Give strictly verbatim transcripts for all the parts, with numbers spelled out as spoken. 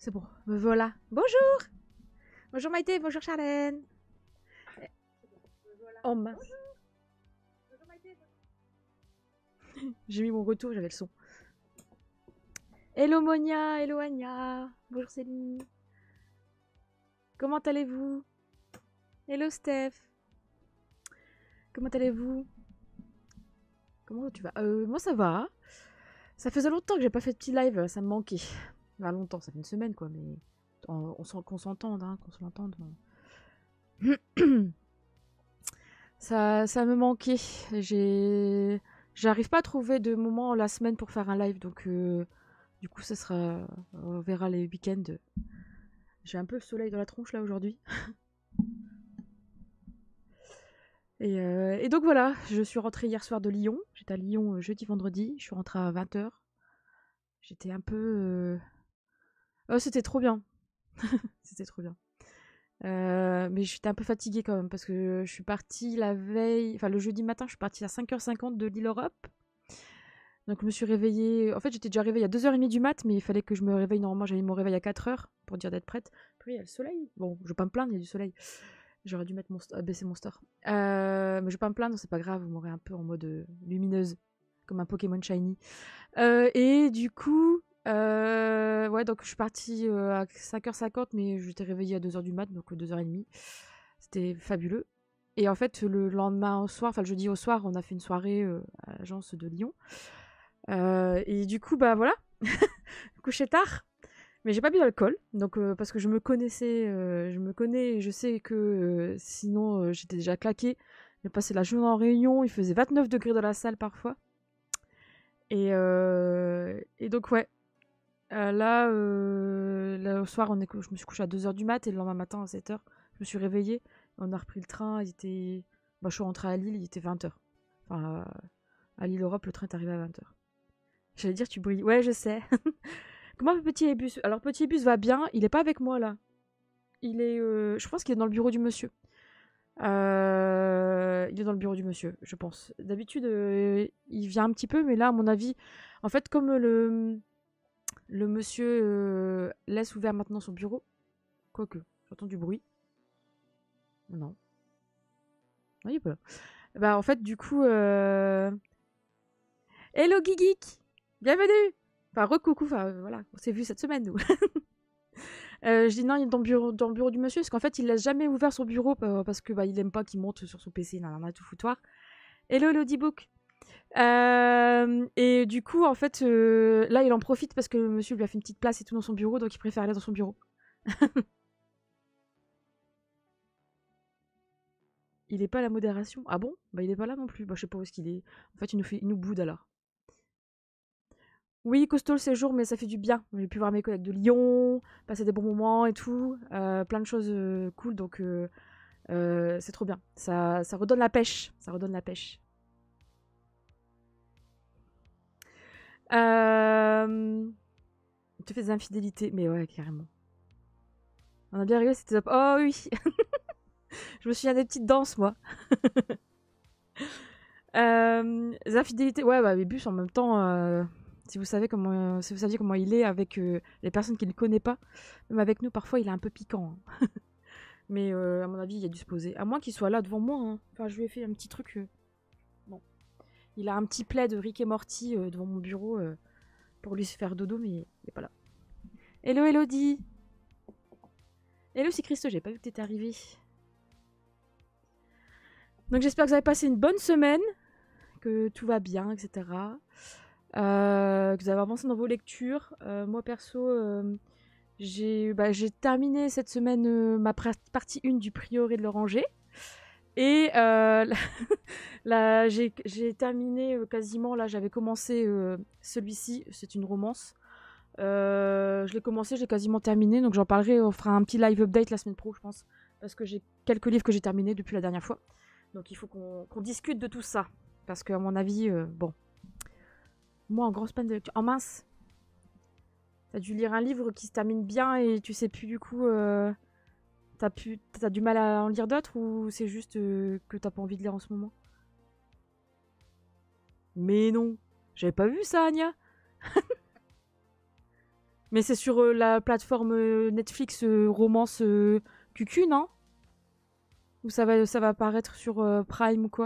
C'est bon, me voilà. Bonjour. Bonjour Maïté, bonjour Charlène. Oh mince. J'ai mis mon retour, j'avais le son. Hello Monia, hello Anya. Bonjour Céline. Comment allez-vous? Hello Steph. Comment allez-vous? Comment tu vas? euh, Moi ça va. Ça faisait longtemps que j'ai pas fait de petit live, ça me manquait. Enfin longtemps, ça fait une semaine quoi, mais on, on qu'on s'entende, hein, qu'on se l'entende. ça, ça me manquait. J'ai, j'arrive pas à trouver de moment la semaine pour faire un live, donc euh, du coup ça sera, on verra les week-ends. J'ai un peu le soleil dans la tronche là aujourd'hui. Et, euh, et donc voilà, je suis rentrée hier soir de Lyon. J'étais à Lyon euh, jeudi, vendredi. Je suis rentrée à vingt heures. J'étais un peu... Euh... Oh, c'était trop bien. C'était trop bien. Euh, mais j'étais un peu fatiguée quand même parce que je suis partie la veille... Enfin, le jeudi matin, je suis partie à cinq heures cinquante de l'île Europe. Donc je me suis réveillée... En fait, j'étais déjà réveillée à deux heures trente du mat, mais il fallait que je me réveille. Normalement, j'avais mon réveil à quatre heures pour dire d'être prête. Puis il y a le soleil. Bon, je vais pas me plaindre, il y a du soleil. J'aurais dû mettre mon st- baisser mon store. Euh, mais je vais pas me plaindre, c'est pas grave, vous m'aurez un peu en mode euh, lumineuse, comme un Pokémon Shiny. Euh, et du coup, euh, ouais, donc je suis partie euh, à cinq heures cinquante, mais j'étais réveillée à deux heures du mat, donc deux heures trente. C'était fabuleux. Et en fait, le lendemain au soir, enfin le jeudi au soir, on a fait une soirée euh, à l'agence de Lyon. Euh, et du coup, bah voilà, couché tard. Mais j'ai pas bu d'alcool, donc euh, parce que je me connaissais, euh, je me connais, et je sais que euh, sinon euh, j'étais déjà claquée. J'ai passé la journée en réunion, il faisait vingt-neuf degrés dans la salle parfois. Et, euh, et donc ouais, euh, là, euh, là au soir, on est, je me suis couchée à deux heures du mat et le lendemain matin à sept heures, je me suis réveillée. On a repris le train, il était... Bah, je suis rentrée à Lille, il était vingt heures. Enfin, à Lille Europe, le train est arrivé à vingt heures. J'allais dire tu brilles. Ouais, je sais. Comment Petit Bus? Alors Petit Bus va bien, il est pas avec moi là. Il est, euh, je pense qu'il est dans le bureau du monsieur. Euh, il est dans le bureau du monsieur, je pense. D'habitude, euh, il vient un petit peu, mais là, à mon avis, en fait, comme le, le monsieur euh, laisse ouvert maintenant son bureau, quoique, j'entends du bruit. Non. Non, il est pas là. Bah, en fait, du coup, euh... hello Guiguic, bienvenue. Enfin, recoucou, enfin, voilà, on s'est vu cette semaine, nous. Euh, je dis non, il est dans le bureau, dans le bureau du monsieur, parce qu'en fait, il laisse jamais ouvert son bureau parce que bah, il aime pas qu'il monte sur son P C, il en a tout foutoir. Hello, l'Audibook. Euh, et du coup, en fait, euh, là, il en profite parce que le monsieur lui a fait une petite place et tout dans son bureau, donc il préfère aller dans son bureau. Il est pas à la modération. Ah bon? Bah, il est pas là non plus. Bah, je sais pas où est-ce qu'il est. En fait, il nous, fait, il nous boude alors. Oui, costaud le séjour, mais ça fait du bien. J'ai pu voir mes collègues de Lyon, passer des bons moments et tout. Euh, plein de choses euh, cool, donc euh, euh, c'est trop bien. Ça, ça redonne la pêche. Ça redonne la pêche. Euh... Tu fais des infidélités, mais ouais, carrément. On a bien rigolé, c'était top. Oh oui. Je me souviens des petites danses, moi. euh, les infidélités, ouais, bah, les bus en même temps. Euh, si vous savez comment, si vous saviez comment il est avec euh, les personnes qu'il ne connaît pas, même avec nous, parfois il est un peu piquant. Hein. Mais euh, à mon avis, il a dû se poser. À moins qu'il soit là devant moi. Hein. Enfin, je lui ai fait un petit truc. Euh... Bon, il a un petit plaid de Rick et Morty euh, devant mon bureau euh, pour lui se faire dodo, mais il est pas là. Hello, Elodie. Hello, c'est Christo. J'ai pas vu que t'étais arrivée. Donc j'espère que vous avez passé une bonne semaine, que tout va bien, et cetera. Euh, que vous avez avancé dans vos lectures. Euh, moi perso, euh, j'ai bah, terminé cette semaine euh, ma partie un du Prieuré de l'Oranger. Et euh, là, j'ai terminé euh, quasiment, là j'avais commencé euh, celui-ci, c'est une romance. Euh, je l'ai commencé, j'ai quasiment terminé, donc j'en parlerai, on fera un petit live update la semaine pro, je pense. Parce que j'ai quelques livres que j'ai terminés depuis la dernière fois. Donc il faut qu'on qu'on discute de tout ça. Parce qu'à mon avis, euh, bon. Moi, en grosse panne de lecture. Oh mince! T'as dû lire un livre qui se termine bien et tu sais plus du coup. Euh, t'as pu, t'as du mal à en lire d'autres ou c'est juste euh, que t'as pas envie de lire en ce moment? Mais non! J'avais pas vu ça, Anya! Mais c'est sur euh, la plateforme euh, Netflix euh, romance euh, Q Q, non? Ou ça va, ça va apparaître sur euh, Prime ou quoi?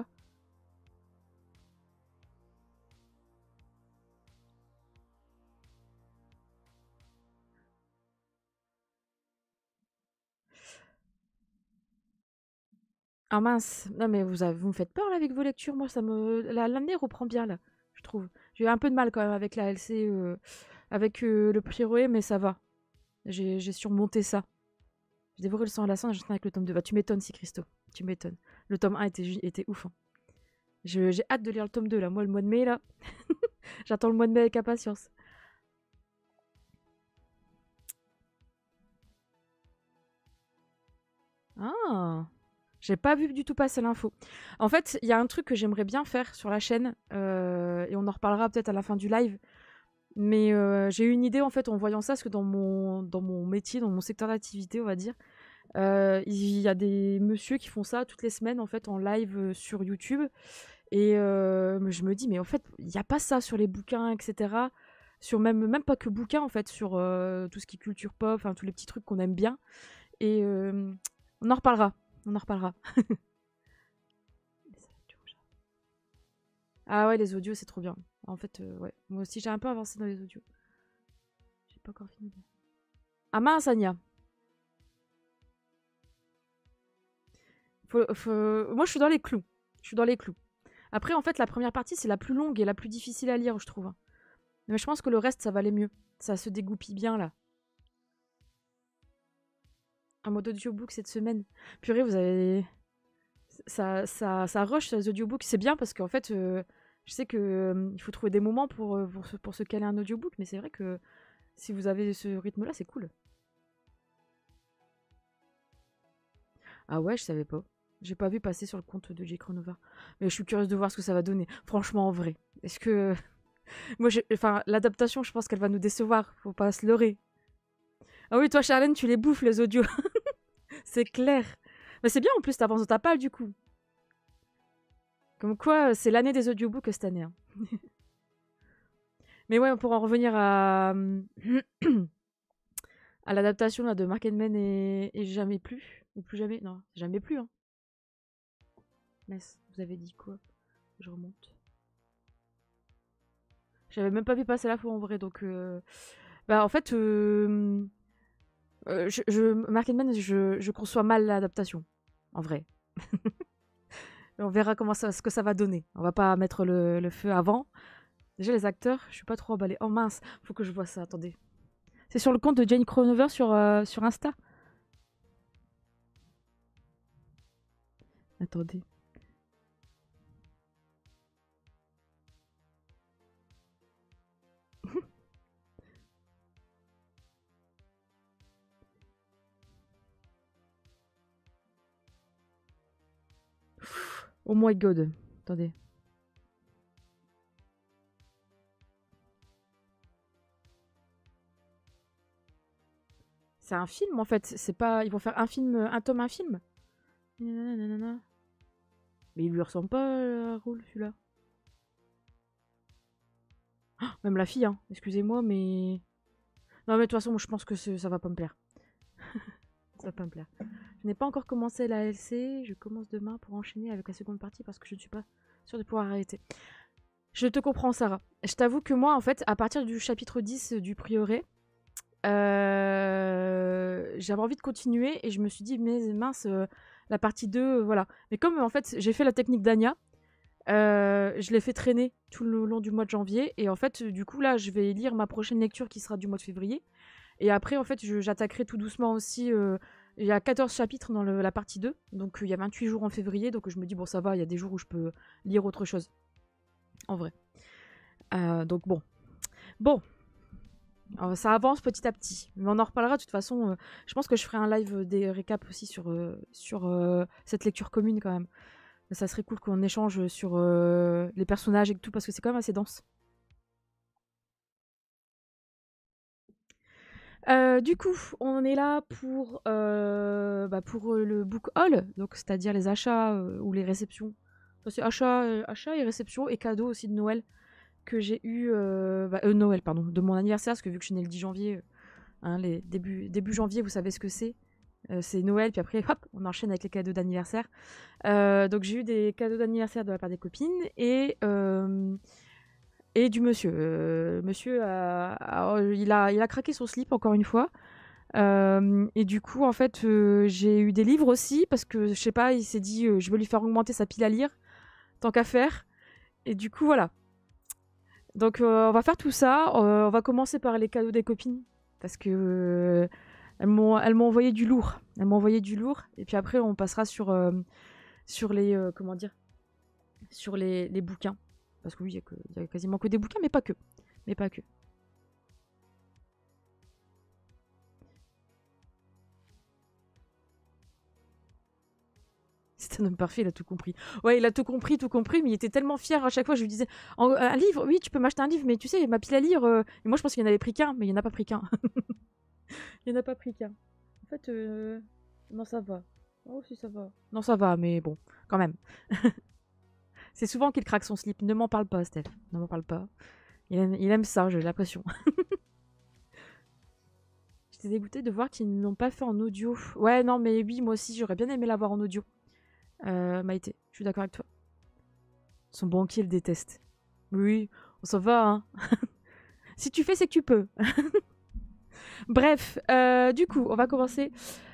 Ah mince, non mais vous, avez- vous me faites peur là avec vos lectures, moi ça me... la- L'année reprend bien là, je trouve. J'ai eu un peu de mal quand même avec la L C, euh, avec euh, le Prioé, mais ça va. J'ai j'ai surmonté ça. J'ai dévoré le sang à la sang et j'enchaîne avec le tome deux. Bah tu m'étonnes si Christo, tu m'étonnes. Le tome un était, ju- était ouf. Hein. Je- J'ai hâte de lire le tome deux là, moi le mois de mai là. J'attends le mois de mai avec impatience. Ah, j'ai pas vu du tout passer l'info. En fait, il y a un truc que j'aimerais bien faire sur la chaîne, euh, et on en reparlera peut-être à la fin du live. Mais euh, j'ai eu une idée en fait en voyant ça, parce que dans mon, dans mon métier, dans mon secteur d'activité, on va dire, euh, il y a des messieurs qui font ça toutes les semaines en fait en live euh, sur YouTube. Et euh, je me dis, mais en fait, il n'y a pas ça sur les bouquins, et cetera. Sur même, même pas que bouquins en fait, sur euh, tout ce qui est culture pop, enfin tous les petits trucs qu'on aime bien. Et euh, on en reparlera. On en reparlera. Ah ouais, les audios, c'est trop bien. En fait, euh, ouais. Moi aussi, j'ai un peu avancé dans les audios. J'ai pas encore fini. Ah mince, Anya. Faut, faut- Moi, je suis dans les clous. Je suis dans les clous. Après, en fait, la première partie, c'est la plus longue et la plus difficile à lire, je trouve. Mais je pense que le reste, ça va aller mieux. Ça se dégoupille bien, là. Un mode audiobook cette semaine. Purée, vous avez... Ça, ça, ça rush, ces audiobooks. C'est bien parce qu'en fait, euh, je sais que euh, il faut trouver des moments pour, euh, pour, se, pour se caler un audiobook. Mais c'est vrai que si vous avez ce rythme-là, c'est cool. Ah ouais, je savais pas. J'ai pas vu passer sur le compte de J. Cronova. Mais je suis curieuse de voir ce que ça va donner. Franchement, en vrai. Est-ce que... Moi, j'ai- enfin, l'adaptation, je pense qu'elle va nous décevoir. Faut pas se leurrer. Ah oui, toi, Charlène, tu les bouffes, les audios. C'est clair. Mais c'est bien, en plus, t'avances au tapal, du coup. Comme quoi, c'est l'année des audiobooks cette année. Hein. Mais ouais, pour en revenir à... à l'adaptation là, de Mark Men et... et Jamais Plus. Ou Plus Jamais. Non, Jamais Plus. Hein. Mess, vous avez dit quoi? Je remonte. J'avais même pas vu passer la fois en vrai, donc... euh, Bah, en fait... Euh... euh, je, je... Mark Men, je... je conçois mal l'adaptation. En vrai. On verra comment ça, ce que ça va donner. On va pas mettre le, le feu avant. Déjà, les acteurs, je suis pas trop emballée. Oh mince, faut que je vois ça, attendez. C'est sur le compte de Jane Cronover sur, euh, sur Insta. Attendez. Oh my god. Attendez. C'est un film en fait. C'est pas. Ils vont faire un film, un tome, un film. Nanana. Mais il lui ressemble pas euh, à Raoul celui-là. Oh, même la fille, hein. Excusez-moi, mais. Non, mais de toute façon, moi, je pense que ça va pas me plaire. Ça va pas me plaire. Je n'ai pas encore commencé la L C. Je commence demain pour enchaîner avec la seconde partie parce que je ne suis pas sûre de pouvoir arrêter. Je te comprends, Sarah. Je t'avoue que moi, en fait, à partir du chapitre dix du Prieuré, euh, j'avais envie de continuer et je me suis dit, mais mince, euh, la partie deux, euh, voilà. Mais comme en fait, j'ai fait la technique d'Anya, euh, je l'ai fait traîner tout le long du mois de janvier et en fait, du coup, là, je vais lire ma prochaine lecture qui sera du mois de février. Et après, en fait, j'attaquerai tout doucement aussi. Euh, il y a quatorze chapitres dans le, la partie deux, donc euh, il y a vingt-huit jours en février, donc je me dis, bon, ça va, il y a des jours où je peux lire autre chose, en vrai. Euh, donc bon. Bon, alors, ça avance petit à petit. Mais on en reparlera de toute façon. Euh, je pense que je ferai un live des récaps aussi sur, euh, sur euh, cette lecture commune quand même. Ça serait cool qu'on échange sur euh, les personnages et tout, parce que c'est quand même assez dense. Euh, du coup, on est là pour, euh, bah, pour euh, le book haul, donc c'est-à-dire les achats euh, ou les réceptions. Enfin, c'est achats, euh, achats et réceptions et cadeaux aussi de Noël que j'ai eu, euh, bah, euh, Noël pardon, de mon anniversaire, parce que vu que je suis née le dix janvier, Hein, les début, début janvier, vous savez ce que c'est. Euh, c'est Noël, puis après, hop, on enchaîne avec les cadeaux d'anniversaire. Euh, donc j'ai eu des cadeaux d'anniversaire de la part des copines et, euh, et du monsieur. Euh, monsieur, a, a- il, a, il a craqué son slip encore une fois. Euh, et du coup, en fait, euh, j'ai eu des livres aussi parce que, je sais pas, il s'est dit, euh, je veux lui faire augmenter sa pile à lire, tant qu'à faire. Et du coup, voilà. Donc, euh, on va faire tout ça. Euh, on va commencer par les cadeaux des copines parce que euh, elles m'ont, elles m'ont envoyé du lourd. Elles m'ont envoyé du lourd. Et puis après, on passera sur, euh, sur les, euh, comment dire, sur les, les bouquins. Parce que oui, il y a que- il y a quasiment que des bouquins, mais pas que. Mais pas que. C'est un homme parfait, il a tout compris. Ouais, il a tout compris, tout compris, mais il était tellement fier à chaque fois. Je lui disais, En- un livre, oui, tu peux m'acheter un livre, mais tu sais, ma pile à lire. euh, Et moi, je pense qu'il en avait pris qu'un, mais il en a pas pris qu'un. Il en a pas pris qu'un. En fait, euh, non, ça va. Oh, si, ça va. Non, ça va, mais bon, quand même. C'est souvent qu'il craque son slip. Ne m'en parle pas, Steph. Ne m'en parle pas. Il aime, il aime ça, j'ai l'impression. J'étais dégoûtée de voir qu'ils ne l'ont pas fait en audio. Ouais, non, mais oui, moi aussi, j'aurais bien aimé l'avoir en audio. Euh, Maïté, je suis d'accord avec toi. Son banquier le déteste. Oui, ça va, hein. Si tu fais, c'est que tu peux. Bref, euh, du coup, on va commencer.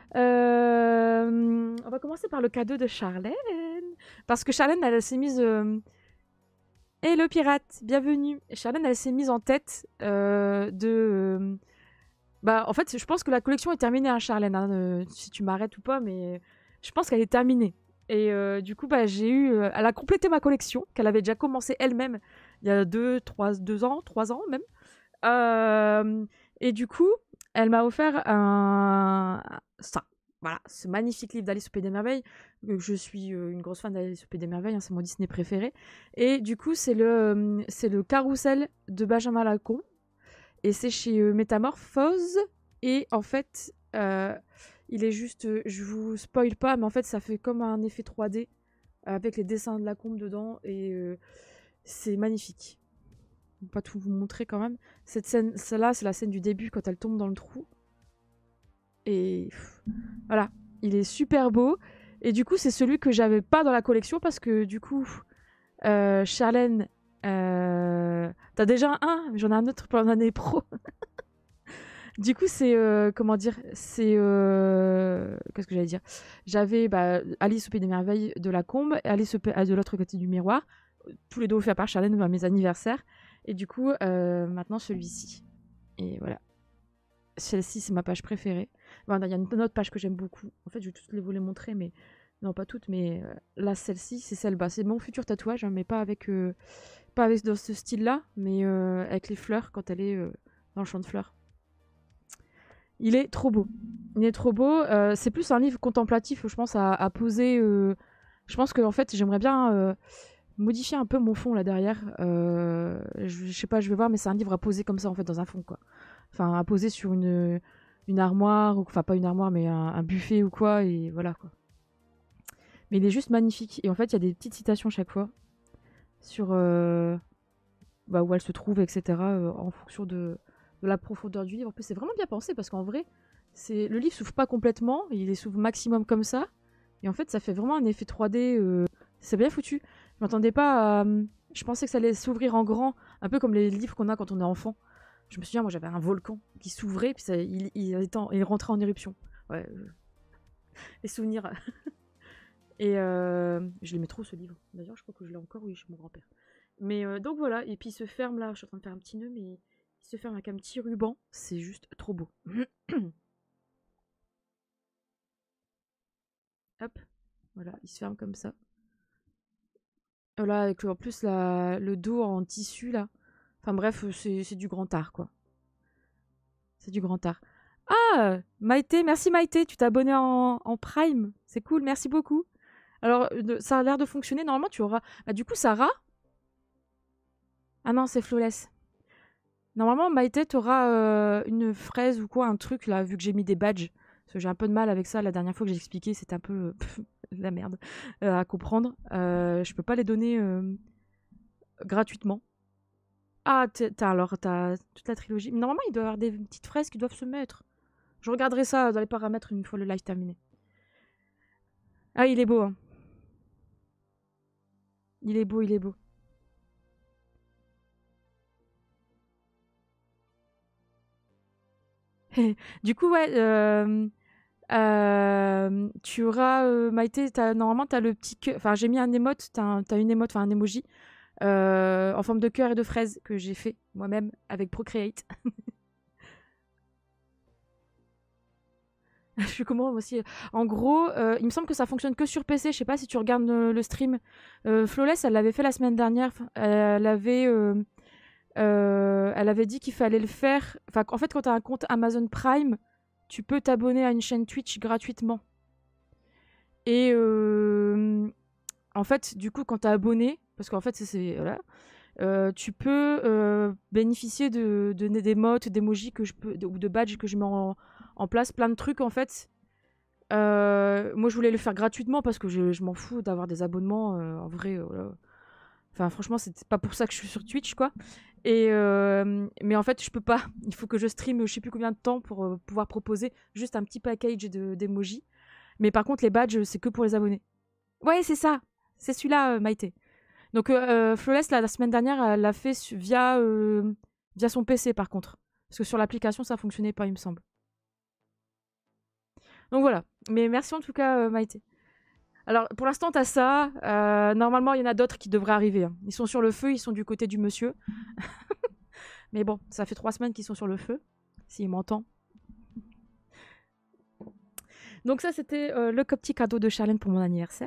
euh, on va commencer par le cadeau de Charlène. Parce que Charlène, elle, s'est mise. Euh... Et le pirate, bienvenue. Charlène, elle s'est mise en tête euh, de. euh, Bah, en fait, je pense que la collection est terminée, hein, Charlène. Hein, euh, si tu m'arrêtes ou pas, mais je pense qu'elle est terminée. Et euh, du coup, bah, j'ai eu. euh, Elle a complété ma collection, qu'elle avait déjà commencé elle-même il y a deux, trois, deux ans, trois ans même. Euh, et du coup, elle m'a offert un... ça. Voilà, ce magnifique livre d'Alice au Pays des Merveilles. Euh, Je suis euh, une grosse fan d'Alice au Pays des Merveilles, hein, c'est mon Disney préféré. Et du coup, c'est le, euh, c'est le Carrousel de Benjamin Lacombe. Et c'est chez euh, Métamorphose. Et en fait, euh, il est juste... euh, je vous spoil pas, mais en fait, ça fait comme un effet trois D avec les dessins de Lacombe dedans. Et euh, c'est magnifique. Je vais pas tout vous montrer quand même. Cette scène, celle-là, c'est la scène du début quand elle tombe dans le trou. Et pff, voilà, il est super beau. Et du coup, c'est celui que j'avais pas dans la collection parce que du coup, euh, Charlène, euh, t'as déjà un, j'en ai un autre pour l'année pro. Du coup, c'est euh, comment dire, c'est euh, qu'est-ce que j'allais dire. J'avais bah, Alice au Pays des Merveilles de la Combe, et Alice au Pays- de l'autre côté du miroir, tous les deux offerts par Charlène à mes anniversaires. Et du coup, euh, maintenant celui-ci. Et voilà. Celle-ci, c'est ma page préférée. Enfin, il y a une autre page que j'aime beaucoup. En fait, je vais toutes les vous les montrer, mais non, pas toutes, mais euh, là, celle-ci, c'est celle-bas. C'est mon futur tatouage, hein, mais pas avec, euh, pas avec dans ce style-là, mais euh, avec les fleurs quand elle est euh, dans le champ de fleurs. Il est trop beau. Il est trop beau. Euh, c'est plus un livre contemplatif, je pense, à, à poser. Euh, je pense que en fait, j'aimerais bien euh, modifier un peu mon fond là derrière. Euh, je, je sais pas, je vais voir, mais c'est un livre à poser comme ça en fait dans un fond quoi. Enfin, à poser sur une une armoire, ou enfin pas une armoire, mais un, un buffet ou quoi, et voilà quoi. Mais il est juste magnifique. Et en fait, il y a des petites citations chaque fois sur euh, bah, où elle se trouve, et cetera. Euh, en fonction de, de la profondeur du livre. En plus, c'est vraiment bien pensé parce qu'en vrai, c'est le livre s'ouvre pas complètement, il s'ouvre maximum comme ça. Et en fait, ça fait vraiment un effet trois D. Euh, c'est bien foutu. Je m'attendais pas à. euh, Je pensais que ça allait s'ouvrir en grand, un peu comme les livres qu'on a quand on est enfant. Je me souviens, moi j'avais un volcan qui s'ouvrait, puis ça, il, il, était en- il rentrait en éruption. Ouais, euh, les souvenirs. Et euh, je l'aimais trop ce livre. D'ailleurs, je crois que je l'ai encore, oui, chez mon grand-père. Mais euh, donc voilà, et puis il se ferme là, je suis en train de faire un petit nœud, mais il se ferme avec un petit ruban, c'est juste trop beau. Hop, voilà, il se ferme comme ça. Voilà, avec en plus la, le dos en tissu là. Enfin bref, c'est c'est du grand art quoi. C'est du grand art. Ah, Maïté, merci Maïté, tu t'es abonné en, en Prime. C'est cool, merci beaucoup. Alors, de- ça a l'air de fonctionner. Normalement, tu auras. Bah, du coup, Sarah. Ah non, c'est Flawless. Normalement, Maïté, t'auras euh, une fraise ou quoi, un truc là, vu que j'ai mis des badges. Parce que j'ai un peu de mal avec ça. La dernière fois que j'ai expliqué, c'était un peu pff, la merde euh, à comprendre. Euh, je peux pas les donner euh, gratuitement. Ah, t'as alors t'as toute la trilogie. Mais normalement, il doit y avoir des petites fraises qui doivent se mettre. Je regarderai ça dans les paramètres une fois le live terminé. Ah, il est beau, hein. Il est beau, il est beau. Du coup, ouais, euh, euh, tu auras, euh, Maïté, as, normalement, tu as le petit cœur. Enfin, j'ai mis un émote, tu as, as une émote, enfin un emoji, euh, en forme de cœur et de fraise que j'ai fait moi-même avec Procreate. Je suis comment aussi. En gros, euh, il me semble que ça fonctionne que sur P C. Je sais pas si tu regardes euh, le stream. Euh, Flawless, elle l'avait fait la semaine dernière. Elle avait, euh, euh, elle avait dit qu'il fallait le faire. Enfin, en fait, quand tu as un compte Amazon Prime, tu peux t'abonner à une chaîne Twitch gratuitement. Et euh, en fait, du coup, quand tu es abonné, parce qu'en fait, c'est voilà, euh, tu peux euh, bénéficier de, de d'émotes, d'emojis que je peux, de, ou de badges que je mets en, en place, plein de trucs en fait. Euh, moi, je voulais le faire gratuitement parce que je, je m'en fous d'avoir des abonnements. Euh, en vrai, euh, voilà. Enfin, franchement, c'est pas pour ça que je suis sur Twitch, quoi. Et euh, mais en fait, je peux pas. Il faut que je stream, je sais plus combien de temps pour euh, pouvoir proposer juste un petit package de d'emojis. Mais par contre, les badges, c'est que pour les abonnés. Ouais, c'est ça. C'est celui-là, euh, Maïté. Donc, euh, Flawless, la, la semaine dernière, elle l'a fait via, euh, via son P C, par contre. Parce que sur l'application, ça fonctionnait pas, il me semble. Donc voilà. Mais merci en tout cas, euh, Maïté. Alors, pour l'instant, t'as ça. Euh, normalement, il y en a d'autres qui devraient arriver, hein. Ils sont sur le feu, ils sont du côté du monsieur. Mais bon, ça fait trois semaines qu'ils sont sur le feu, s'il m'entend. Donc ça, c'était euh, le petit cadeau de Charlène pour mon anniversaire.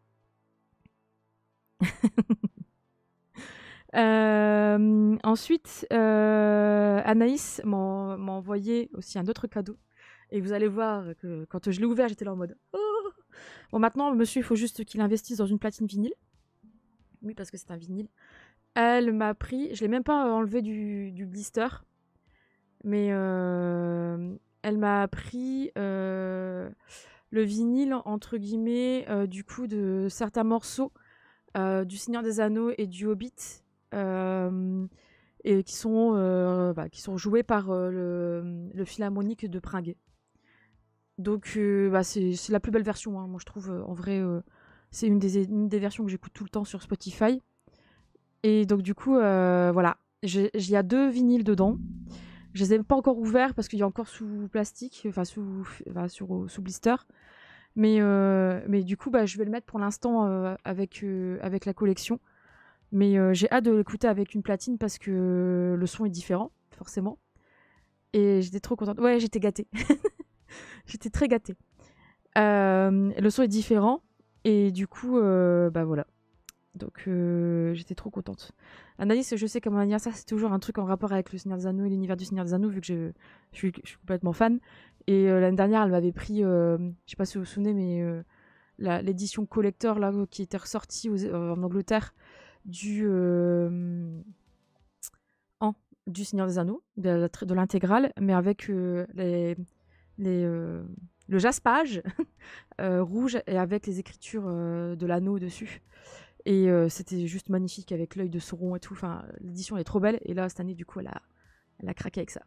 euh, ensuite, euh, Anaïs m'a envoyé aussi un autre cadeau. Et vous allez voir que quand je l'ai ouvert, j'étais là en mode... Oh bon, maintenant, monsieur, il faut juste qu'il investisse dans une platine vinyle. Oui, parce que c'est un vinyle. Elle m'a pris... Je l'ai même pas enlevé du, du blister. Mais euh, elle m'a pris euh, le vinyle, entre guillemets, euh, du coup, de certains morceaux euh, du Seigneur des Anneaux et du Hobbit, euh, et qui sont, euh, bah, qui sont joués par euh, le, le Philharmonique de Pringuet. Donc, euh, bah, c'est la plus belle version, hein. Moi, je trouve, euh, en vrai, euh, c'est une des, une des versions que j'écoute tout le temps sur Spotify. Et donc, du coup, euh, voilà. Il y a deux vinyles dedans. Je les ai pas encore ouverts parce qu'il y a encore sous plastique, enfin sous, enfin, sur, sous blister. Mais, euh, mais du coup, bah, je vais le mettre pour l'instant euh, avec, euh, avec la collection. Mais euh, j'ai hâte de l'écouter avec une platine parce que le son est différent, forcément. Et j'étais trop contente. Ouais, j'étais gâtée. J'étais très gâtée. Euh, le son est différent. Et du coup, euh, bah voilà. Donc euh, j'étais trop contente. Anaïs, je sais qu'à mon anniversaire, c'est toujours un truc en rapport avec le Seigneur des Anneaux et l'univers du Seigneur des Anneaux, vu que je, je, suis, je suis complètement fan. Et euh, l'année dernière, elle m'avait pris, euh, je sais pas si vous vous souvenez, mais euh, l'édition collector là, qui était ressortie aux, euh, en Angleterre du, euh, en, du Seigneur des Anneaux, de, de l'intégrale, mais avec euh, les, les, euh, le jaspage euh, rouge et avec les écritures euh, de l'anneau dessus. Et euh, c'était juste magnifique avec l'œil de Sauron et tout. Enfin, l'édition elle est trop belle. Et là, cette année, du coup, elle a, elle a craqué avec ça.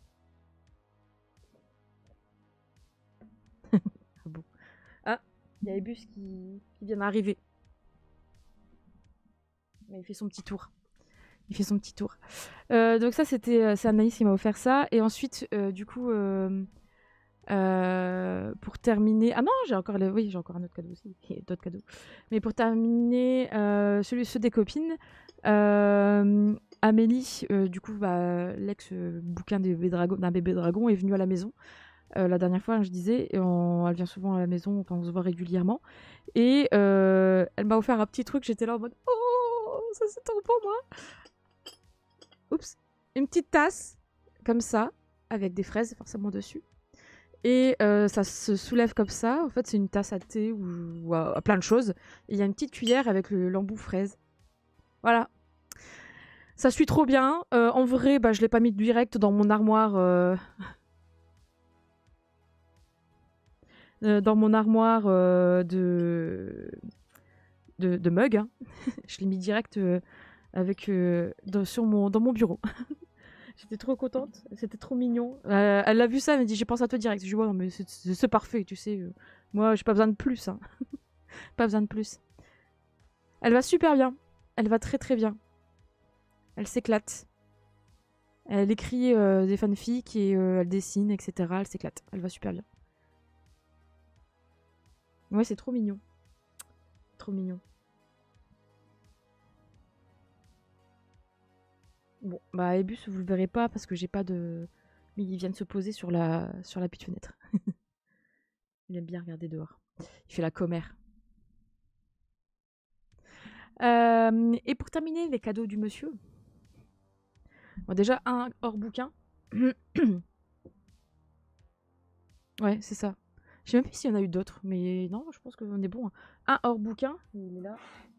Ah bon. Ah, il y a Ebus qui, qui vient d'arriver. Il fait son petit tour. Il fait son petit tour. Euh, donc ça, c'était, c'est Anaïs qui m'a offert ça. Et ensuite, euh, du coup, euh, euh, pour terminer, ah non, j'ai encore, le... oui, j'ai encore un autre cadeau aussi, d'autres cadeaux. Mais pour terminer, euh, celui, ceux des copines, euh, Amélie, euh, du coup, bah, l'ex bouquin d'un bébé dragon, d'un bébé dragon est venue à la maison. Euh, la dernière fois, je disais, et on, elle vient souvent à la maison, enfin, on se voit régulièrement. Et euh, elle m'a offert un petit truc, j'étais là en mode, oh, ça c'est trop pour moi. Oups, une petite tasse, comme ça, avec des fraises forcément dessus. Et euh, ça se soulève comme ça. En fait, c'est une tasse à thé ou, ou à, à plein de choses. Et il y a une petite cuillère avec l'embout fraise. Voilà. Ça suit trop bien. Euh, en vrai, bah, je l'ai pas mis direct dans mon armoire. Euh... euh, dans mon armoire euh, de... de, de mug. Hein. Je l'ai mis direct euh, avec, euh, dans, sur mon, dans mon bureau. J'étais trop contente, c'était trop mignon. Euh, elle a vu ça, elle m'a dit j'ai pensé à toi direct. Je lui ai dit ouais, non, mais c'est parfait, tu sais. Euh, moi, j'ai pas besoin de plus. Hein. Pas besoin de plus. Elle va super bien. Elle va très très bien. Elle s'éclate. Elle écrit euh, des fanfics et euh, elle dessine, et cetera. Elle s'éclate. Elle va super bien. Ouais, c'est trop mignon. Trop mignon. Bon, bah Ebus, vous le verrez pas parce que j'ai pas de... Mais il vient de se poser sur la, sur la petite fenêtre. Il aime bien regarder dehors. Il fait la commère. Euh, et pour terminer, les cadeaux du monsieur. Bon, déjà, un hors bouquin. Ouais, c'est ça. Je sais même plus s'il y en a eu d'autres, mais non, je pense qu'on est bon. Un hors bouquin, il est là.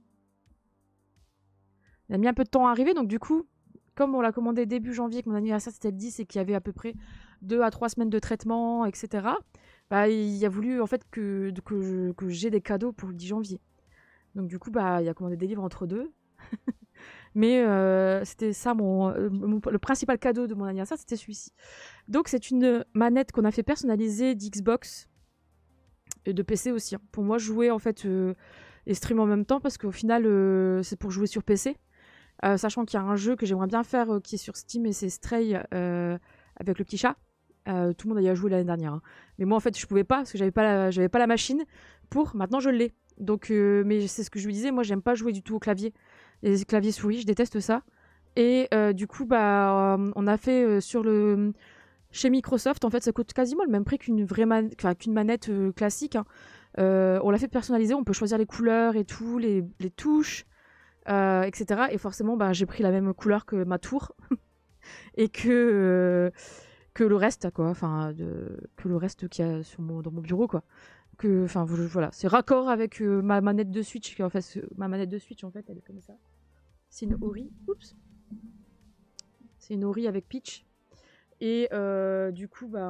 Il a mis un peu de temps à arriver, donc du coup, comme on l'a commandé début janvier, que mon anniversaire c'était le dix et qu'il y avait à peu près deux à trois semaines de traitement, et cetera, bah, il a voulu en fait que, que, que j'ai des cadeaux pour le dix janvier. Donc du coup, bah, il a commandé des livres entre deux. Mais euh, c'était ça, mon, mon, le principal cadeau de mon anniversaire, c'était celui-ci. Donc c'est une manette qu'on a fait personnaliser d'Xbox et de P C aussi. Hein. Pour moi, jouer en fait euh, et streamer en même temps, parce qu'au final, euh, c'est pour jouer sur P C. Euh, sachant qu'il y a un jeu que j'aimerais bien faire euh, qui est sur Steam et c'est Stray euh, avec le petit chat. Euh, tout le monde y a joué l'année dernière. Hein. Mais moi, en fait, je pouvais pas parce que j'avais pas, la, j'avais pas la machine pour. Maintenant, je l'ai. Donc, euh, mais c'est ce que je lui disais. Moi, j'aime pas jouer du tout au clavier. Les claviers souris, je déteste ça. Et euh, du coup, bah, euh, on a fait euh, sur le chez Microsoft. En fait, ça coûte quasiment le même prix qu'une vraie man... enfin, qu'une manette euh, classique. Hein. Euh, on l'a fait personnaliser. On peut choisir les couleurs et tout, les, les touches. Euh, et cetera. Et forcément, bah, j'ai pris la même couleur que ma tour et que, euh, que le reste, quoi. Enfin, de, que le reste qu'il y a sur mon, dans mon bureau, quoi. Que, enfin, voilà, c'est raccord avec euh, ma manette de Switch. En fait, ma manette de Switch, en fait, elle est comme ça. C'est une Ori. Oups. C'est une Ori avec Peach. Et euh, du coup, bah,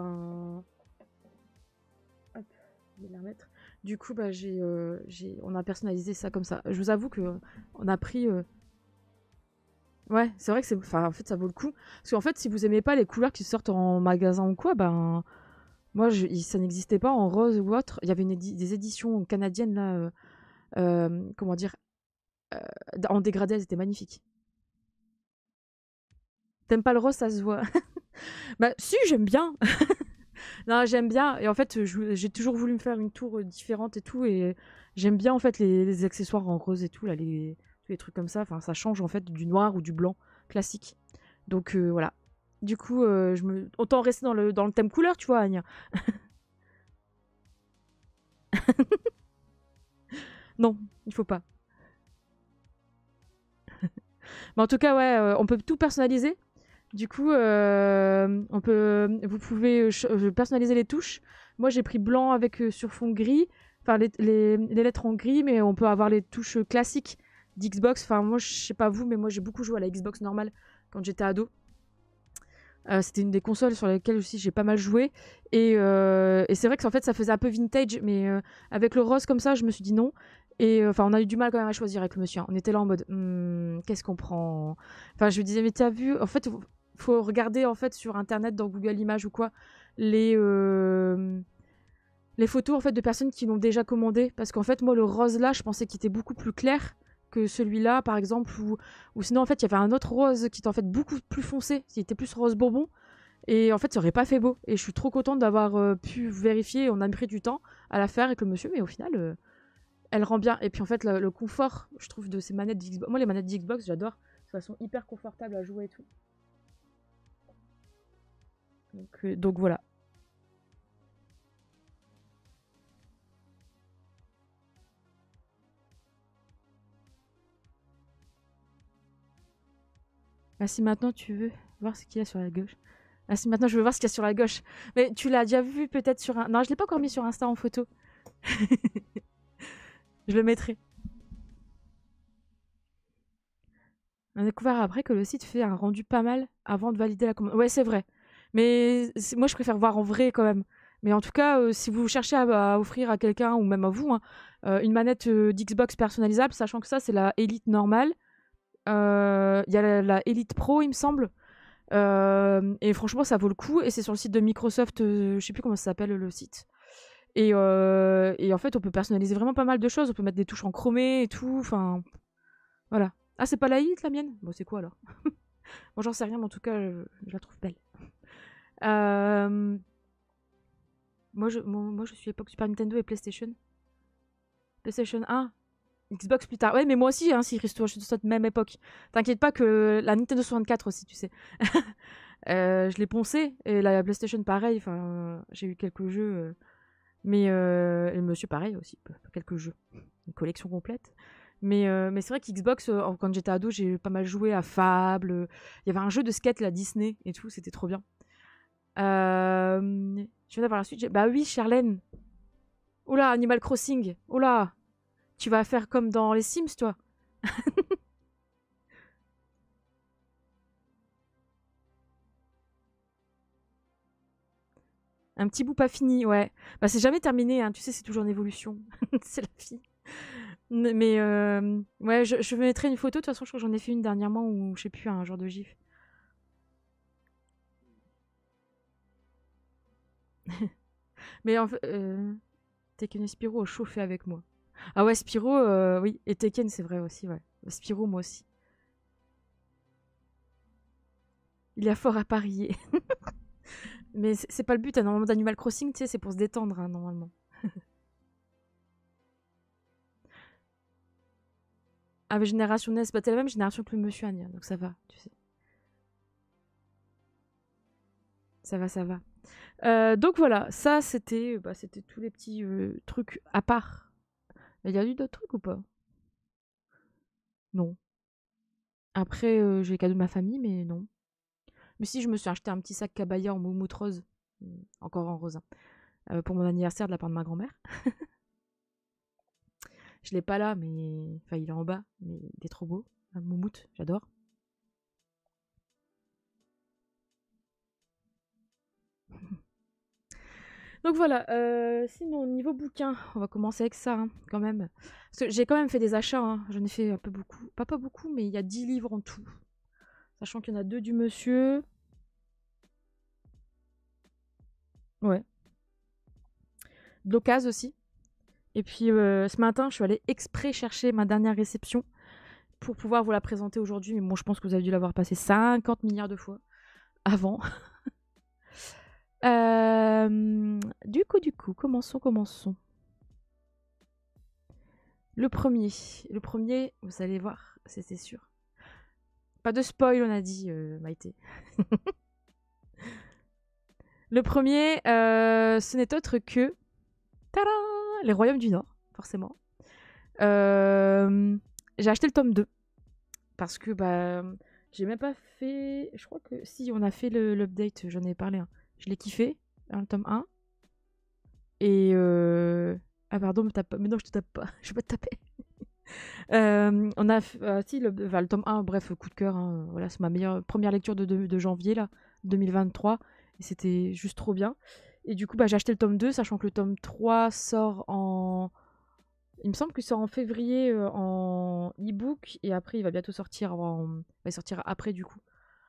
hop, je vais la remettre. Du coup, bah, j'ai, euh, j'ai, on a personnalisé ça comme ça. Je vous avoue que on a pris. Euh... Ouais, c'est vrai que c'est, enfin, en fait, ça vaut le coup. Parce qu'en fait, si vous aimez pas les couleurs qui sortent en magasin ou quoi, ben, moi, je, ça n'existait pas en rose ou autre. Il y avait une édi des éditions canadiennes là, euh, euh, comment dire, euh, en dégradé, elles étaient magnifiques. T'aimes pas le rose, ça se voit. Bah, si, j'aime bien. Non, j'aime bien. Et en fait, j'ai toujours voulu me faire une tour différente et tout. Et j'aime bien, en fait, les, les accessoires en rose et tout, là, les, les trucs comme ça. Enfin, ça change, en fait, du noir ou du blanc classique. Donc, euh, voilà. Du coup, euh, je me... autant rester dans le, dans le thème couleur, tu vois, Agne. Non, il faut pas. Mais en tout cas, ouais, euh, on peut tout personnaliser. Du coup, euh, on peut, vous pouvez personnaliser les touches. Moi, j'ai pris blanc avec euh, sur fond gris. Enfin, les, les, les lettres en gris, mais on peut avoir les touches classiques d'Xbox. Enfin, moi, je sais pas vous, mais moi, j'ai beaucoup joué à la Xbox normale quand j'étais ado. Euh, C'était une des consoles sur lesquelles aussi j'ai pas mal joué. Et, euh, et c'est vrai que en fait, ça faisait un peu vintage, mais euh, avec le rose comme ça, je me suis dit non. Et enfin, euh, on a eu du mal quand même à choisir avec le monsieur. On était là en mode, hm, qu'est-ce qu'on prend? Enfin, je lui disais, mais t'as vu? En fait, faut regarder en fait sur internet, dans Google Images ou quoi, les euh, les photos en fait de personnes qui l'ont déjà commandé. Parce qu'en fait, moi, le rose là, je pensais qu'il était beaucoup plus clair que celui-là, par exemple, ou, ou sinon en fait, il y avait un autre rose qui était en fait beaucoup plus foncé, qui était plus rose bonbon. Et en fait, ça aurait pas fait beau. Et je suis trop contente d'avoir euh, pu vérifier. On a pris du temps à la faire avec le monsieur, mais au final, euh, elle rend bien. Et puis en fait, le, le confort, je trouve, de ces manettes d'Xbox. Moi, les manettes d'Xbox, j'adore. Elles sont hyper confortables à jouer et tout. Donc, euh, donc voilà. Ah, si maintenant tu veux voir ce qu'il y a sur la gauche. Ah, si maintenant je veux voir ce qu'il y a sur la gauche. Mais tu l'as déjà vu peut-être sur un... Non, je l'ai pas encore mis sur Insta en photo. Je le mettrai. On a découvert après que le site fait un rendu pas mal avant de valider la commande. Ouais, c'est vrai. Mais moi, je préfère voir en vrai quand même. Mais en tout cas, euh, si vous cherchez à, à offrir à quelqu'un, ou même à vous, hein, euh, une manette euh, d'Xbox personnalisable, sachant que ça, c'est la Elite normale, Euh, Il y a la, la Elite Pro, il me semble. Euh, et franchement, ça vaut le coup. Et c'est sur le site de Microsoft, euh, je sais plus comment ça s'appelle le site. Et, euh, et en fait, on peut personnaliser vraiment pas mal de choses. On peut mettre des touches en chromé et tout. Enfin, voilà. Ah, c'est pas la Elite, la mienne? Bon, c'est quoi alors? Bon, j'en sais rien, mais en tout cas, je, je la trouve belle. Euh, moi, je, moi, moi, je suis époque Super Nintendo et PlayStation. PlayStation un. Xbox plus tard. Ouais, mais moi aussi, hein, si Christo, je suis de cette même époque. T'inquiète pas que la Nintendo soixante-quatre aussi, tu sais. euh, je l'ai poncé. Et la PlayStation, pareil. Enfin, euh, j'ai eu quelques jeux. Euh, mais euh, et Monsieur, pareil aussi. Quelques jeux. Une collection complète. Mais, euh, mais c'est vrai qu'Xbox, euh, quand j'étais ado, j'ai pas mal joué à Fable. Il y avait un jeu de skate, la Disney et tout. C'était trop bien. Euh, je viens d'avoir la suite. Bah oui, Charlène. Oula, Animal Crossing. Oula. Tu vas faire comme dans les Sims, toi. Un petit bout pas fini, ouais. Bah, c'est jamais terminé, hein. Tu sais, c'est toujours en évolution. C'est la vie. Mais, euh, ouais, je, je mettrai une photo. De toute façon, je crois que j'en ai fait une dernièrement ou je sais plus, un genre de gif. Mais en fait, euh, Tekken et Spyro ont chauffé avec moi. Ah ouais, Spyro, euh, oui. Et Tekken, c'est vrai aussi, ouais. Spyro, moi aussi. Il y a fort à parier. Mais c'est pas le but, hein. Normalement, d'Animal Crossing, tu sais, c'est pour se détendre, hein, normalement. Ah, mais génération N E S, bah, t'es la même génération que le monsieur Anya, donc ça va, tu sais. Ça va, ça va. Euh, donc voilà, ça, c'était bah, c'était tous les petits euh, trucs à part. Il y a eu d'autres trucs ou pas? Non. Après, euh, j'ai les cadeaux de ma famille, mais non. Mais si, je me suis acheté un petit sac cabaya en moumoute rose. Mm, encore en rose, hein, euh, pour mon anniversaire de la part de ma grand-mère. Je l'ai pas là, mais... Enfin, il est en bas, mais il est trop beau. Un moumoute, j'adore. Donc voilà, euh, sinon, niveau bouquin, on va commencer avec ça, hein, quand même. Parce que j'ai quand même fait des achats, hein. J'en ai fait un peu beaucoup. Pas pas beaucoup, mais il y a dix livres en tout. Sachant qu'il y en a deux du monsieur. Ouais. De l'occasion aussi. Et puis euh, ce matin, je suis allée exprès chercher ma dernière réception pour pouvoir vous la présenter aujourd'hui. Mais bon, je pense que vous avez dû l'avoir passé cinquante milliards de fois avant. euh, du coup, du coup, commençons, commençons. Le premier. Le premier, vous allez voir, c'était sûr. Pas de spoil, on a dit, euh, Maïté. Le premier, euh, ce n'est autre que... Tadam, les Royaumes du Nord, forcément. Euh, j'ai acheté le tome deux. Parce que bah, j'ai même pas fait... Je crois que si, on a fait l'update, j'en ai parlé. Hein. Je l'ai kiffé, hein, le tome un. Et... Euh... Ah pardon, me tape pas. Mais non, je te tape pas. Je vais pas te taper. euh, on a... Euh, si, le... Enfin, le tome un, bref, coup de cœur. Hein. Voilà, c'est ma meilleure première lecture de, de, de janvier, là, deux mille vingt-trois. Et c'était juste trop bien. Et du coup, bah, j'ai acheté le tome deux, sachant que le tome trois sort en... Il me semble qu'il sort en février euh, en e-book et après il va bientôt sortir en... Il va sortir après du coup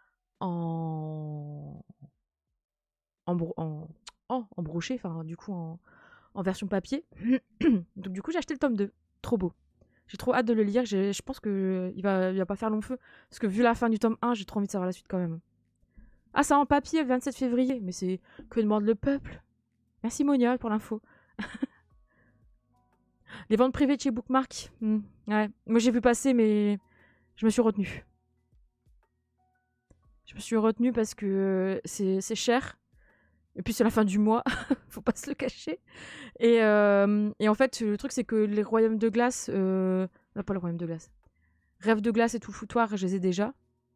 en en, bro... en... Oh, en broché, enfin du coup en, en version papier. Donc du coup j'ai acheté le tome deux, trop beau. J'ai trop hâte de le lire, je pense que il va... il va pas faire long feu parce que vu la fin du tome un, j'ai trop envie de savoir la suite quand même. Ah, c'est en papier le vingt-sept février, mais c'est que demande le peuple. Merci Monia pour l'info. Les ventes privées de chez Bookmark. Hmm, ouais. Moi, j'ai vu passer, mais je me suis retenue. Je me suis retenue parce que c'est cher. Et puis, c'est la fin du mois. Faut pas se le cacher. Et, euh, et en fait, le truc, c'est que les royaumes de glace... Euh... Non, pas le royaume de glace. Rêve de glace et tout foutoir, je les ai déjà.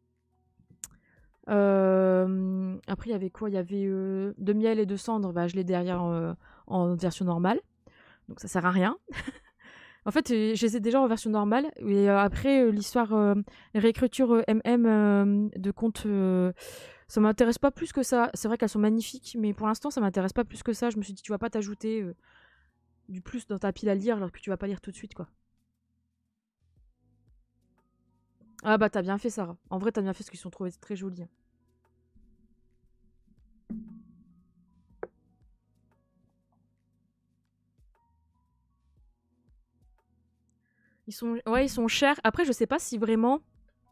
Euh... Après, il y avait quoi? Il y avait euh, de miel et de cendre. Bah, je l'ai derrière euh, en version normale. Donc, ça sert à rien. En fait, euh, je les ai déjà en version normale. Et euh, après, euh, l'histoire euh, réécriture euh, M M euh, de contes, euh, ça m'intéresse pas plus que ça. C'est vrai qu'elles sont magnifiques, mais pour l'instant, ça m'intéresse pas plus que ça. Je me suis dit, tu vas pas t'ajouter euh, du plus dans ta pile à lire alors que tu vas pas lire tout de suite, quoi. Ah bah t'as bien fait, Sarah. En vrai, t'as bien fait parce qu'ils sont trouvés très jolis. Hein. Ils sont, ouais, ils sont chers. Après, je sais pas si vraiment,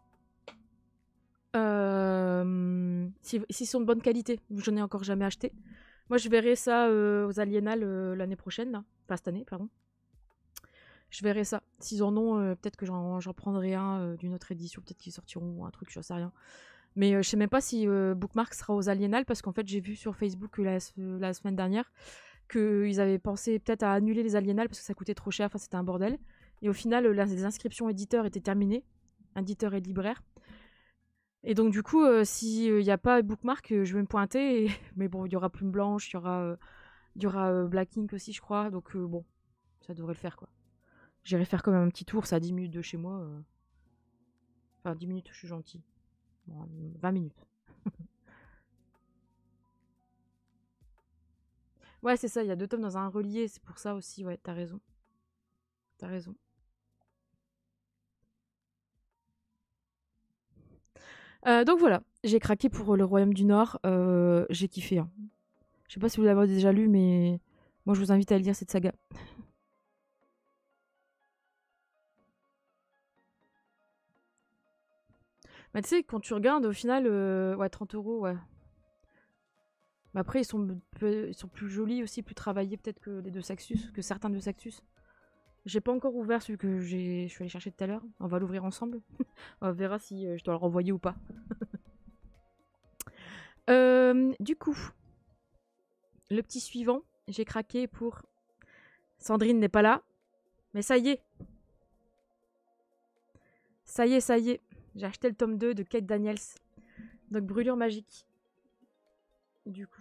euh, si, s'ils sont de bonne qualité. Je n'ai encore jamais acheté. Moi, je verrai ça euh, aux Aliénales euh, l'année prochaine, là. Enfin cette année, pardon. Je verrai ça. S'ils en ont, euh, peut-être que j'en, j'en prendrai un euh, d'une autre édition. Peut-être qu'ils sortiront un truc, je sais rien. Mais euh, je sais même pas si euh, Bookmark sera aux Aliénales parce qu'en fait, j'ai vu sur Facebook la, la semaine dernière qu'ils avaient pensé peut-être à annuler les Aliénales parce que ça coûtait trop cher. Enfin, c'était un bordel. Et au final, euh, les inscriptions éditeurs étaient terminées. Éditeurs et libraires. Et donc, du coup, euh, s'il n'y a pas Bookmark, euh, je vais me pointer. Et... Mais bon, il y aura Plume Blanche, il y aura, euh, il y aura euh, Black Ink aussi, je crois. Donc, euh, bon, ça devrait le faire, quoi. J'irai faire quand même un petit tour, c'est à dix minutes de chez moi. euh. Enfin, dix minutes, je suis gentil. Bon, vingt minutes. Ouais, c'est ça, il y a deux tomes dans un relié, c'est pour ça aussi, ouais, t'as raison. T'as raison. Euh, donc voilà, j'ai craqué pour le Royaume du Nord, euh, j'ai kiffé. Hein. Je sais pas si vous l'avez déjà lu, mais moi je vous invite à lire cette saga. Bah tu sais, quand tu regardes, au final, euh, ouais, trente euros, ouais. Mais après, ils sont, ils sont plus jolis aussi, plus travaillés peut-être que les deux Saxus, que certains de Saxus. J'ai pas encore ouvert celui que j'ai, je suis allée chercher tout à l'heure. On va l'ouvrir ensemble. On verra si euh, je dois le renvoyer ou pas. Euh, du coup, le petit suivant, j'ai craqué pour... Sandrine n'est pas là, mais ça y est. Ça y est, ça y est. J'ai acheté le tome deux de Kate Daniels. Donc, Brûlure magique. Du coup.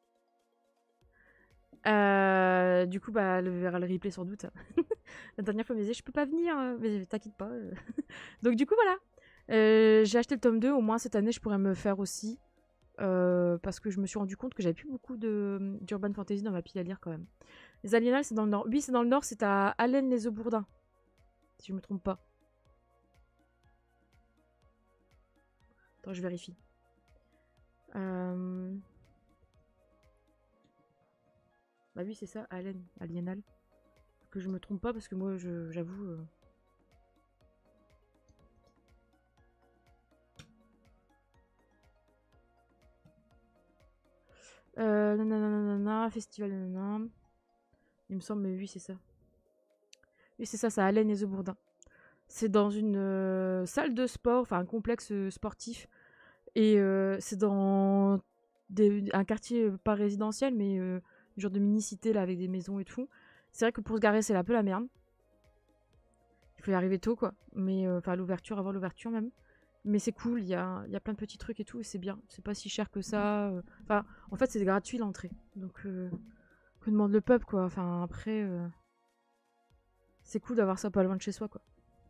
Euh, du coup, bah, elle verra le replay sans doute. La dernière fois, elle me disait, je peux pas venir, mais t'inquiète pas. Donc, du coup, voilà. Euh, j'ai acheté le tome deux. Au moins, cette année, je pourrais me faire aussi. Euh, parce que je me suis rendu compte que j'avais plus beaucoup de d'urban fantasy dans ma pile à lire quand même. Les Aliénales, c'est dans le nord. Oui, c'est dans le nord, c'est à Allen-les-Eaux-Bourdins. Si je me trompe pas. Attends, je vérifie. Euh... Bah oui, c'est ça, Allen, Aliénal. Que je me trompe pas parce que moi, j'avoue. Euh... Euh, nanana, nanana, festival, nanana. Il me semble, mais oui, c'est ça. Oui, c'est ça, c'est à Allen et The Bourdin. C'est dans une euh, salle de sport, enfin un complexe euh, sportif. Et euh, c'est dans des, un quartier euh, pas résidentiel, mais euh, genre de mini-cité là avec des maisons et tout. C'est vrai que pour se garer, c'est un peu la merde. Il faut y arriver tôt, quoi. Mais enfin, euh, l'ouverture, avant l'ouverture même. Mais c'est cool, il y a, y a plein de petits trucs et tout, et c'est bien. C'est pas si cher que ça. euh. Enfin, en fait, c'est gratuit l'entrée. Donc, euh, que demande le peuple, quoi. Enfin, après, euh, c'est cool d'avoir ça pas loin de chez soi, quoi.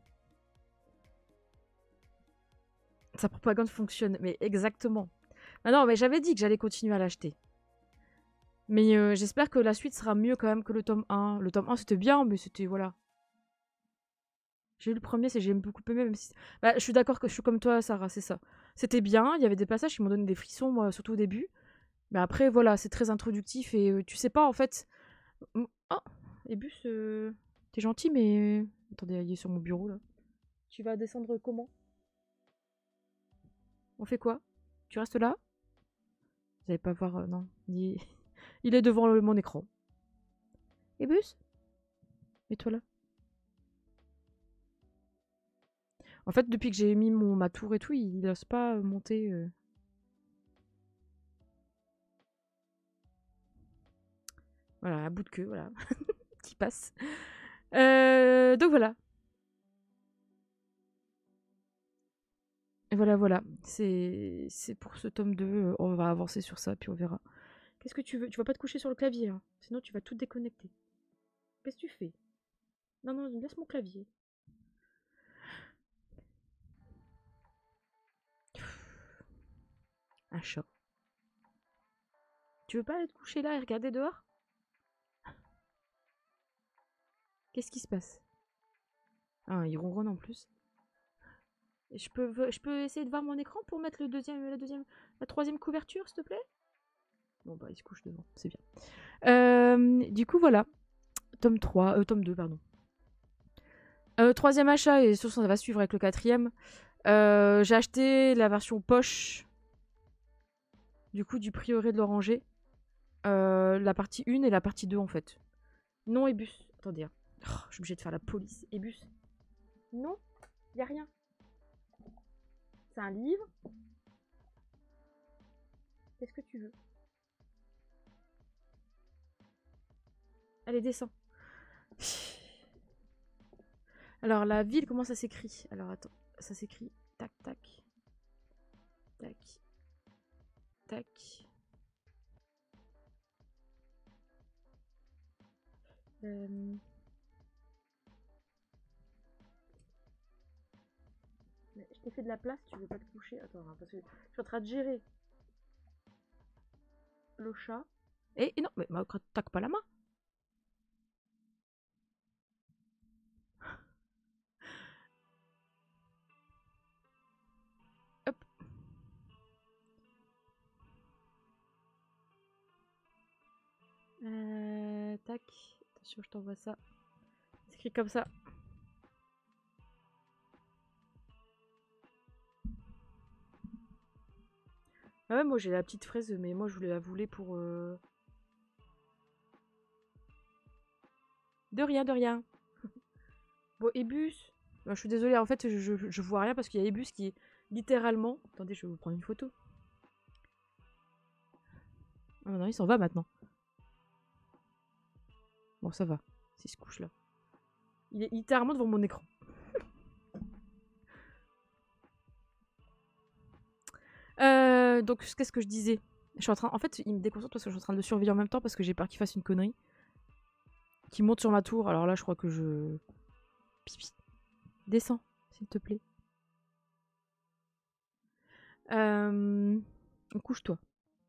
Sa propagande fonctionne, mais exactement. Ah non, mais j'avais dit que j'allais continuer à l'acheter. Mais euh, j'espère que la suite sera mieux quand même que le tome un. Le tome un, c'était bien, mais c'était, voilà. J'ai eu le premier, c'est j'ai beaucoup aimé, même si... Bah, je suis d'accord que je suis comme toi, Sarah, c'est ça. C'était bien, il y avait des passages qui m'ont donné des frissons, moi, surtout au début. Mais après, voilà, c'est très introductif et euh, tu sais pas, en fait... Oh, Ebus, euh, t'es gentil, mais... Attendez, il est sur mon bureau, là. Tu vas descendre comment? On fait quoi? Tu restes là? Vous allez pas voir, euh, non. Il est, il est devant le- mon écran. Ebus? Mets-toi là. En fait, depuis que j'ai mis mon, ma tour et tout, il n'ose pas euh, monter... euh. Voilà, à bout de queue, voilà. Qui passe. Euh, donc voilà. Et voilà, voilà. C'est c'est pour ce tome deux. euh, On va avancer sur ça, puis on verra. Qu'est-ce que tu veux? Tu vas pas te coucher sur le clavier, hein. Sinon tu vas tout déconnecter. Qu'est-ce que tu fais? Non, non, laisse mon clavier. Un chat. Tu veux pas aller te coucher là et regarder dehors? Qu'est-ce qui se passe? Ah, il ronronne en plus. Je peux, je peux essayer de voir mon écran pour mettre le deuxième, la deuxième, la troisième couverture, s'il te plaît? Bon, bah, il se couche devant, c'est bien. Euh, du coup, voilà. Tome trois, euh, tome deux, pardon. Euh, troisième achat, et sur ça va suivre avec le quatrième. Euh, j'ai acheté la version poche, du coup, du Prieuré de l'Oranger. Euh, la partie un et la partie deux, en fait. Non, Ebus. Attendez, hein. Oh, je suis obligée de faire la police. Ebus. Non, y a rien. C'est un livre. Qu'est-ce que tu veux? Allez, descends. Alors, la ville, comment ça s'écrit? Alors, attends. Ça s'écrit tac, tac. Tac. Tac. Euh... Je t'ai fait de la place, tu veux pas te coucher? Attends, hein, parce que je suis en train de gérer le chat. Et, et non, mais t'attaque pas la main. Hop. Euh, tac. Attention, je t'envoie ça. C'est écrit comme ça. Ah ouais, moi j'ai la petite fraise, mais moi je voulais la voulais pour... Euh... De rien, de rien. Bon, Ebus. Ben, je suis désolée, en fait, je, je, je vois rien parce qu'il y a Ebus qui est littéralement... Attendez, je vais vous prendre une photo. Ah non, il s'en va maintenant. Bon, ça va. S'il se couche là. Il est littéralement devant mon écran. euh, donc, qu'est-ce que je disais? Je suis en train... En fait, il me déconcentre parce que je suis en train de le surveiller en même temps parce que j'ai peur qu'il fasse une connerie. Qu'il monte sur ma tour. Alors là, je crois que je... Pipi. Descends, s'il te plaît. Euh... Couche-toi.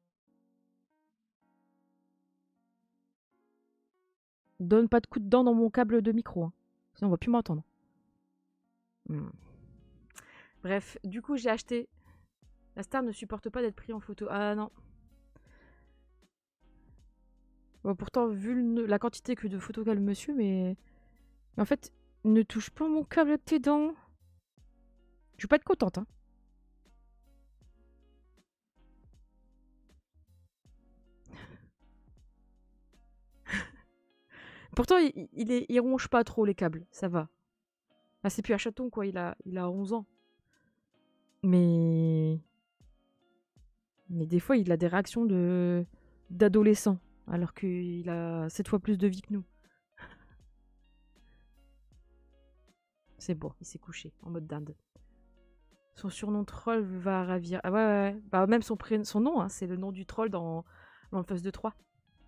Donne pas de coup de dent dans mon câble de micro. Hein. Sinon, on va plus m'entendre. Hmm. Bref, du coup, j'ai acheté. La star ne supporte pas d'être pris en photo. Ah non. Bon, pourtant, vu le, la quantité que de photos qu'a le monsieur, mais... mais en fait, ne touche pas mon câble de tes dents. Je vais pas être contente, hein. Pourtant, il, il, est, il ronge pas trop les câbles, ça va. Ah, c'est plus un chaton, quoi, il a, il a onze ans. Mais... Mais des fois, il a des réactions de d'adolescent, alors qu'il a sept fois plus de vie que nous. C'est bon, il s'est couché, en mode dinde. Son surnom troll va ravir. Ah ouais, ouais, ouais. Bah, même son, prénom, son nom, hein, c'est le nom du troll dans l'Enfance de trois.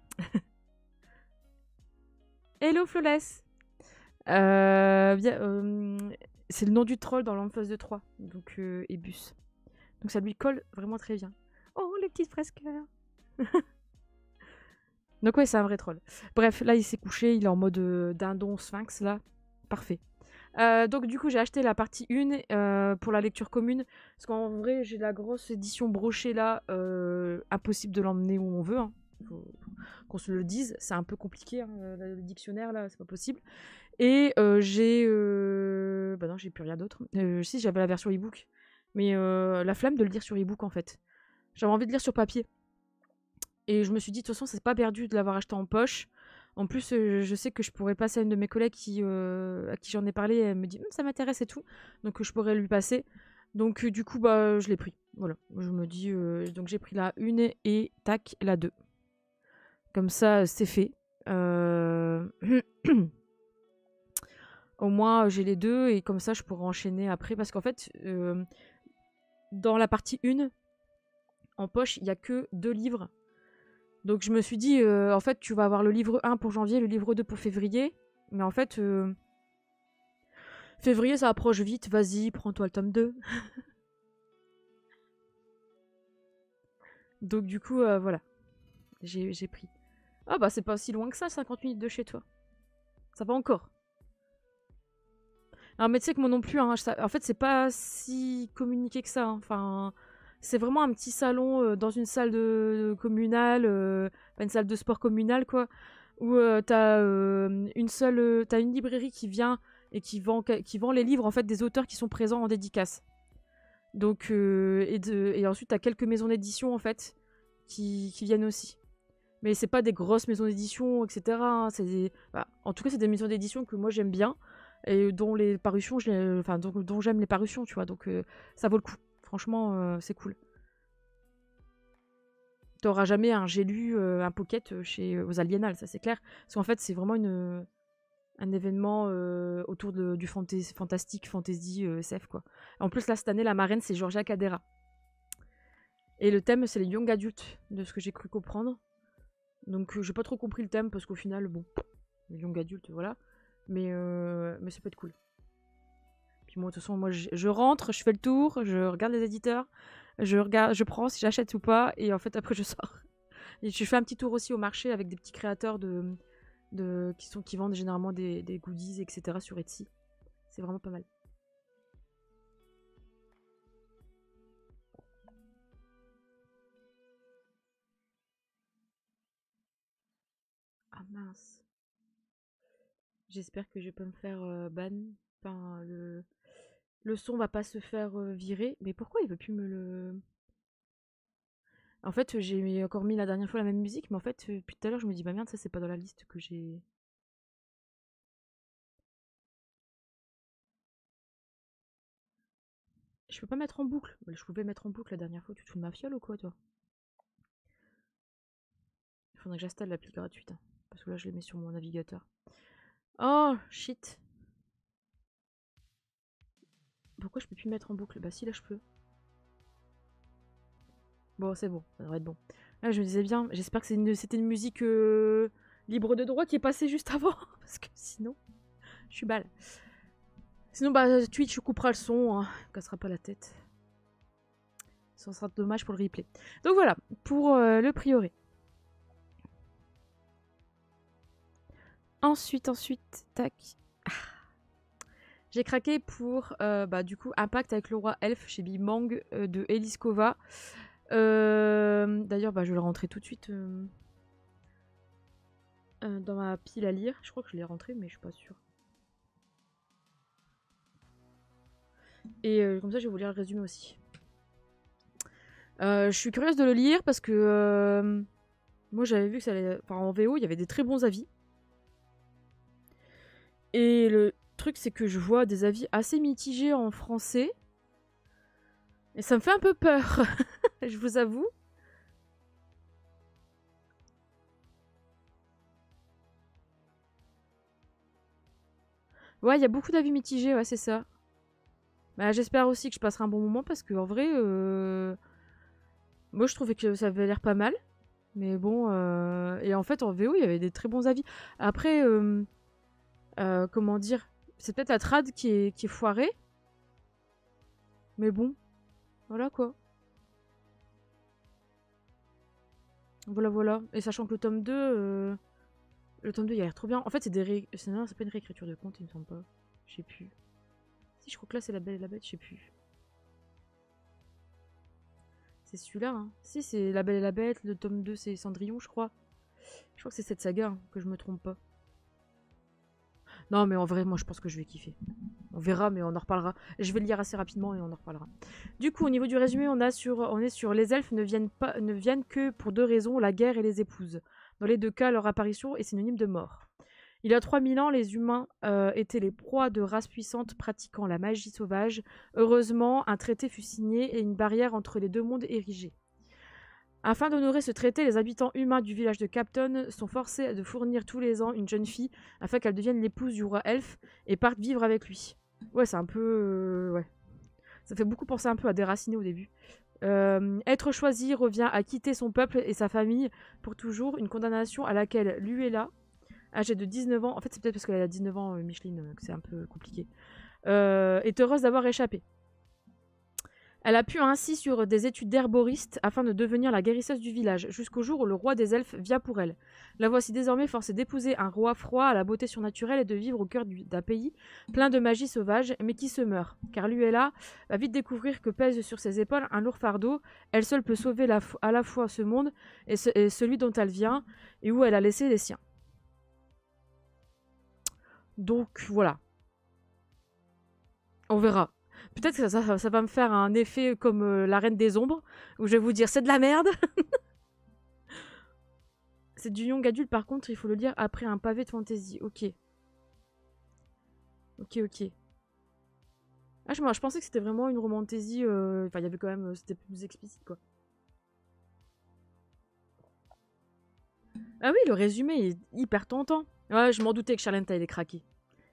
Hello, Flawless. euh, euh, C'est le nom du troll dans l'Enfance de trois. Donc, euh, Ebus. Donc, ça lui colle vraiment très bien. Oh, les petites fresqueurs. Donc, ouais, c'est un vrai troll. Bref, là, il s'est couché. Il est en mode euh, dindon sphinx, là. Parfait. Euh, donc du coup j'ai acheté la partie un euh, pour la lecture commune parce qu'en vrai j'ai la grosse édition brochée là, euh, impossible de l'emmener où on veut, hein. Faut qu'on se le dise, c'est un peu compliqué, hein, le dictionnaire là c'est pas possible. Et euh, j'ai euh... bah non j'ai plus rien d'autre. Euh, si j'avais la version ebook, mais euh, la flemme de le lire sur ebook en fait. J'avais envie de lire sur papier et je me suis dit de toute façon c'est pas perdu de l'avoir acheté en poche. En plus, euh, je sais que je pourrais passer à une de mes collègues qui, euh, à qui j'en ai parlé. Elle me dit hm, ça m'intéresse et tout. Donc, euh, je pourrais lui passer. Donc, euh, du coup, bah, je l'ai pris. Voilà. Je me dis. Euh, donc, j'ai pris la une et tac, la deux. Comme ça, c'est fait. Euh... Au moins, j'ai les deux. Et comme ça, je pourrais enchaîner après. Parce qu'en fait, euh, dans la partie un, en poche, il n'y a que deux livres. Donc, je me suis dit, euh, en fait, tu vas avoir le livre un pour janvier, le livre deux pour février. Mais en fait. Euh... Février, ça approche vite, vas-y, prends-toi le tome deux. Donc du coup, euh, voilà, j'ai pris. Ah bah c'est pas si loin que ça, cinquante minutes de chez toi. Ça va encore. Alors, mais tu sais que moi non plus, hein, ça- en fait, c'est pas si communiqué que ça. Hein. Enfin, c'est vraiment un petit salon euh, dans une salle de, de communale, euh, pas une salle de sport communale, quoi, où euh, t'as euh, une seule, euh, t'as une librairie qui vient et qui vend, qui vend les livres en fait des auteurs qui sont présents en dédicace. Donc, euh, et, de, et ensuite, t'as quelques maisons d'édition en fait qui, qui viennent aussi. Mais c'est pas des grosses maisons d'édition, et cetera. Hein. C'est des... bah, en tout cas, c'est des maisons d'édition que moi j'aime bien et dont les parutions, je les... enfin, dont, dont j'aime les parutions, tu vois. Donc euh, ça vaut le coup. Franchement, euh, c'est cool. T'auras jamais un j'ai lu euh, un pocket chez euh, aux Aliénales, ça c'est clair. Parce qu'en fait, c'est vraiment une, un événement euh, autour de, du fantasy, fantastique, fantasy, euh, S F, quoi. En plus, là, cette année, la marraine, c'est Georgia Cadera. Et le thème, c'est les young adultes, de ce que j'ai cru comprendre. Donc euh, j'ai pas trop compris le thème parce qu'au final, bon, les young adultes, voilà. Mais, euh, mais ça peut être cool. Puis moi, de toute façon, moi, je, je rentre, je fais le tour, je regarde les éditeurs, je regarde, je prends si j'achète ou pas, et en fait après je sors. Et je fais un petit tour aussi au marché avec des petits créateurs de, de qui sont qui vendent généralement des, des goodies, et cetera sur Etsy. C'est vraiment pas mal. Ah mince. J'espère que je vais pas me faire euh, ban. Enfin, le, le son va pas se faire euh, virer. Mais pourquoi il veut plus me le... En fait, j'ai encore mis la dernière fois la même musique, mais en fait, depuis tout à l'heure, je me dis, bah merde, ça c'est pas dans la liste que j'ai... Je peux pas mettre en boucle. Je pouvais mettre en boucle la dernière fois, tu te fous de ma fiole ou quoi, toi? Il faudrait que j'installe l'appli gratuite, hein, parce que là, je les mets sur mon navigateur. Oh, shit. Pourquoi je peux plus mettre en boucle? Bah si, là, je peux. Bon, c'est bon, ça devrait être bon. Là, je me disais bien, j'espère que c'était une, une musique euh, libre de droit qui est passée juste avant, parce que sinon, je suis balle. Sinon, bah, Twitch coupera le son, hein, cassera pas la tête. Ça sera dommage pour le replay. Donc voilà, pour euh, le prieuré. Ensuite, ensuite, tac. Ah. J'ai craqué pour, euh, bah, du coup, Impact avec le roi elfe chez Big Bang euh, de Eliskova. Euh, D'ailleurs, bah, je vais le rentrer tout de suite euh, euh, dans ma pile à lire. Je crois que je l'ai rentré, mais je suis pas sûre. Et euh, comme ça, je vais vous lire le résumé aussi. Euh, je suis curieuse de le lire parce que euh, moi, j'avais vu que ça allait... Enfin, en V O, il y avait des très bons avis. Et le truc, c'est que je vois des avis assez mitigés en français. Et ça me fait un peu peur, je vous avoue. Ouais, il y a beaucoup d'avis mitigés, ouais, c'est ça. Bah, j'espère aussi que je passerai un bon moment parce que en vrai, euh... moi je trouvais que ça avait l'air pas mal. Mais bon, euh... et en fait en V O, il y avait des très bons avis. Après, euh... Euh, comment dire, c'est peut-être la trad qui est, qui est foirée. Mais bon, voilà quoi. Voilà, voilà. Et sachant que le tome deux, euh... le tome deux, il a l'air trop bien. En fait, c'est des ré... c'est non, c'est pas une réécriture de conte, il me semble pas. Je sais plus. Si, je crois que là, c'est La Belle et la Bête, je sais plus. C'est celui-là, hein. Si, c'est La Belle et la Bête, le tome deux, c'est Cendrillon, je crois. Je crois que c'est cette saga, hein, que je me trompe pas. Non, mais en vrai, moi, je pense que je vais kiffer. On verra, mais on en reparlera. Je vais le lire assez rapidement et on en reparlera. Du coup, au niveau du résumé, on, a sur, on est sur les elfes ne viennent, pas, ne viennent que pour deux raisons, la guerre et les épouses. Dans les deux cas, leur apparition est synonyme de mort. Il y a trois mille ans, les humains euh, étaient les proies de races puissantes pratiquant la magie sauvage. Heureusement, un traité fut signé et une barrière entre les deux mondes érigée. Afin d'honorer ce traité, les habitants humains du village de Capton sont forcés de fournir tous les ans une jeune fille afin qu'elle devienne l'épouse du roi elfe et parte vivre avec lui. Ouais, c'est un peu... Euh, ouais. Ça fait beaucoup penser un peu à Déraciné au début. Euh, être choisi revient à quitter son peuple et sa famille pour toujours, une condamnation à laquelle Luella, âgée de dix-neuf ans, en fait c'est peut-être parce qu'elle a dix-neuf ans, Micheline, que c'est un peu compliqué, euh, est heureuse d'avoir échappé. Elle appuie ainsi sur des études d'herboriste afin de devenir la guérisseuse du village, jusqu'au jour où le roi des elfes vient pour elle. La voici désormais forcée d'épouser un roi froid à la beauté surnaturelle et de vivre au cœur d'un pays plein de magie sauvage, mais qui se meurt. Car Luella va vite découvrir que pèse sur ses épaules un lourd fardeau. Elle seule peut sauver la à la fois ce monde et, ce et celui dont elle vient, et où elle a laissé les siens. Donc voilà. On verra. Peut-être que ça, ça, ça va me faire un effet comme euh, la Reine des Ombres, où je vais vous dire c'est de la merde. C'est du young adulte, par contre, il faut le lire après un pavé de fantasy. Ok. Ok, ok. Ah, je, je pensais que c'était vraiment une romantasy. Euh... Enfin, il y avait quand même. C'était plus explicite, quoi. Ah oui, le résumé est hyper tentant. Ouais, je m'en doutais que Charlene allait craquer.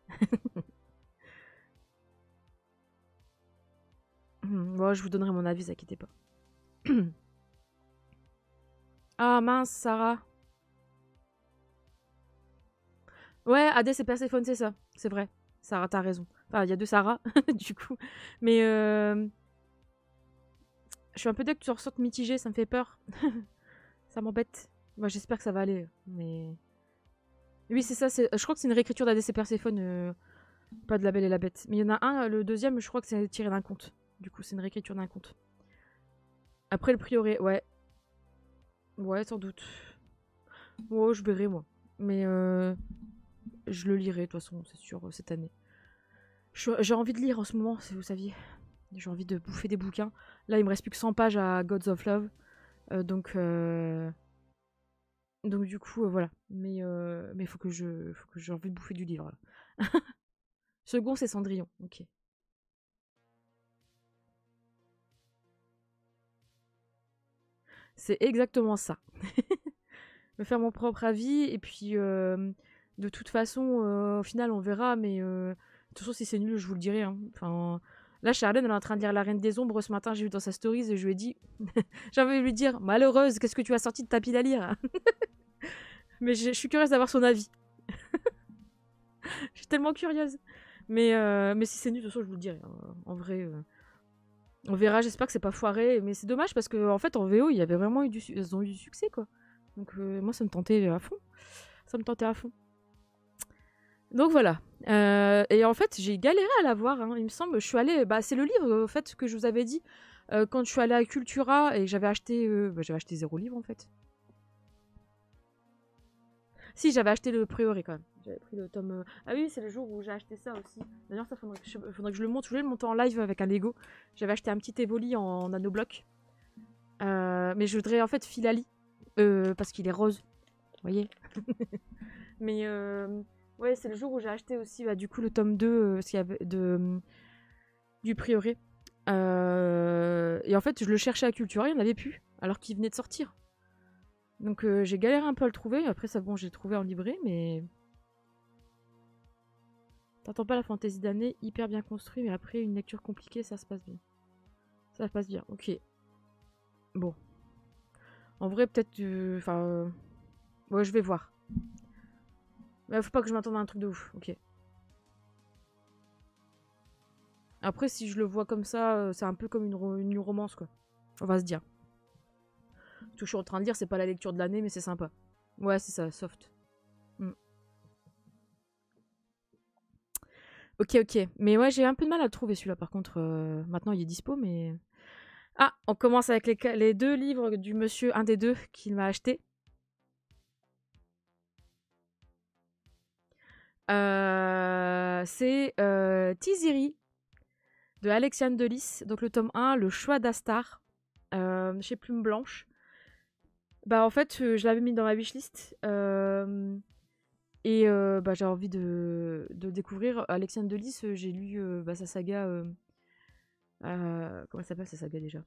Bon, je vous donnerai mon avis, ne vous inquiétez pas. Ah mince, Sarah. Ouais, Hades et Perséphone, c'est ça. C'est vrai. Sarah, t'as raison. Enfin, il y a deux Sarah, du coup. Mais euh... je suis un peu dès que tu ressortes mitigé, ça me fait peur. Ça m'embête. Moi, j'espère que ça va aller. Mais... Oui, c'est ça. Je crois que c'est une réécriture d'Hadès et Perséphone. Euh... Pas de La Belle et la Bête. Mais il y en a un, le deuxième, je crois que c'est tiré d'un conte. Du coup, c'est une réécriture d'un conte. Après le prieuré, ouais. Ouais, sans doute. Ouais, je verrai, moi. Mais euh... je le lirai, de toute façon, c'est sûr, cette année. J'ai envie de lire en ce moment, si vous saviez. J'ai envie de bouffer des bouquins. Là, il me reste plus que cent pages à Gods of Love. Euh, donc... Euh... Donc du coup, euh, voilà. Mais euh, mais faut que je, faut que j'ai envie de bouffer du livre. Là. Second, c'est Cendrillon. Ok. C'est exactement ça. Me faire mon propre avis et puis euh, de toute façon, euh, au final, on verra. Mais euh, de toute façon, si c'est nul, je vous le dirai. Hein. Enfin, là, Charlène, elle est en train de lire La Reine des Ombres ce matin. J'ai vu dans sa stories et je lui ai dit, j'ai envie de lui dire, malheureuse, qu'est-ce que tu as sorti de ta pile à lire? Mais je suis curieuse d'avoir son avis. Je suis tellement curieuse. Mais, euh, mais si c'est nul, de toute façon, je vous le dirai. Hein. En vrai, euh, on verra. J'espère que c'est pas foiré. Mais c'est dommage parce qu'en en fait, en V O, il y avait vraiment eu du, ils ont eu du succès, quoi. Donc euh, moi, ça me tentait à fond. Ça me tentait à fond. Donc voilà. Euh, et en fait, j'ai galéré à l'avoir. Hein. Il me semble. Je suis allée. Bah, c'est le livre, au fait, que je vous avais dit euh, quand je suis allée à Cultura et que j'avais acheté. Euh, bah, j'avais acheté zéro livre, en fait. Si, j'avais acheté le Prieuré quand même. J'avais pris le tome. Ah oui, c'est le jour où j'ai acheté ça aussi. D'ailleurs, ça faudrait que, je... faudrait que je le monte. Je voulais le monter en live avec un Lego. J'avais acheté un petit Evoli en, en nanobloc. Euh, mais je voudrais en fait Philali. Euh, parce qu'il est rose. Vous voyez. Mais euh, ouais, c'est le jour où j'ai acheté aussi bah, du coup le tome deux euh, y avait de, du Prieuré. Euh, et en fait, je le cherchais à Cultura, il n'y en avait plus. Alors qu'il venait de sortir. Donc euh, j'ai galéré un peu à le trouver. Après, ça, bon, j'ai trouvé en librairie, mais. T'entends pas la fantaisie d'année, hyper bien construit, mais après une lecture compliquée, ça se passe bien. Ça se passe bien, ok. Bon. En vrai, peut-être. Enfin. Euh, euh... Ouais, je vais voir. Mais faut pas que je m'attende à un truc de ouf, ok. Après, si je le vois comme ça, c'est un peu comme une, ro une romance, quoi. On va se dire. Ce que je suis en train de dire, c'est pas la lecture de l'année, mais c'est sympa. Ouais, c'est ça, soft. Mm. Ok, ok. Mais ouais, j'ai un peu de mal à le trouver celui-là, par contre. Euh, maintenant, il est dispo, mais... Ah, on commence avec les, les deux livres du monsieur, un des deux, qu'il m'a acheté. Euh, c'est euh, Tiziri, de Alexiane Delis. Donc le tome un, Le choix d'Astar, euh, chez Plume Blanche. Bah en fait, euh, je l'avais mis dans ma wishlist. Euh, et euh, bah, j'ai envie de, de découvrir. Alexiane Delis, euh, j'ai lu euh, bah, sa saga... Euh, euh, comment ça s'appelle sa saga déjà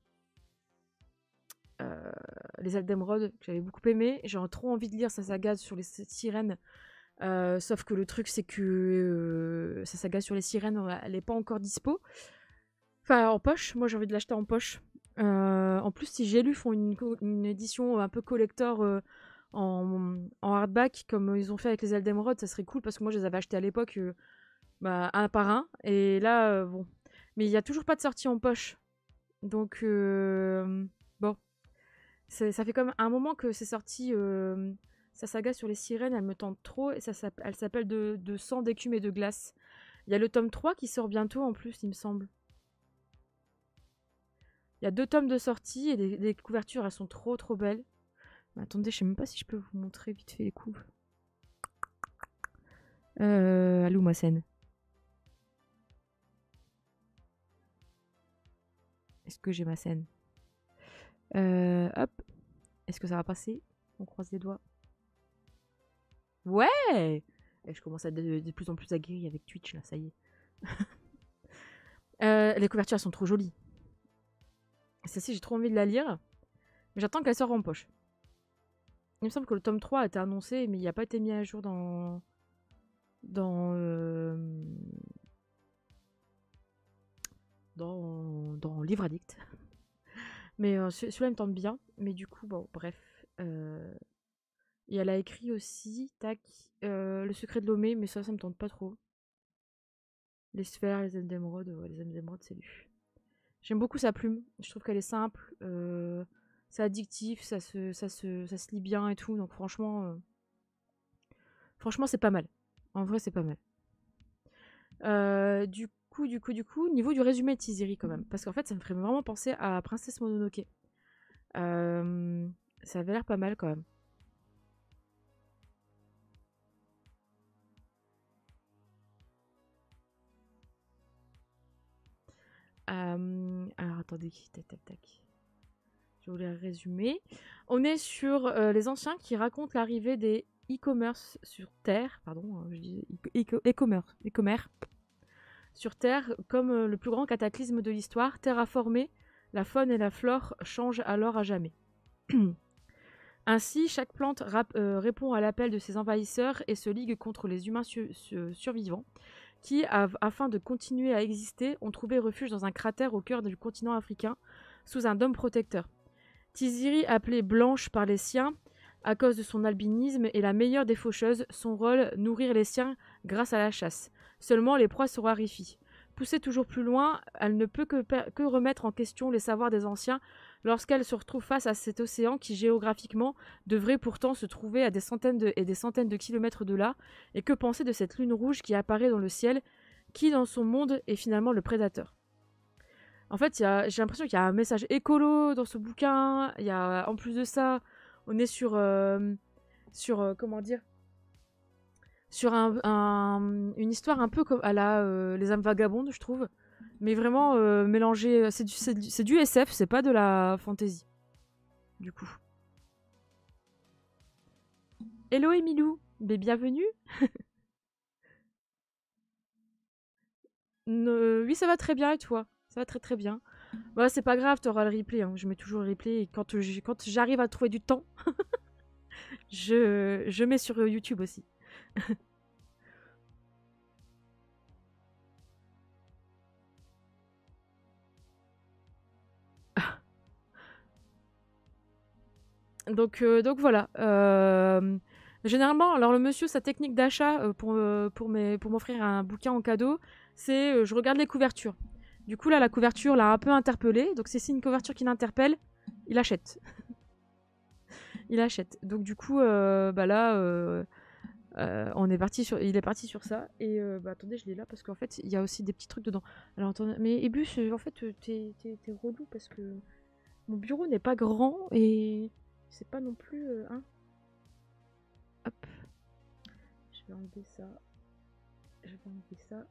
euh, Les Ailes d'Émeraude, que j'avais beaucoup aimé. J'ai trop envie de lire sa saga sur les sirènes. Euh, sauf que le truc, c'est que euh, sa saga sur les sirènes, elle n'est pas encore dispo. Enfin, en poche. Moi, j'ai envie de l'acheter en poche. Euh, en plus, si j'ai lu, font une, une édition un peu collector euh, en, en hardback, comme ils ont fait avec les Ailes d'Émeraude, ça serait cool parce que moi, je les avais achetés à l'époque euh, bah, un par un. Et là, euh, bon. Mais il n'y a toujours pas de sortie en poche. Donc, euh, bon. Ça fait comme un moment que c'est sorti. Euh, sa saga sur les sirènes, elle me tente trop. Et ça, elle s'appelle de, de sang, d'écume et de glace. Il y a le tome trois qui sort bientôt en plus, il me semble. Il y a deux tomes de sortie et les, les couvertures, elles sont trop trop belles. Mais attendez, je sais même pas si je peux vous montrer vite fait les couves. Euh, allô, ma scène. Est-ce que j'ai ma scène? euh, Hop. Est-ce que ça va passer? On croise les doigts. Ouais! Et je commence à être de, de plus en plus aguerrie avec Twitch, là, ça y est. euh, les couvertures, elles sont trop jolies. Celle-ci, j'ai trop envie de la lire. Mais j'attends qu'elle sorte en poche. Il me semble que le tome trois a été annoncé, mais il n'a pas été mis à jour dans... Dans... Euh... Dans... Dans Livre Addict. Mais euh, celui-là me tente bien. Mais du coup, bon, bref. Euh... Et elle a écrit aussi, tac, euh, Le secret de Lomé, mais ça, ça me tente pas trop. Les sphères, les ailes d'émeraude, ouais, les ailes d'émeraude, c'est lu. J'aime beaucoup sa plume. Je trouve qu'elle est simple. Euh... C'est addictif, ça se, ça, se, ça se lit bien et tout. Donc franchement... Euh... Franchement, c'est pas mal. En vrai, c'est pas mal. Euh, du coup, du coup, du coup, niveau du résumé de Tiziri quand même. Parce qu'en fait, ça me ferait vraiment penser à Princesse Mononoke. Euh, ça avait l'air pas mal quand même. Euh, alors attendez, tac tac tac. Je voulais résumer. On est sur euh, les anciens qui racontent l'arrivée des e-commerce sur Terre. Pardon, je dis e-commerce. E-commerce. Sur Terre, comme euh, le plus grand cataclysme de l'histoire, terraformée, la faune et la flore changent alors à jamais. Ainsi, chaque plante rap, euh, répond à l'appel de ses envahisseurs et se ligue contre les humains su su survivants qui, av afin de continuer à exister, ont trouvé refuge dans un cratère au cœur du continent africain, sous un dôme protecteur. Tiziri, appelée Blanche par les siens, à cause de son albinisme, est la meilleure des faucheuses, son rôle, nourrir les siens grâce à la chasse. Seulement, les proies se raréfient. Poussée toujours plus loin, elle ne peut que, que remettre en question les savoirs des anciens lorsqu'elle se retrouve face à cet océan qui, géographiquement, devrait pourtant se trouver à des centaines de, et des centaines de kilomètres de là. Et que penser de cette lune rouge qui apparaît dans le ciel, qui, dans son monde, est finalement le prédateur? En fait, j'ai l'impression qu'il y a un message écolo dans ce bouquin. Il y a, en plus de ça, on est sur, euh, sur euh, comment dire, sur un, un, une histoire un peu comme à la euh, Les âmes vagabondes, je trouve. Mais vraiment euh, mélangé. C'est du, du, du S F, c'est pas de la fantasy. Du coup. Hello Emilou, mais bienvenue. euh, oui, ça va très bien et toi? Ça va très très bien. Bah, c'est pas grave, t'auras le replay. Hein. Je mets toujours le replay et quand j'arrive à trouver du temps, je, je mets sur YouTube aussi. donc, euh, donc voilà. Euh, généralement, alors le monsieur, sa technique d'achat euh, pour, euh, pour m'offrir un bouquin en cadeau, c'est euh, je regarde les couvertures. Du coup, là, la couverture l'a un peu interpellé. Donc, c'est une couverture qui l'interpelle, il achète. il achète. Donc, du coup, euh, bah là, euh, euh, on est parti sur, il est parti sur ça. Et euh, bah, attendez, je l'ai là parce qu'en fait, il y a aussi des petits trucs dedans. Alors, attendez, mais Ebus, en fait, t'es relou parce que mon bureau n'est pas grand et c'est pas non plus. Euh, hein Hop. Je vais enlever ça. Je vais enlever ça.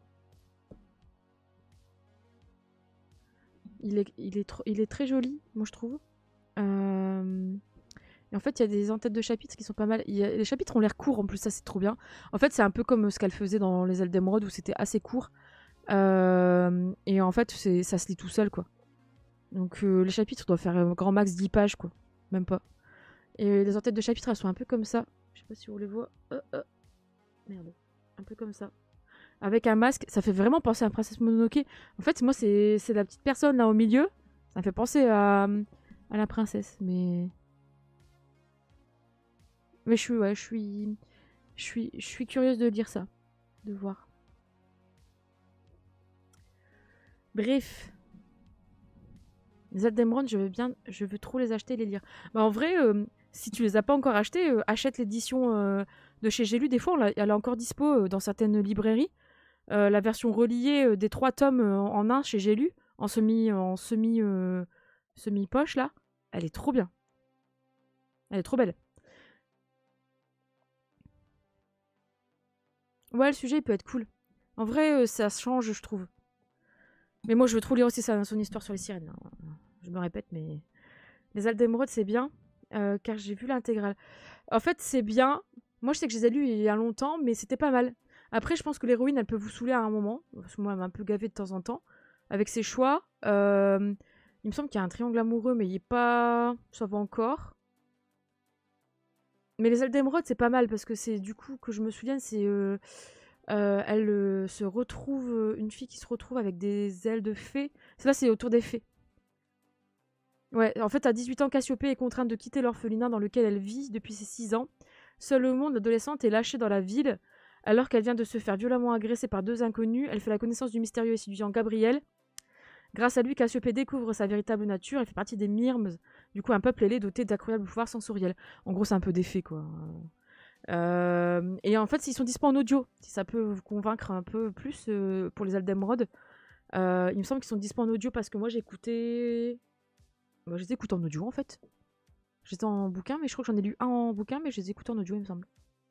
Il est, il est, trop, il est très joli, moi je trouve. Euh... Et en fait, il y a des en-têtes de chapitres qui sont pas mal. Y a... Les chapitres ont l'air courts en plus, ça c'est trop bien. En fait, c'est un peu comme ce qu'elle faisait dans Les Ailes d'Émeraude où c'était assez court. Euh... Et en fait, ça se lit tout seul quoi. Donc euh, les chapitres doivent faire un grand max dix pages quoi. Même pas. Et les en-têtes de chapitres, elles sont un peu comme ça. Je sais pas si vous les voyez. Euh, euh. Merde. Un peu comme ça. Avec un masque, ça fait vraiment penser à Princesse Mononoke. En fait, moi, c'est la petite personne là au milieu. Ça me fait penser à, à la princesse. Mais. Mais je suis, ouais, je suis. Je suis, je suis curieuse de lire ça. De voir. Bref. Les ailes d'émeraude, je veux bien, je veux trop les acheter et les lire. Bah, en vrai, euh, si tu les as pas encore achetés, euh, achète l'édition euh, de chez J'ai lu. Des fois, on l'a- elle est encore dispo euh, dans certaines librairies. Euh, la version reliée euh, des trois tomes euh, en un chez J'ai lu, en semi, en semi, euh, semi-poche là, elle est trop bien. Elle est trop belle. Ouais, le sujet il peut être cool. En vrai, euh, ça change, je trouve. Mais moi, je veux trop lire aussi sa- son histoire sur les sirènes, hein. Je me répète, mais les ailes d'émeraude, c'est bien, euh, car j'ai vu l'intégrale. En fait, c'est bien. Moi, je sais que je les ai lus il y a longtemps, mais c'était pas mal. Après, je pense que l'héroïne, elle peut vous saouler à un moment. Parce que moi, elle m'a un peu gavé de temps en temps. Avec ses choix. Euh, il me semble qu'il y a un triangle amoureux, mais il est pas... Ça va encore. Mais les ailes d'émeraude, c'est pas mal, parce que c'est du coup, que je me souvienne, c'est... Euh, euh, elle euh, se retrouve... euh, Une fille qui se retrouve avec des ailes de fée. C'est là, c'est autour des fées. Ouais, en fait, à dix-huit ans, Cassiopée est contrainte de quitter l'orphelinat dans lequel elle vit depuis ses six ans. Seule au monde, l'adolescente est lâchée dans la ville. Alors qu'elle vient de se faire violemment agresser par deux inconnus, elle fait la connaissance du mystérieux étudiant Gabriel. Grâce à lui, Cassiopée découvre sa véritable nature. Elle fait partie des Myrmes, du coup un peuple ailé doté d'incroyables pouvoirs sensoriels. En gros, c'est un peu des fées, quoi. Euh, et en fait, ils sont dispo en audio, si ça peut vous convaincre un peu plus euh, pour les ailes d'émeraude. Euh, il me semble qu'ils sont dispo en audio parce que moi, j'ai écouté... Moi, je les écoute en audio, en fait. J'étais en bouquin, mais je crois que j'en ai lu un en bouquin, mais je les écoute en audio, il me semble.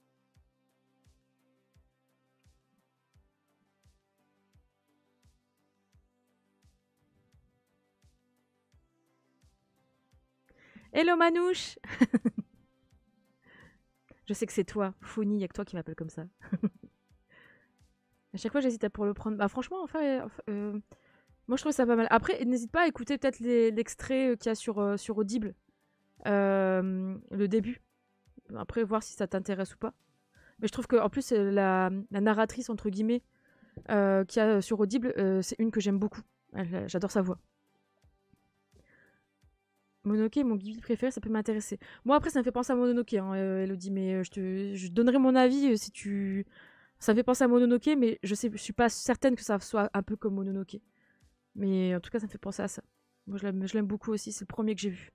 Hello Manouche. Je sais que c'est toi, Founi, il y a que toi qui m'appelle comme ça. À chaque fois, j'hésitais pour le prendre. Bah franchement, enfin, euh, moi je trouve ça pas mal. Après, n'hésite pas à écouter peut-être l'extrait qu'il y a sur, euh, sur Audible, euh, le début. Après, voir si ça t'intéresse ou pas. Mais je trouve qu'en plus, la, la narratrice, entre guillemets, euh, qu'il y a sur Audible, euh, c'est une que j'aime beaucoup. J'adore sa voix. Mononoke est mon Ghibli préféré, ça peut m'intéresser. Moi, après, ça me fait penser à Mononoke, hein, euh, Elodie, mais euh, je te je donnerai mon avis euh, si tu... Ça me fait penser à Mononoke, mais je sais, je suis pas certaine que ça soit un peu comme Mononoke. Mais en tout cas, ça me fait penser à ça. Moi, je l'aime beaucoup aussi, c'est le premier que j'ai vu.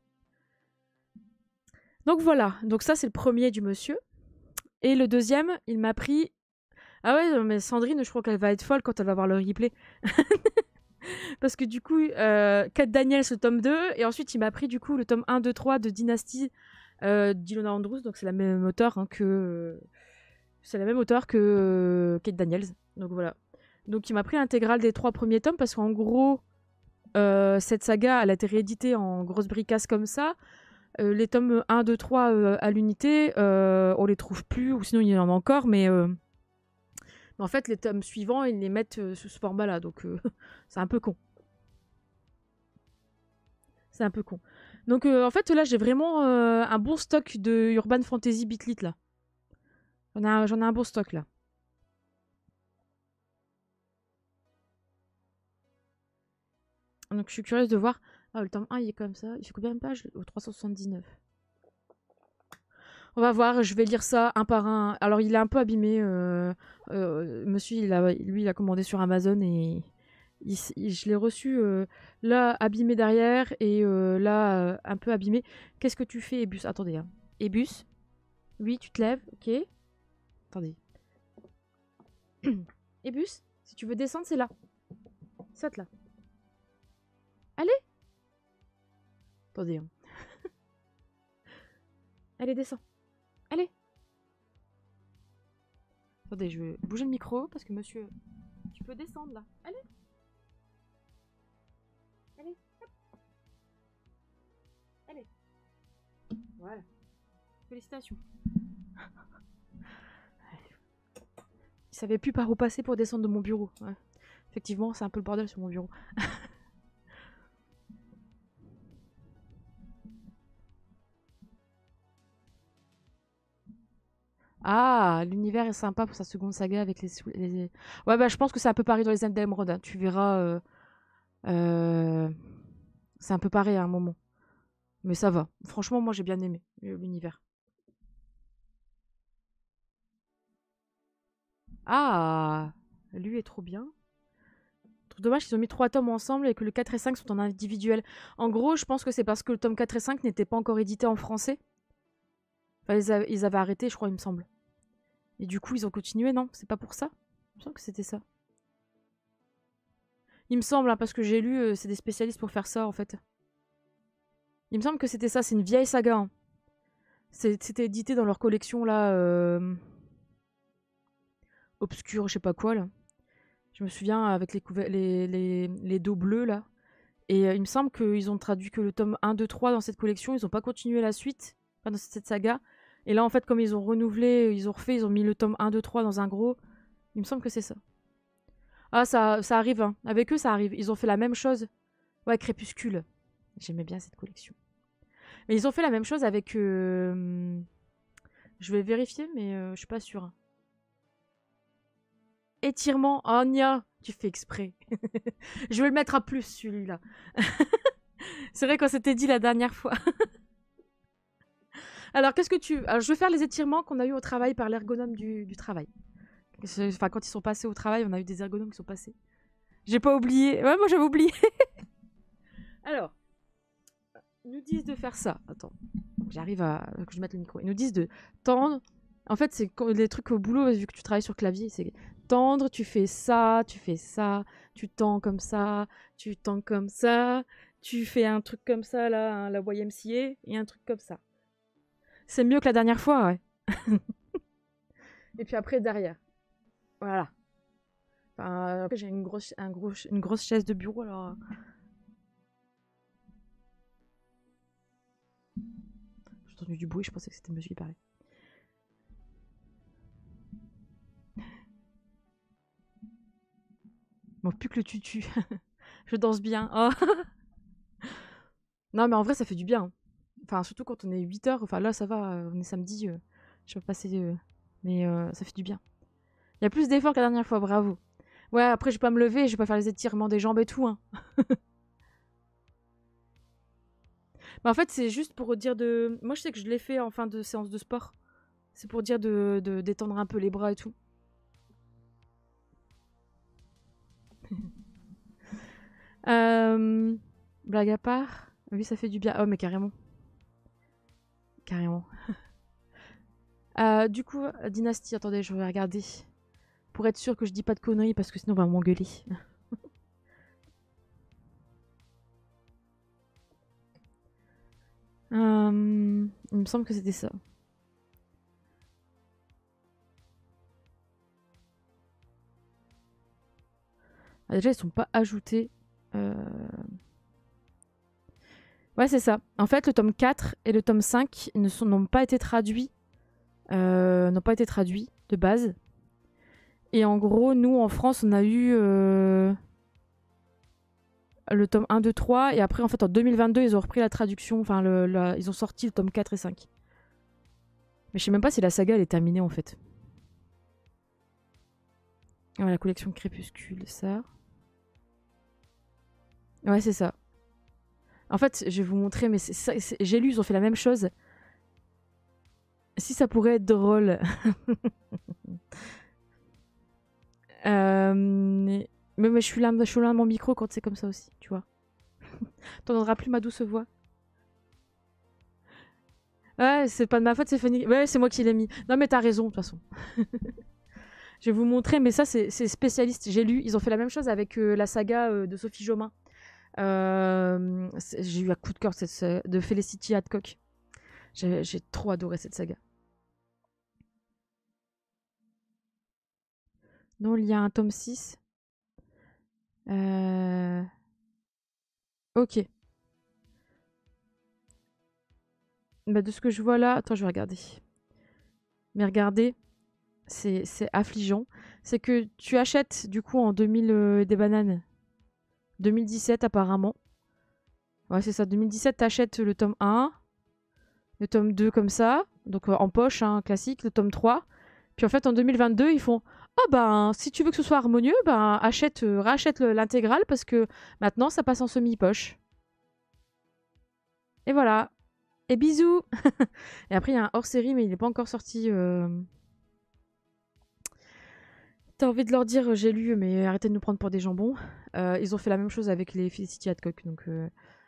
Donc voilà, donc ça, c'est le premier du monsieur. Et le deuxième, il m'a pris... Ah ouais, mais Sandrine, je crois qu'elle va être folle quand elle va voir le replay. Parce que du coup, euh, Kat Daniels, le tome deux, et ensuite il m'a pris du coup le tome un, deux, trois de Dynasty euh, d'Ilona Andrews, donc c'est la même auteur hein, que... C'est la même auteur que euh, Kate Daniels, donc voilà. Donc il m'a pris l'intégrale des trois premiers tomes, parce qu'en gros, euh, cette saga, elle a été rééditée en grosse bricasse comme ça. Euh, les tomes un, deux, trois euh, à l'unité, euh, on les trouve plus, ou sinon il y en a encore, mais... Euh... Mais en fait, les tomes suivants, ils les mettent euh, sous ce format-là, donc euh, c'est un peu con. C'est un peu con. Donc euh, en fait, là, j'ai vraiment euh, un bon stock de Urban Fantasy Bitlit, là. J'en ai, un- j'en ai un bon stock, là. Donc je suis curieuse de voir... Ah, le tome un, il est comme ça. Il fait combien de pages? Au trois cent soixante-dix-neuf. On va voir, je vais lire ça un par un. Alors, il est un peu abîmé. Euh, euh, monsieur, il a, lui, il a commandé sur Amazon et il, il, je l'ai reçu euh, là, abîmé derrière et euh, là, euh, un peu abîmé. Qu'est-ce que tu fais, Ebus? Attendez. Hein. Ebus? Oui, tu te lèves, ok. Attendez. Ebus, si tu veux descendre, c'est là. Saute là. Allez. Attendez. Hein. Allez, descends. Allez. Attendez, je vais bouger le micro parce que monsieur... Tu peux descendre là. Allez. Allez. Hop. Allez. Voilà. Félicitations. Il savait plus par où passer pour descendre de mon bureau. Ouais. Effectivement, c'est un peu le bordel sur mon bureau. Ah, l'univers est sympa pour sa seconde saga avec les... les... Ouais, bah je pense que c'est un peu pareil dans les ailes d'Emeraude. Hein. Tu verras... Euh... Euh... C'est un peu pareil à un moment. Mais ça va. Franchement, moi, j'ai bien aimé l'univers. Ah, lui est trop bien. trouve dommage qu'ils ont mis trois tomes ensemble et que le quatre et cinq sont en individuel. En gros, je pense que c'est parce que le tome quatre et cinq n'étaient pas encore édités en français. Enfin, ils, a- ils avaient arrêté, je crois, il me semble. Et du coup, ils ont continué, non? C'est pas pour ça? Il me semble que c'était ça. Il me semble, hein, parce que j'ai lu, euh, c'est des spécialistes pour faire ça, en fait. Il me semble que c'était ça, c'est une vieille saga. Hein. C'était édité dans leur collection, là... Euh... obscure, je sais pas quoi, là. Je me souviens, avec les, les, les, les dos bleus, là. Et euh, il me semble qu'ils ont traduit que le tome un, deux, trois dans cette collection. Ils ont pas continué la suite, enfin, dans cette saga. Et là, en fait, comme ils ont renouvelé, ils ont refait, ils ont mis le tome un, deux, trois dans un gros. Il me semble que c'est ça. Ah, ça, ça arrive, hein. Avec eux, ça arrive. Ils ont fait la même chose. Ouais, Crépuscule. J'aimais bien cette collection. Mais ils ont fait la même chose avec... Euh... Je vais vérifier, mais euh, je suis pas sûre. Étirement. Oh, Nia, tu fais exprès. Je vais le mettre à plus, celui-là. C'est vrai qu'on s'était dit la dernière fois. Alors, qu'est-ce que tu... Alors, je vais faire les étirements qu'on a eu au travail par l'ergonome du, du travail. Enfin, quand ils sont passés au travail, on a eu des ergonomes qui sont passés. J'ai pas oublié. Ouais, moi, j'avais oublié. Alors, ils nous disent de faire ça. Attends, j'arrive à... que je mette le micro. Ils nous disent de tendre... En fait, c'est les trucs au boulot, vu que tu travailles sur clavier, c'est tendre, tu fais ça, tu fais ça, tu tends comme ça, tu tends comme ça, tu fais un truc comme ça, là, hein, la Y M C A, et un truc comme ça. C'est mieux que la dernière fois, ouais. Et puis après, derrière. Voilà. Enfin, après, j'ai une grosse, un gros, une grosse chaise de bureau, alors... J'ai entendu du bruit, je pensais que c'était monsieur qui parlait. Bon, plus que le tutu. Je danse bien. Oh. Non, mais en vrai, ça fait du bien. Enfin, surtout quand on est huit heures. Enfin, là, ça va, on est samedi. Euh, je peux passer... Euh, mais euh, ça fait du bien. Il y a plus d'efforts que la dernière fois, bravo. Ouais, après, je vais pas me lever, je vais pas faire les étirements des jambes et tout. Hein. Mais en fait, c'est juste pour dire de... Moi, je sais que je l'ai fait en fin de séance de sport. C'est pour dire de, de détendre un peu les bras et tout. euh... Blague à part. Oui, ça fait du bien. Oh, mais carrément. Carrément. euh, du coup, Dynasty, attendez, je vais regarder. Pour être sûr que je dis pas de conneries, parce que sinon on va m'engueuler. euh, il me semble que c'était ça. Ah, déjà, ils sont pas ajoutés. Euh... Ouais, c'est ça. En fait, le tome quatre et le tome cinq n'ont pas été traduits. Euh, n'ont pas été traduits de base. Et en gros, nous, en France, on a eu euh, le tome un, deux, trois. Et après, en fait, en deux mille vingt-deux, ils ont repris la traduction. Enfin, le, la... ils ont sorti le tome quatre et cinq. Mais je sais même pas si la saga, elle est terminée, en fait. Ouais, la collection Crépuscule, ça. Ouais, c'est ça. En fait, je vais vous montrer, mais j'ai lu, ils ont fait la même chose. Si ça pourrait être drôle. euh, mais, mais je suis là, je suis là à mon micro quand c'est comme ça aussi, tu vois. T'entendras plus ma douce voix. Ouais, c'est pas de ma faute, c'est Fanny. Ouais, c'est moi qui l'ai mis. Non, mais t'as raison, de toute façon. Je vais vous montrer, mais ça, c'est spécialiste. J'ai lu, ils ont fait la même chose avec euh, la saga euh, de Sophie Jomain. Euh, j'ai eu un coup de cœur cette, de Felicity Hadcock. J'ai trop adoré cette saga. Non, il y a un tome six. Euh... Ok. Bah, de ce que je vois là... Attends, je vais regarder. Mais regardez, c'est affligeant. C'est que tu achètes, du coup, en deux mille euh, des bananes. deux mille dix-sept, apparemment. Ouais, c'est ça. deux mille dix-sept, t'achètes le tome un. Le tome deux, comme ça. Donc, euh, en poche, hein, classique. Le tome trois. Puis, en fait, en deux mille vingt-deux, ils font... Ah ben, si tu veux que ce soit harmonieux, ben, achète, euh, rachète l'intégrale parce que maintenant, ça passe en semi-poche. Et voilà. Et bisous. Et après, il y a un hors-série, mais il n'est pas encore sorti. Euh... t'as envie de leur dire j'ai lu, mais arrêtez de nous prendre pour des jambons. Euh, ils ont fait la même chose avec les Felicity Hadcock. Donc, euh...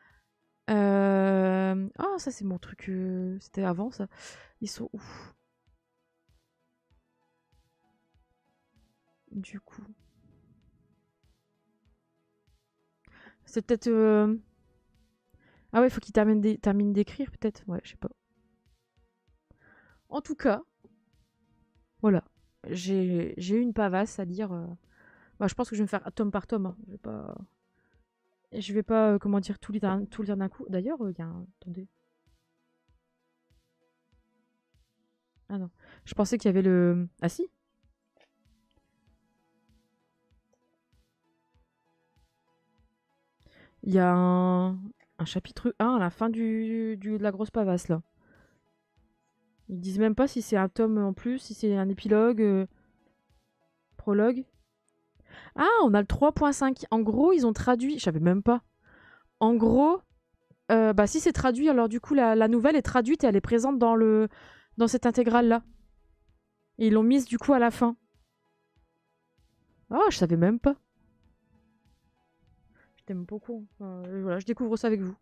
Euh... oh, ça c'est mon truc. Euh... C'était avant ça. Ils sont ouf. Du coup. C'est peut-être. Euh... Ah ouais, faut qu'ils terminent d'é- terminent d'écrire peut-être. Ouais, je sais pas. En tout cas, voilà. J'ai j'ai eu une pavasse à dire. euh, Bah, je pense que je vais me faire tome par tome. Hein. Je vais pas. Je vais pas, euh, comment dire, tout lire d'un tout lire d'un coup. D'ailleurs, il y a un... Attendez. Ah non. Je pensais qu'il y avait le. Ah si. Il y a un, un chapitre un à la fin du... du... de la grosse pavasse là. Ils disent même pas si c'est un tome en plus, si c'est un épilogue, euh, prologue. Ah, on a le trois point cinq. En gros, ils ont traduit. Je savais même pas. En gros, euh, bah si c'est traduit, alors du coup la, la nouvelle est traduite et elle est présente dans le dans cette intégrale là. Et ils l'ont mise du coup à la fin. Ah, je savais même pas. Je t'aime beaucoup. Euh, voilà, je découvre ça avec vous.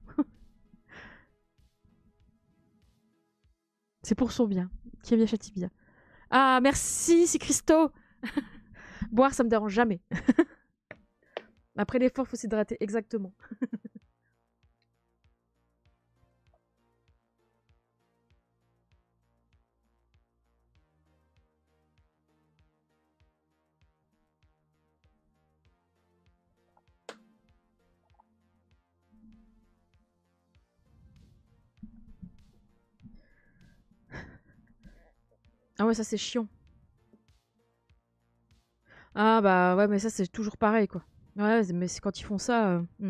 C'est pour son bien. Qui est bien châtie bien. Ah, merci, c'est Christo. Boire, ça me dérange jamais. Après l'effort, faut s'hydrater exactement. Ah ouais, ça c'est chiant. Ah bah ouais, mais ça c'est toujours pareil quoi. Ouais, mais c'est quand ils font ça. euh, hmm.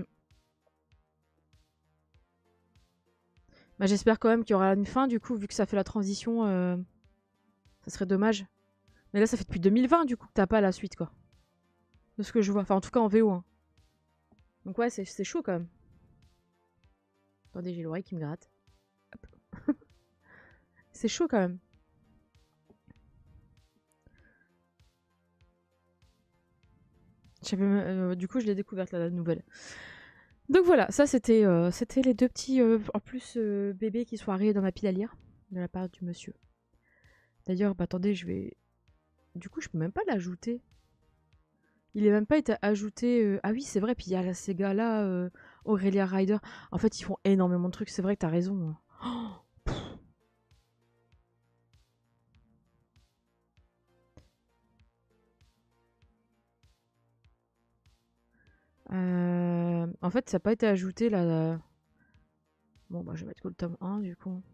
Bah, j'espère quand même qu'il y aura une fin du coup, vu que ça fait la transition. euh, Ça serait dommage. Mais là, ça fait depuis deux mille vingt du coup que t'as pas la suite quoi. De ce que je vois. Enfin, en tout cas en V O. Hein. Donc ouais, c'est c'est chaud quand même. Attendez, j'ai l'oreille qui me gratte. Hop. C'est chaud quand même. Euh, du coup, je l'ai découverte là, la nouvelle. Donc voilà, ça c'était euh, c'était les deux petits euh, en plus euh, bébés qui sont arrivés dans ma pile à lire de la part du monsieur. D'ailleurs, bah attendez, je vais. Du coup, je peux même pas l'ajouter. Il est même pas été ajouté. euh, Ah oui, c'est vrai. Puis il y a ces gars-là, euh, Aurelia Ryder. En fait, ils font énormément de trucs. C'est vrai que t'as raison. Hein. Oh, Euh, En fait, ça n'a pas été ajouté là. Bon, bah, je vais mettre que le tome un du coup.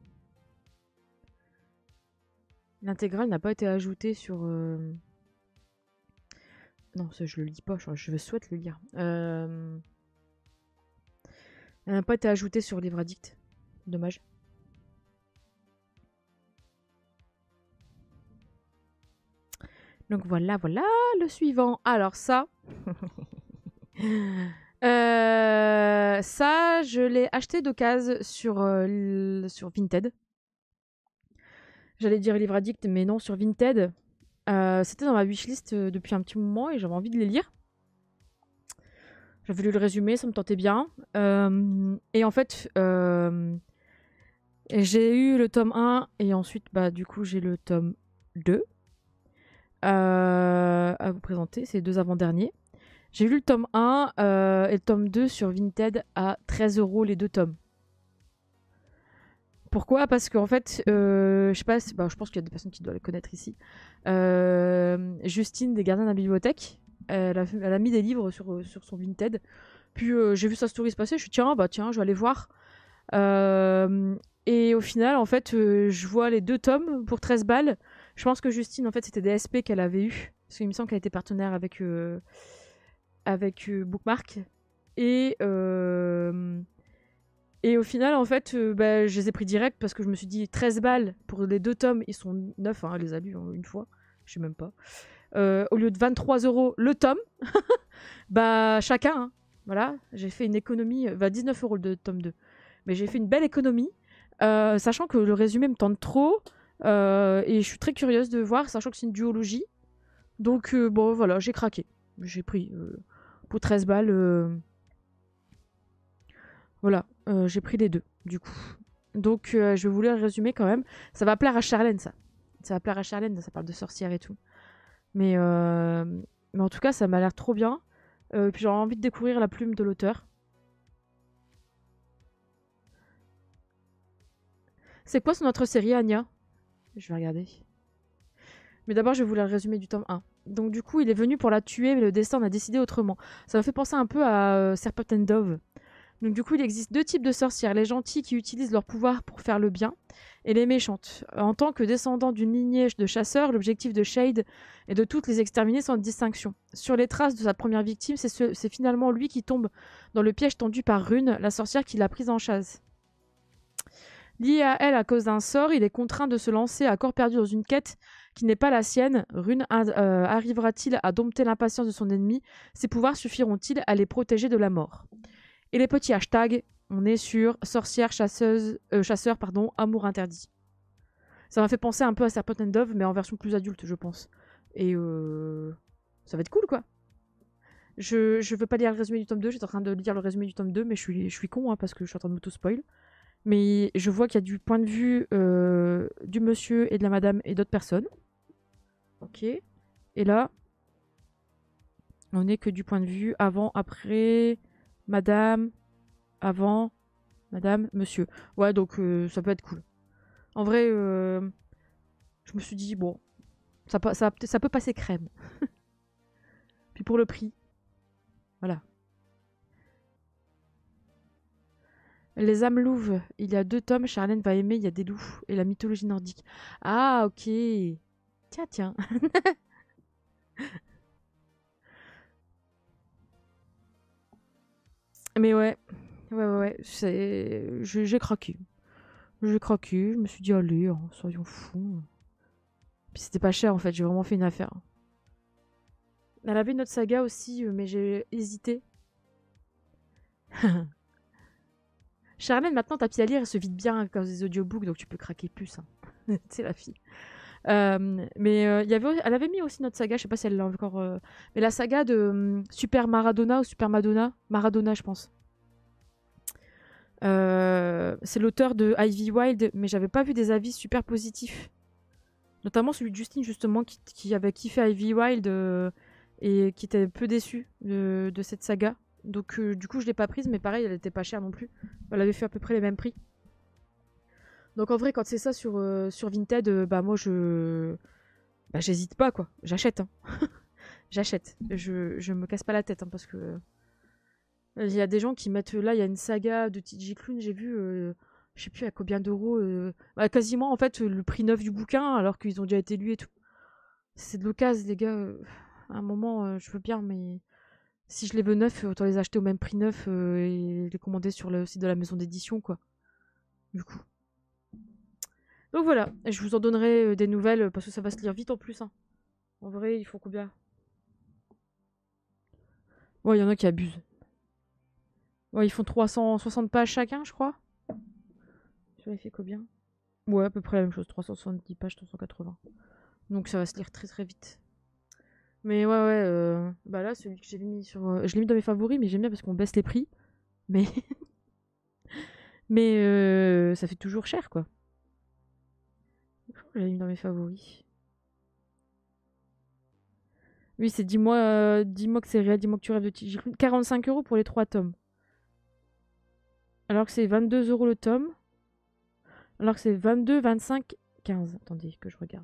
L'intégrale n'a pas été ajoutée sur. euh, Non, ça, je le lis pas. Je, je souhaite le lire. Euh... Elle n'a pas été ajoutée sur Livre Addict. Dommage. Donc voilà, voilà le suivant. Alors ça. Euh, ça, je l'ai acheté d'occasion sur, euh, sur Vinted. J'allais dire Livre Addict, mais non, sur Vinted. Euh, C'était dans ma wishlist euh, depuis un petit moment et j'avais envie de les lire. J'avais lu le résumé, ça me tentait bien. Euh, et en fait, euh, j'ai eu le tome un et ensuite, bah, du coup, j'ai le tome deux euh, à vous présenter. C'est les deux avant-derniers. J'ai lu le tome un euh, et le tome deux sur Vinted à treize euros les deux tomes. Pourquoi? Parce qu'en fait, euh, je sais pas, bah, je pense qu'il y a des personnes qui doivent le connaître ici. Euh, Justine des Gardiens de la Bibliothèque, elle a, elle a mis des livres sur, sur son Vinted. Puis euh, j'ai vu sa story se passer, je suis tiens, bah tiens, je vais aller voir. Euh, et au final, en fait, euh, je vois les deux tomes pour treize balles. Je pense que Justine, en fait, c'était des S P qu'elle avait eu. Parce qu'il me semble qu'elle était partenaire avec, euh, avec euh, Bookmark. Et, euh, et au final, en fait, euh, bah, je les ai pris direct parce que je me suis dit treize balles pour les deux tomes. Ils sont neufs, hein, elle les a lus hein, une fois. Je sais même pas. Euh, au lieu de vingt-trois euros le tome, bah chacun. Hein. Voilà, j'ai fait une économie. Bah, dix-neuf euros le tome deux. Mais j'ai fait une belle économie, euh, sachant que le résumé me tente trop. Euh, et je suis très curieuse de voir, sachant que c'est une duologie. Donc, euh, bon, voilà, j'ai craqué. J'ai pris euh, pour treize balles. Euh, voilà, euh, j'ai pris les deux, du coup. Donc, euh, je voulais le résumer quand même. Ça va plaire à Charlène, ça. Ça va plaire à Charlène, ça parle de sorcières et tout. Mais, euh, mais en tout cas, ça m'a l'air trop bien. Euh, puis j'ai envie de découvrir la plume de l'auteur. C'est quoi son autre série, Anya? Je vais regarder. Mais d'abord, je vais vous le résumer du tome un. Donc du coup, il est venu pour la tuer, mais le destin en a décidé autrement. Ça me fait penser un peu à euh, Serpent and Dove. Donc du coup, il existe deux types de sorcières. Les gentilles qui utilisent leur pouvoir pour faire le bien, et les méchantes. En tant que descendant d'une lignée de chasseurs, l'objectif de Shade est de toutes les exterminer sans distinction. Sur les traces de sa première victime, c'est ce, c'est finalement lui qui tombe dans le piège tendu par Rune, la sorcière qui l'a prise en chasse. Lié à elle à cause d'un sort, il est contraint de se lancer à corps perdu dans une quête qui n'est pas la sienne. Rune euh, arrivera-t-il à dompter l'impatience de son ennemi? Ses pouvoirs suffiront-ils à les protéger de la mort? Et les petits hashtags, on est sur sorcière, chasseuse, euh, chasseur, pardon, amour interdit. Ça m'a fait penser un peu à Serpent and Dove, mais en version plus adulte, je pense. Et euh... ça va être cool, quoi. Je, je veux pas lire le résumé du tome deux, j'étais en train de lire le résumé du tome deux, mais je suis, je suis con, hein, parce que je suis en train de m'auto-spoil. Mais je vois qu'il y a du point de vue euh, du monsieur et de la madame et d'autres personnes. Ok. Et là, on n'est que du point de vue avant, après, madame, avant, madame, monsieur. Ouais, donc euh, ça peut être cool. En vrai, euh, je me suis dit, bon, ça, ça, ça peut passer crème. Puis pour le prix, voilà. Les âmes louves, il y a deux tomes, Charlène va aimer, il y a des loups et la mythologie nordique. Ah, ok. Tiens, tiens. Mais ouais, ouais, ouais, ouais, c'est... j'ai craqué. J'ai craqué, je me suis dit, allez, hein, soyons fous. Puis c'était pas cher en fait, j'ai vraiment fait une affaire. Elle avait une autre saga aussi, mais j'ai hésité. Charlène, maintenant, ta petite à lire, elle se vide bien à cause des audiobooks, donc tu peux craquer plus. Hein. C'est la fille. Euh, mais euh, y avait, elle avait mis aussi notre saga, je sais pas si elle l'a encore. Euh, mais la saga de um, Super Maradona ou Super Madonna, Maradona, je pense. Euh, c'est l'auteur de Ivy Wild, mais j'avais pas vu des avis super positifs. Notamment celui de Justine, justement, qui, qui avait kiffé Ivy Wild euh, et qui était peu déçu de, de cette saga. Donc, euh, du coup, je l'ai pas prise, mais pareil, elle était pas chère non plus. Elle avait fait à peu près les mêmes prix. Donc, en vrai, quand c'est ça sur, euh, sur Vinted, euh, bah, moi, je. Bah, j'hésite pas, quoi. J'achète. Hein. J'achète. Je, je me casse pas la tête, hein, parce que. Il y a des gens qui mettent. Là, il y a une saga de T J Klune, j'ai vu. Euh, je sais plus à combien d'euros. Euh, bah, quasiment, en fait, le prix neuf du bouquin, alors qu'ils ont déjà été lus et tout. C'est de l'occasion, les gars. Euh, à un moment, euh, je veux bien, mais. Si je les veux neufs, autant les acheter au même prix neuf euh, et les commander sur le site de la maison d'édition, quoi. Du coup. Donc voilà, je vous en donnerai euh, des nouvelles parce que ça va se lire vite en plus. Hein. En vrai, il faut combien? Ouais, il y en a qui abusent. Ouais, ils font trois cent soixante pages chacun, je crois. J'avais fait combien? Ouais, à peu près la même chose, trois cent soixante-dix pages, trois cent quatre-vingts. Donc ça va se lire très très vite. Mais ouais, ouais, euh, bah là, celui que j'ai mis sur. Euh, je l'ai mis dans mes favoris, mais j'aime bien parce qu'on baisse les prix. Mais. mais euh, ça fait toujours cher, quoi. Je l'ai mis dans mes favoris. Oui, c'est dis-moi euh, dis-moi que c'est réel, dis-moi que tu rêves de T J Klune. quarante-cinq euros pour les trois tomes. Alors que c'est vingt-deux euros le tome. Alors que c'est vingt-deux, vingt-cinq, quinze. Attendez que je regarde.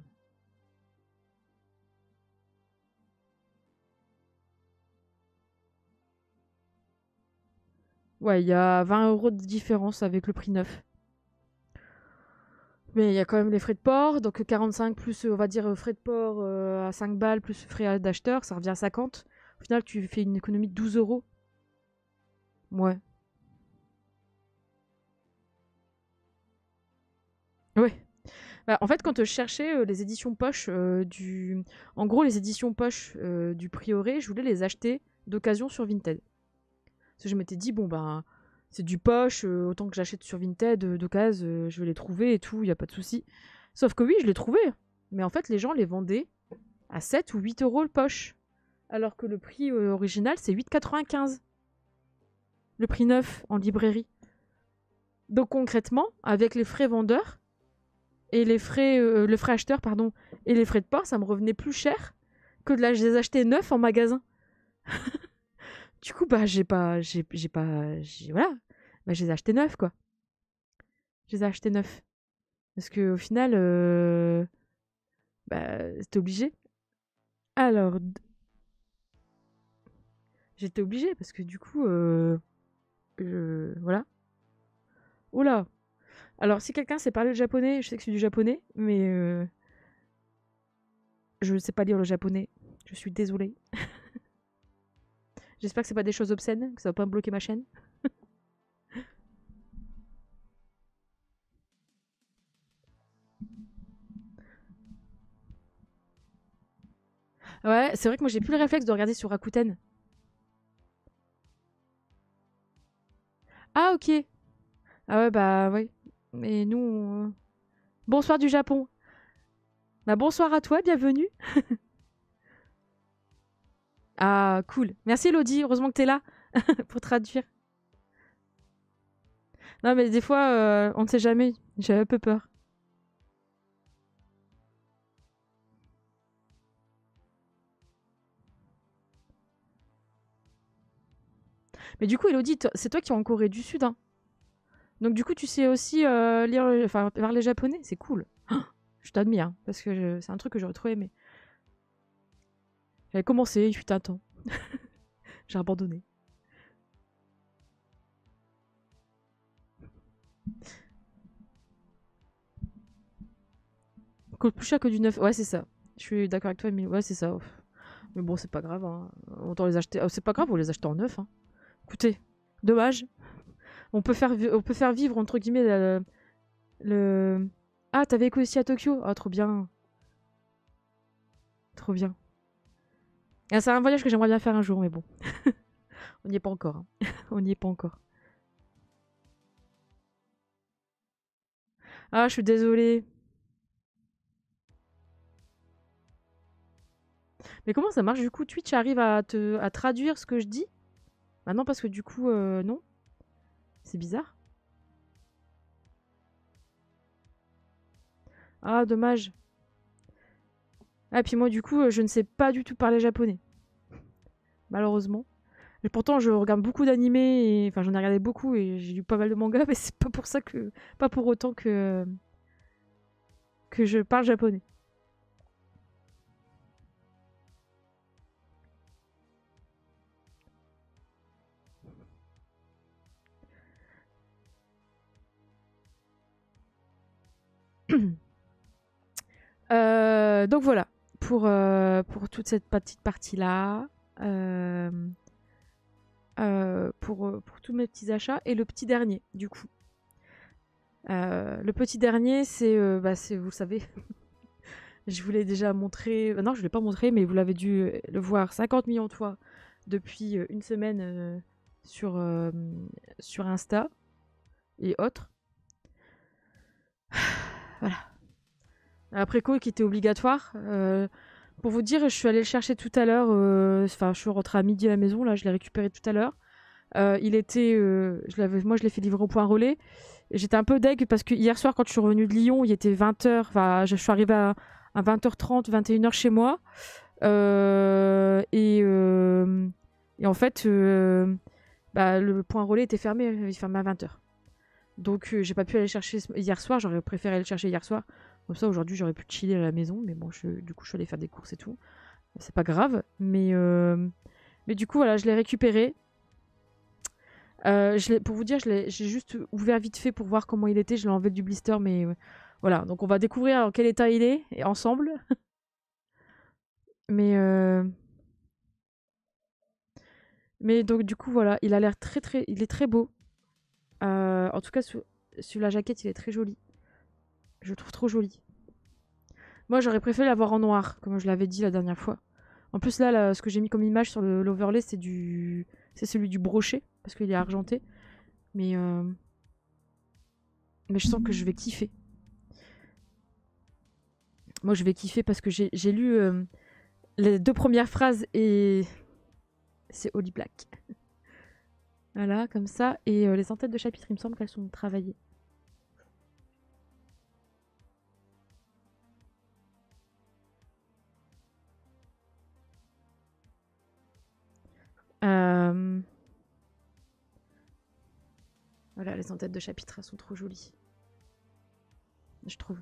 Ouais, il y a vingt euros de différence avec le prix neuf. Mais il y a quand même les frais de port. Donc quarante-cinq plus, on va dire, frais de port euh, à cinq balles plus frais d'acheteur, ça revient à cinquante. Au final, tu fais une économie de douze euros. Ouais. Ouais. Bah, en fait, quand je cherchais euh, les éditions poche euh, du. En gros, les éditions poche euh, du Prieuré, je voulais les acheter d'occasion sur Vinted. Parce que je m'étais dit, bon, ben, c'est du poche, euh, autant que j'achète sur Vinted euh, d'occasion, euh, je vais les trouver et tout, il n'y a pas de souci. Sauf que oui, je les trouvais. Mais en fait, les gens les vendaient à sept ou huit euros le poche. Alors que le prix euh, original, c'est huit quatre-vingt-quinze. Le prix neuf en librairie. Donc concrètement, avec les frais vendeurs et les frais, euh, le frais acheteur, pardon, et les frais de port, ça me revenait plus cher que de la, je les achetais neufs en magasin. Du coup, bah, j'ai pas, j'ai, j'ai pas, j'ai, voilà, bah, je les ai achetés neufs, quoi. Je les ai achetés neufs. Parce que au final, euh, bah, c'était obligé. Alors, d- j'étais obligée parce que du coup, euh, je, voilà. Oula. Alors, si quelqu'un sait parler le japonais, je sais que c'est du japonais, mais euh, je ne sais pas lire le japonais. Je suis désolée. J'espère que c'est pas des choses obscènes, que ça va pas me bloquer ma chaîne. Ouais, c'est vrai que moi j'ai plus le réflexe de regarder sur Rakuten. Ah ok. Ah ouais bah oui. Mais nous, on- bonsoir du Japon. Bah bonsoir à toi, bienvenue. Ah cool. Merci Elodie, heureusement que t'es là pour traduire. Non mais des fois, euh, on ne sait jamais. J'ai un peu peur. Mais du coup, Elodie, toi- c'est toi qui es en Corée du Sud, hein. Donc du coup, tu sais aussi euh, lire, le- enfin parler japonais, c'est cool. Je t'admire, hein, parce que je- c'est un truc que j'aurais trop aimé. J'avais commencé, il fut un temps. J'ai abandonné. Coûte plus cher que du neuf. Ouais, c'est ça. Je suis d'accord avec toi, mais ouais, c'est ça. Mais bon, c'est pas grave. Hein. Autant les acheter. Oh, c'est pas grave, on les achète en neuf. Hein. Écoutez, dommage. On peut faire, vi- on peut faire vivre entre guillemets le. le... Ah, t'avais écouté aussi à Tokyo. Ah, trop bien, trop bien. Ah, c'est un voyage que j'aimerais bien faire un jour, mais bon, on n'y est pas encore. Hein. On n'y est pas encore. Ah, je suis désolée. Mais comment ça marche du coup? Twitch arrive à te à traduire ce que je dis? Bah non, parce que du coup, euh, non. C'est bizarre. Ah, dommage. Ah, puis moi, du coup, euh, je ne sais pas du tout parler japonais, malheureusement. Et pourtant, je regarde beaucoup d'animés, et... enfin, j'en ai regardé beaucoup et j'ai lu pas mal de mangas, mais c'est pas pour ça que. Pas pour autant que. que je parle japonais. Euh, donc voilà, pour, euh, pour toute cette petite partie-là. Euh, euh, pour, euh, pour tous mes petits achats. Et le petit dernier, du coup. Euh, le petit dernier, c'est, euh, bah, c'est, vous le savez, je vous l'ai déjà montré. euh, Non, je ne l'ai pas montré, mais vous l'avez dû euh, le voir cinquante millions de fois depuis euh, une semaine euh, sur, euh, sur Insta et autres. Voilà. Après quoi, qui était obligatoire. Euh, pour vous dire, je suis allée le chercher tout à l'heure. euh, Enfin, je suis rentrée à midi à la maison. Là, je l'ai récupéré tout à l'heure. Euh, il était, euh, je l'avais, moi, je l'ai fait livrer au point relais. J'étais un peu deg parce que hier soir, quand je suis revenue de Lyon, il était vingt heures. Enfin, je suis arrivée à, à vingt heures trente, vingt et une heures chez moi. Euh, et, euh, et en fait, euh, bah, le point relais était fermé. Il fermait à vingt heures. Donc, euh, j'ai pas pu aller chercher hier soir. J'aurais préféré aller le chercher hier soir. Comme ça, aujourd'hui, j'aurais pu chiller à la maison. Mais bon, je, du coup, je suis allée faire des courses et tout. C'est pas grave. Mais, euh, mais du coup, voilà, je l'ai récupéré. Euh, je pour vous dire, j'ai juste ouvert vite fait pour voir comment il était. Je l'ai enlevé du blister, mais euh, voilà. Donc on va découvrir en quel état il est et ensemble. Mais euh, mais donc du coup voilà, il a l'air très très, il est très beau. Euh, en tout cas sur, sur la jaquette, il est très joli. Je le trouve trop joli. Moi j'aurais préféré l'avoir en noir, comme je l'avais dit la dernière fois. En plus là, là ce que j'ai mis comme image sur l'overlay, c'est du, c'est celui du brochet parce qu'il est argenté. Mais euh, mais je sens que je vais kiffer. Moi je vais kiffer parce que j'ai lu. Euh, les deux premières phrases et c'est Holly Black. Voilà, comme ça. Et euh, les en-têtes de chapitre, il me semble qu'elles sont travaillées. Euh... Voilà, les en-têtes de chapitre, elles sont trop jolies. Je trouve.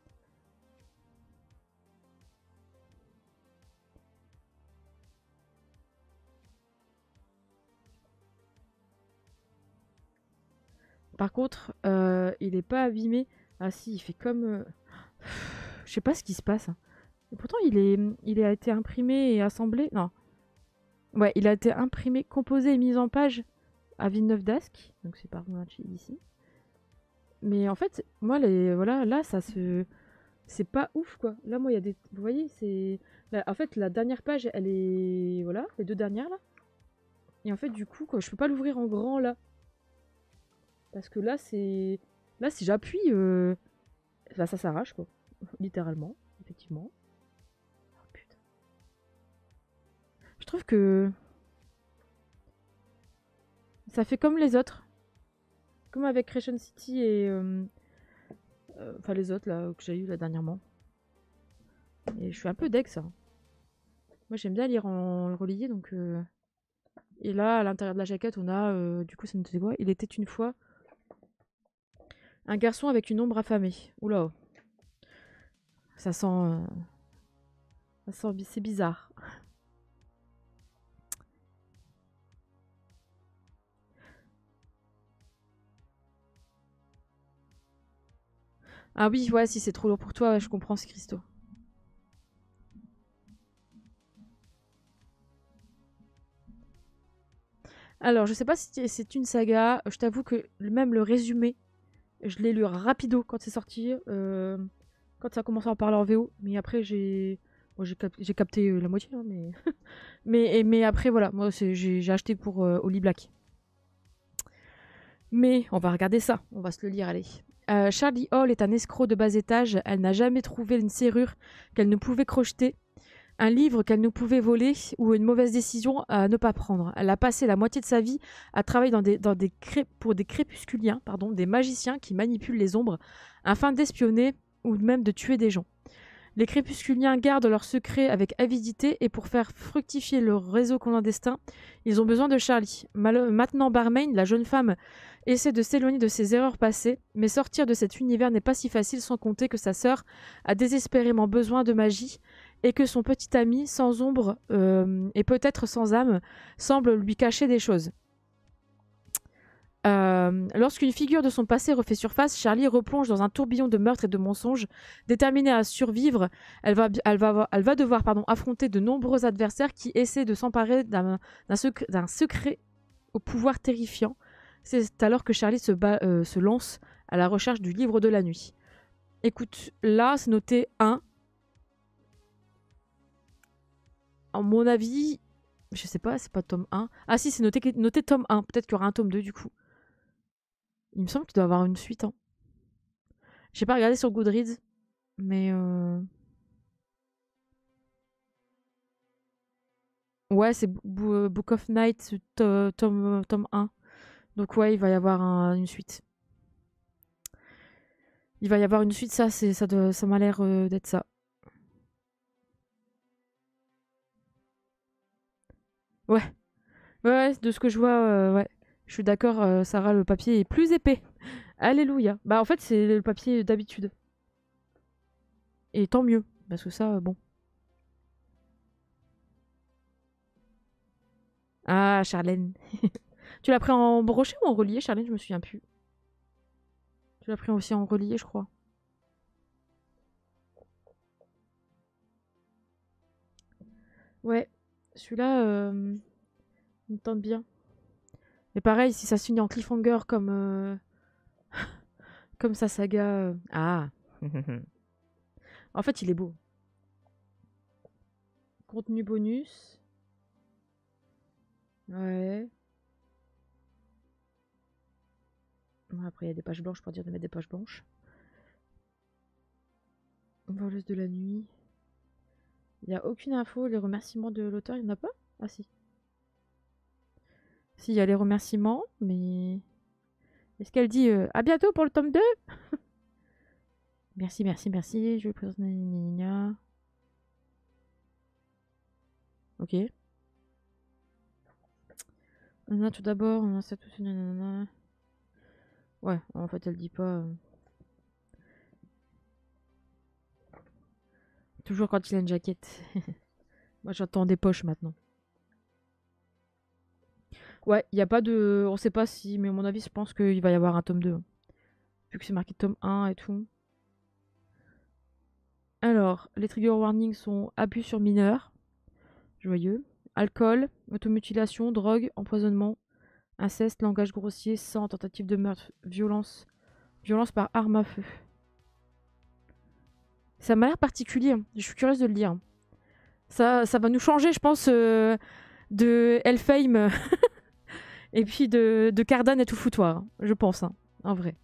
Par contre, euh, il est pas abîmé. Ah si, il fait comme... Euh... Je sais pas ce qui se passe. Et pourtant, il, est... il a été imprimé et assemblé. Non. Ouais, il a été imprimé, composé et mis en page à Villeneuve d'Ascq. Donc c'est pas loin d'ici. Mais en fait, moi, les... voilà, là, ça se... C'est pas ouf, quoi. Là, moi, il y a des... Vous voyez, c'est... Là, en fait, la dernière page, elle est... Voilà, les deux dernières, là. Et en fait, du coup, quoi, je peux pas l'ouvrir en grand, là. Parce que là, c'est... Là, si j'appuie, euh... bah, ça s'arrache, quoi. Littéralement, effectivement. Oh, putain. Je trouve que... Ça fait comme les autres. Comme avec Creation City et... Euh... euh, Enfin, les autres, là, que j'ai eu là, dernièrement. Et je suis un peu deg, ça. Moi, j'aime bien lire en relié, donc... Euh... Et là, à l'intérieur de la jaquette, on a... Euh... Du coup, ça nous dit quoi? Il était une fois... Un garçon avec une ombre affamée. Oula. Ça sent... Euh... Ça sent... C'est bizarre. Ah oui, ouais, si c'est trop lourd pour toi, ouais, je comprends, c'est Christo. Alors, je sais pas si c'est une saga. Je t'avoue que même le résumé, je l'ai lu rapido quand c'est sorti. Euh, quand ça a commencé à en parler en V O. Mais après, j'ai bon, j'ai cap capté euh, la moitié. Hein, mais... mais, et, mais après, voilà. Moi, j'ai acheté pour euh, Holly Black. Mais on va regarder ça. On va se le lire, allez. Euh, Charlie Hall est un escroc de bas étage. Elle n'a jamais trouvé une serrure qu'elle ne pouvait crocheter. Un livre qu'elle ne pouvait voler ou une mauvaise décision à ne pas prendre. Elle a passé la moitié de sa vie à travailler dans des, dans des cré... pour des crépusculiens, pardon, des magiciens qui manipulent les ombres afin d'espionner ou même de tuer des gens. Les crépusculiens gardent leurs secrets avec avidité et pour faire fructifier leur réseau clandestin, ils ont besoin de Charlie. Mal Maintenant, Barmaid, la jeune femme, essaie de s'éloigner de ses erreurs passées, mais sortir de cet univers n'est pas si facile sans compter que sa sœur a désespérément besoin de magie et que son petit ami, sans ombre euh, et peut-être sans âme, semble lui cacher des choses. Euh, Lorsqu'une figure de son passé refait surface, Charlie replonge dans un tourbillon de meurtres et de mensonges. Déterminée à survivre, elle va, elle va, elle va devoir pardon, affronter de nombreux adversaires qui essaient de s'emparer d'un secret, secret au pouvoir terrifiant. C'est alors que Charlie se, bat, euh, se lance à la recherche du livre de la nuit. Écoute, là, c'est noté un. En mon avis, je sais pas, c'est pas tome un. Ah si, c'est noté, noté tome un. Peut-être qu'il y aura un tome deux du coup. Il me semble qu'il doit y avoir une suite. Hein. J'ai pas regardé sur Goodreads, mais... Euh... Ouais, c'est Book of Night, tome, tome un. Donc ouais, il va y avoir un, une suite. Il va y avoir une suite, ça, ça, ça m'a l'air euh, d'être ça. Ouais. Ouais, de ce que je vois, euh, ouais. Je suis d'accord, euh, Sarah, le papier est plus épais. Alléluia. Bah en fait, c'est le papier d'habitude. Et tant mieux, parce que ça, bon. Ah, Charlène. Tu l'as pris en brochet ou en relié, Charlène? Je me souviens plus. Tu l'as pris aussi en relié, je crois. Ouais, celui-là, euh, il me tente bien. Et pareil, si ça se finit en cliffhanger comme, euh, comme sa saga... Euh... Ah. En fait, il est beau. Contenu bonus. Ouais. Après, il y a des pages blanches pour dire de mettre des pages blanches. Voleuse de la nuit. Il n'y a aucune info, les remerciements de l'auteur, il n'y en a pas? Ah si. Si, il y a les remerciements, mais... Est-ce qu'elle dit euh, à bientôt pour le tome deux? Merci, merci, merci, je vais présenter... Nina. Ok. Nana, tout d'abord, on a ça tout... Nanana. Ouais, en fait, elle dit pas... euh, Toujours quand il a une jaquette. Moi, j'attends des poches maintenant. Ouais, il n'y a pas de... On sait pas si... Mais à mon avis, je pense qu'il va y avoir un tome deux. Vu que c'est marqué tome un et tout. Alors, les trigger warnings sont abus sur mineurs. Joyeux. Alcool, automutilation, drogue, empoisonnement, inceste, langage grossier, sang, tentative de meurtre, violence, violence par arme à feu. Ça m'a l'air particulier. Je suis curieuse de le lire. Ça, ça va nous changer, je pense, euh, de Elfheim et puis de, de Cardan et tout foutoir. Je pense, hein, en vrai.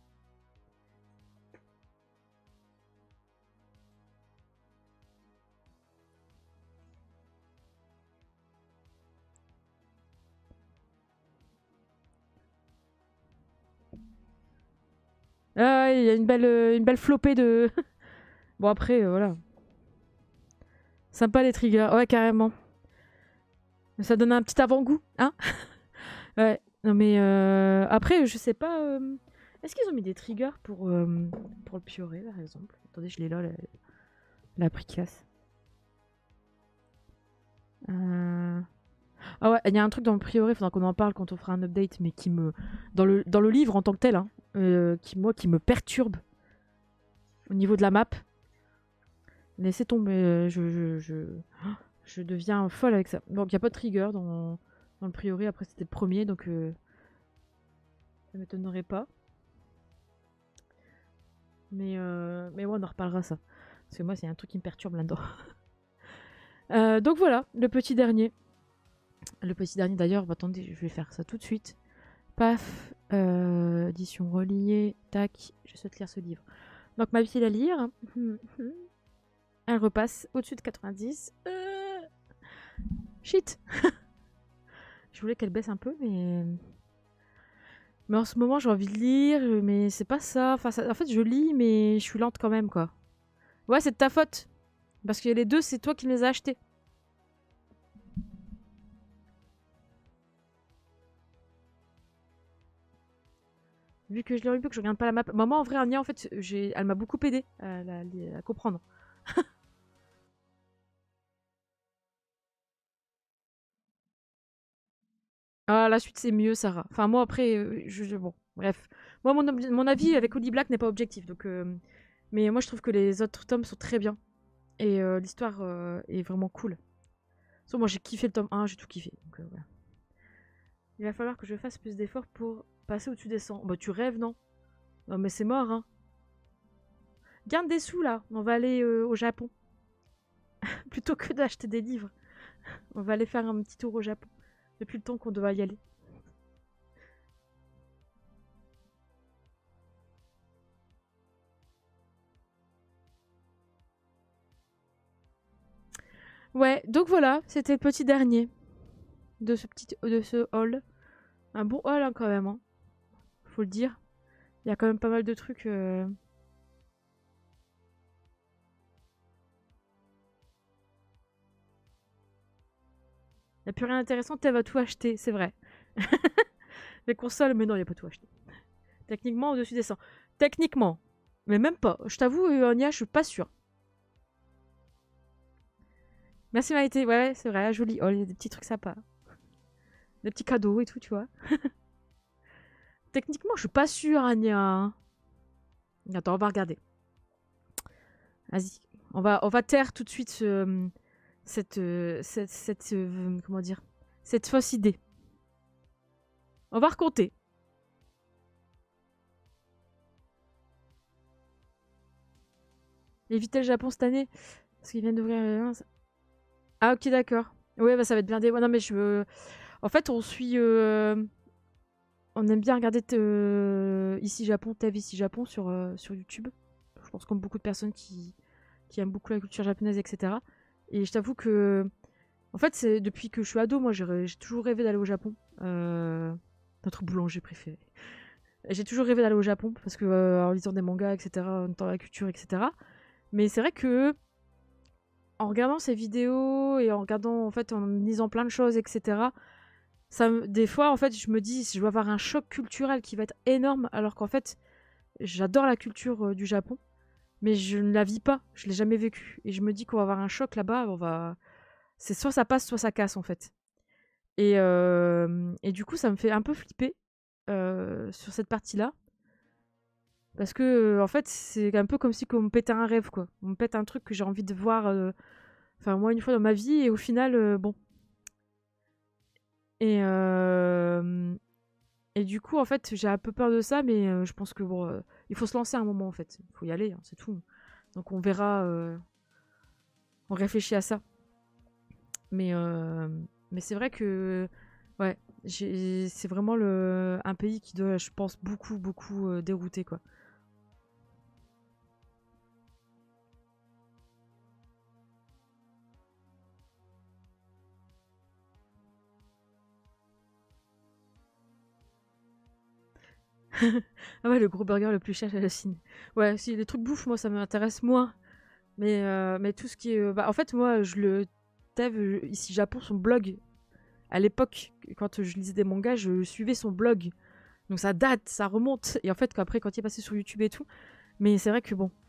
Ah, il y a une belle, euh, une belle flopée de... Bon, après, euh, voilà. Sympa les triggers. Ouais, carrément. Ça donne un petit avant-goût, hein. Ouais. Non, mais euh, après, je sais pas... euh, Est-ce qu'ils ont mis des triggers pour, euh, pour le Pioré, par exemple? Attendez, je l'ai là, la, la précasse. Euh... Ah ouais, il y a un truc dans le Prioré, il faudra qu'on en parle quand on fera un update, mais qui me... Dans le, dans le livre en tant que tel, hein, euh, qui, moi, qui me perturbe au niveau de la map. Laissez tomber, euh, je, je, je, je deviens folle avec ça. Donc il n'y a pas de trigger dans, dans le Prioré, après c'était le premier, donc euh, ça m'étonnerait pas. Mais, euh, mais ouais, on en reparlera ça. Parce que moi, c'est un truc qui me perturbe là-dedans. euh, donc voilà, le petit dernier. Le petit dernier d'ailleurs, bah, attendez, je vais faire ça tout de suite. Paf, euh, édition reliée, tac, je souhaite lire ce livre. Donc ma fille à lire, elle repasse au-dessus de quatre-vingt-dix. Euh... Shit. Je voulais qu'elle baisse un peu, mais... Mais en ce moment, j'ai envie de lire, mais c'est pas ça. Enfin, ça... En fait, je lis, mais je suis lente quand même, quoi. Ouais, c'est de ta faute. Parce que les deux, c'est toi qui les as achetés. Vu que je l'ai vu, que je regarde pas la map. Maman, en vrai, Anya, en fait, elle m'a beaucoup aidé à, à, à comprendre. Ah, la suite, c'est mieux, Sarah. Enfin, moi, après, euh, je, je- bon, bref. Moi, mon, mon avis avec Holly Black n'est pas objectif. Donc, euh, mais moi, je trouve que les autres tomes sont très bien. Et euh, l'histoire euh, est vraiment cool. So, moi, j'ai kiffé le tome un, j'ai tout kiffé. Donc, euh, voilà. Il va falloir que je fasse plus d'efforts pour passer au-dessus des cent. Bah, tu rêves, non? Non, mais c'est mort, hein. Garde des sous, là. On va aller euh, au Japon. Plutôt que d'acheter des livres. On va aller faire un petit tour au Japon. Depuis le temps qu'on doit y aller. Ouais, donc voilà, c'était le petit dernier de ce petit de ce haul. Un bon haul hein, quand même, hein. Faut le dire. Il y a quand même pas mal de trucs. Euh... Il n'y a plus rien d'intéressant, Tev va tout acheter, c'est vrai. Les consoles, mais non, il n'y a pas tout acheté. Techniquement, au-dessus des cent. Techniquement. Mais même pas. Je t'avoue, Anya, je suis pas sûre. Merci Maïté, ouais, c'est vrai, joli. Oh, il y a des petits trucs sympas. Des petits cadeaux et tout, tu vois. Techniquement, je suis pas sûre, Anya. Attends, on va regarder. Vas-y. On va, on va taire tout de suite ce, cette, cette, cette, euh, comment dire, cette fausse idée. On va recompter. Éviter le Japon cette année parce qu'ils viennent d'ouvrir. Ah ok d'accord. Ouais bah ça va être blindé. Ouais, non mais je veux. En fait on suit. Euh... On aime bien regarder euh... ici Japon, T A V ici Japon sur euh, sur YouTube. Je pense comme beaucoup de personnes qui qui aiment beaucoup la culture japonaise et cetera. Et je t'avoue que, en fait, c'est depuis que je suis ado, moi, j'ai j'ai toujours rêvé d'aller au Japon. Euh, Notre boulanger préféré. J'ai toujours rêvé d'aller au Japon parce que euh, en lisant des mangas, et cetera, en étant la culture, et cetera. Mais c'est vrai que en regardant ces vidéos et en regardant, en fait, en lisant plein de choses, et cetera. Ça, me- des fois, en fait, je me dis, je vais avoir un choc culturel qui va être énorme, alors qu'en fait, j'adore la culture euh, du Japon, mais je ne la vis pas, je l'ai jamais vécue. Et je me dis qu'on va avoir un choc là-bas, on va, c'est soit ça passe, soit ça casse, en fait. Et, euh, et du coup, ça me fait un peu flipper euh, sur cette partie-là. Parce que, euh, en fait, c'est un peu comme si on me pétait un rêve, quoi. On me pète un truc que j'ai envie de voir, euh, enfin, moi, une fois dans ma vie, et au final, euh, bon. Et, euh, et du coup, en fait, j'ai un peu peur de ça, mais euh, je pense que, bon, euh, il faut se lancer à un moment, en fait. Il faut y aller, hein, c'est tout. Donc, on verra, euh, on réfléchit à ça. Mais, euh, mais c'est vrai que, ouais, j'ai- c'est vraiment le, un pays qui doit, je pense, beaucoup, beaucoup euh, dérouter, quoi. Ah ouais, le gros burger le plus cher, j'hallucine. Ouais, si, les trucs bouffe, moi, ça m'intéresse moins. Mais, euh, mais tout ce qui est... euh, bah, en fait, moi, je le... Tev, euh, ici, Japon, son blog. À l'époque, quand je lisais des mangas, je suivais son blog. Donc ça date, ça remonte. Et en fait, après, quand il est passé sur YouTube et tout. Mais c'est vrai que bon...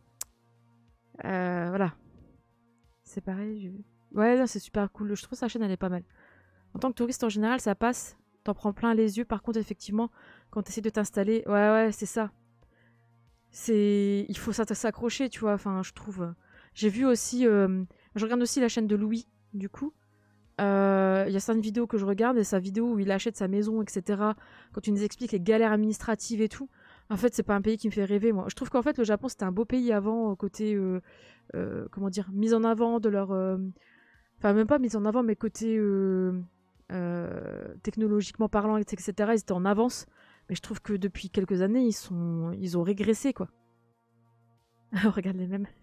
euh, voilà. C'est pareil. je- Ouais, non, c'est super cool. Je trouve sa chaîne, elle est pas mal. En tant que touriste, en général, ça passe. T'en prends plein les yeux. Par contre, effectivement, quand t'essaies de t'installer... Ouais, ouais, c'est ça. C'est, il faut s'accrocher, tu vois. Enfin, je trouve. J'ai vu aussi, euh, je regarde aussi la chaîne de Louis, du coup. Euh, Il y a certaines vidéos que je regarde et sa vidéo où il achète sa maison, et cetera. Quand il nous explique les galères administratives et tout. En fait, c'est pas un pays qui me fait rêver, moi. Je trouve qu'en fait, le Japon, c'était un beau pays avant, euh, côté, euh, euh, comment dire, mise en avant de leur. euh, Enfin, même pas mise en avant, mais côté euh, euh, technologiquement parlant, et cetera. Ils étaient en avance. Mais je trouve que depuis quelques années, ils, sont... ils ont régressé, quoi. Regarde les mêmes.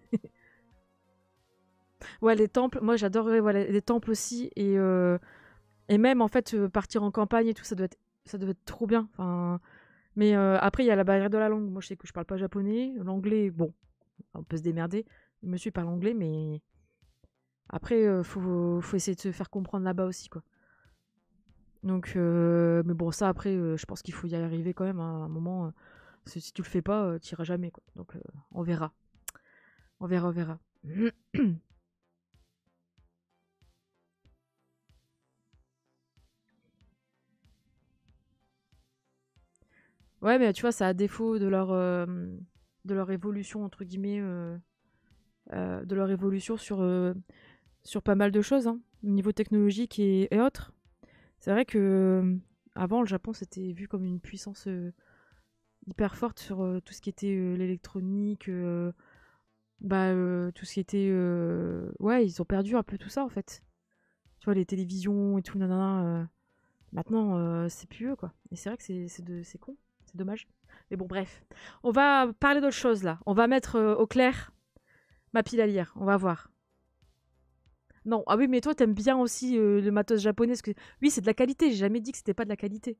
Ouais, les temples, moi j'adorerais voilà, les temples aussi. Et, euh, et même en fait, euh, partir en campagne et tout, ça doit être, ça doit être trop bien. Enfin, mais euh, après, il y a la barrière de la langue. Moi je sais que je parle pas japonais. L'anglais, bon, on peut se démerder. Monsieur parle anglais, mais après, euh, faut, faut essayer de se faire comprendre là-bas aussi, quoi. Donc, euh, mais bon, ça après, euh, je pense qu'il faut y arriver quand même hein, à un moment. euh, parce que si tu le fais pas, euh, tu iras jamais, quoi. Donc, euh, on verra. On verra, on verra. Ouais, mais tu vois, ça a défaut de leur, euh, de leur évolution, entre guillemets, euh, euh, de leur évolution sur, euh, sur pas mal de choses, hein, au niveau technologique et, et autres. C'est vrai que euh, avant, le Japon, c'était vu comme une puissance euh, hyper forte sur euh, tout ce qui était euh, l'électronique, euh, bah, euh, tout ce qui était... euh, Ouais, ils ont perdu un peu tout ça, en fait. Tu vois, les télévisions et tout, nanana. euh, Maintenant, euh, c'est plus eux, quoi. Et c'est vrai que c'est c'est de- c'est con, c'est dommage. Mais bon, bref. On va parler d'autre chose, là. On va mettre euh, au clair ma pile à lire. On va voir. Non, ah oui, mais toi, t'aimes bien aussi euh, le matos japonais. Parce que... Oui, c'est de la qualité. J'ai jamais dit que c'était pas de la qualité.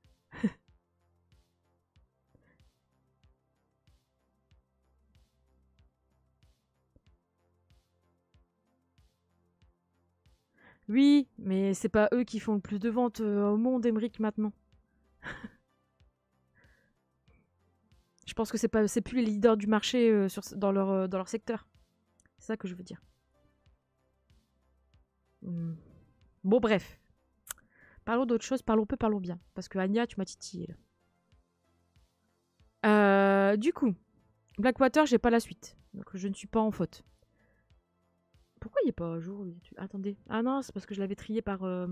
Oui, mais c'est pas eux qui font le plus de ventes euh, au monde, Emmerich, maintenant. Je pense que c'est pas, c'est plus les leaders du marché euh, sur, dans, leur, euh, dans leur secteur. C'est ça que je veux dire. Hmm. Bon, bref. Parlons d'autre chose. Parlons peu, parlons bien. Parce que Anya, tu m'as titillé. Là. Euh, du coup, Blackwater, j'ai pas la suite. Donc je ne suis pas en faute. Pourquoi il est pas à jour lui Attendez. Ah non, c'est parce que je l'avais trié par euh,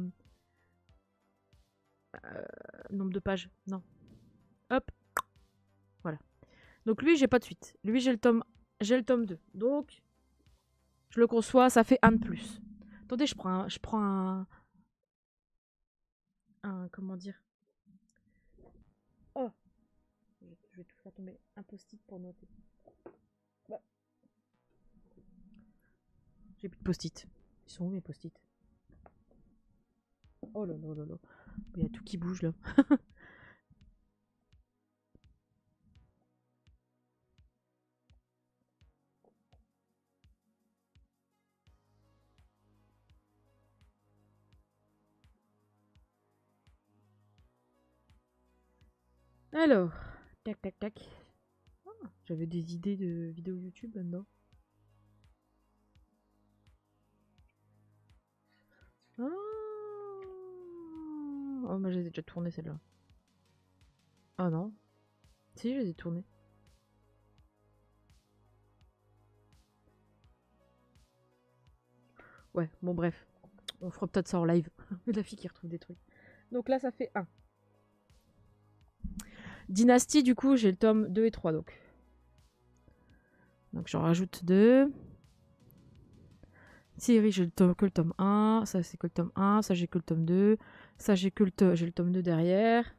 euh, nombre de pages. Non. Hop, voilà. Donc lui, j'ai pas de suite. Lui, j'ai le tome j'ai le tome deux. Donc je le conçois, ça fait un de plus. Attendez, je prends un, je prends un, un comment dire Oh, je vais tout faire tomber. Un post-it pour noter. Bah, J'ai plus de post-it. Ils sont où mes post-it? Oh là là là là. Il y a tout qui bouge là. Alors, tac tac tac. Ah, j'avais des idées de vidéos YouTube là-dedans. Ah. Oh, mais je les ai déjà tournées celles-là. Ah non. Si, je les ai tournées. Ouais, bon bref. On fera peut-être ça en live. La fille qui retrouve des trucs. Donc là, ça fait un. Dynastie, du coup, j'ai le tome deux et trois, donc. Donc j'en rajoute deux. Série, j'ai le tome, que le tome un. Ça, c'est que le tome un. Ça, j'ai que le tome deux. Ça, j'ai que le, to le tome deux derrière.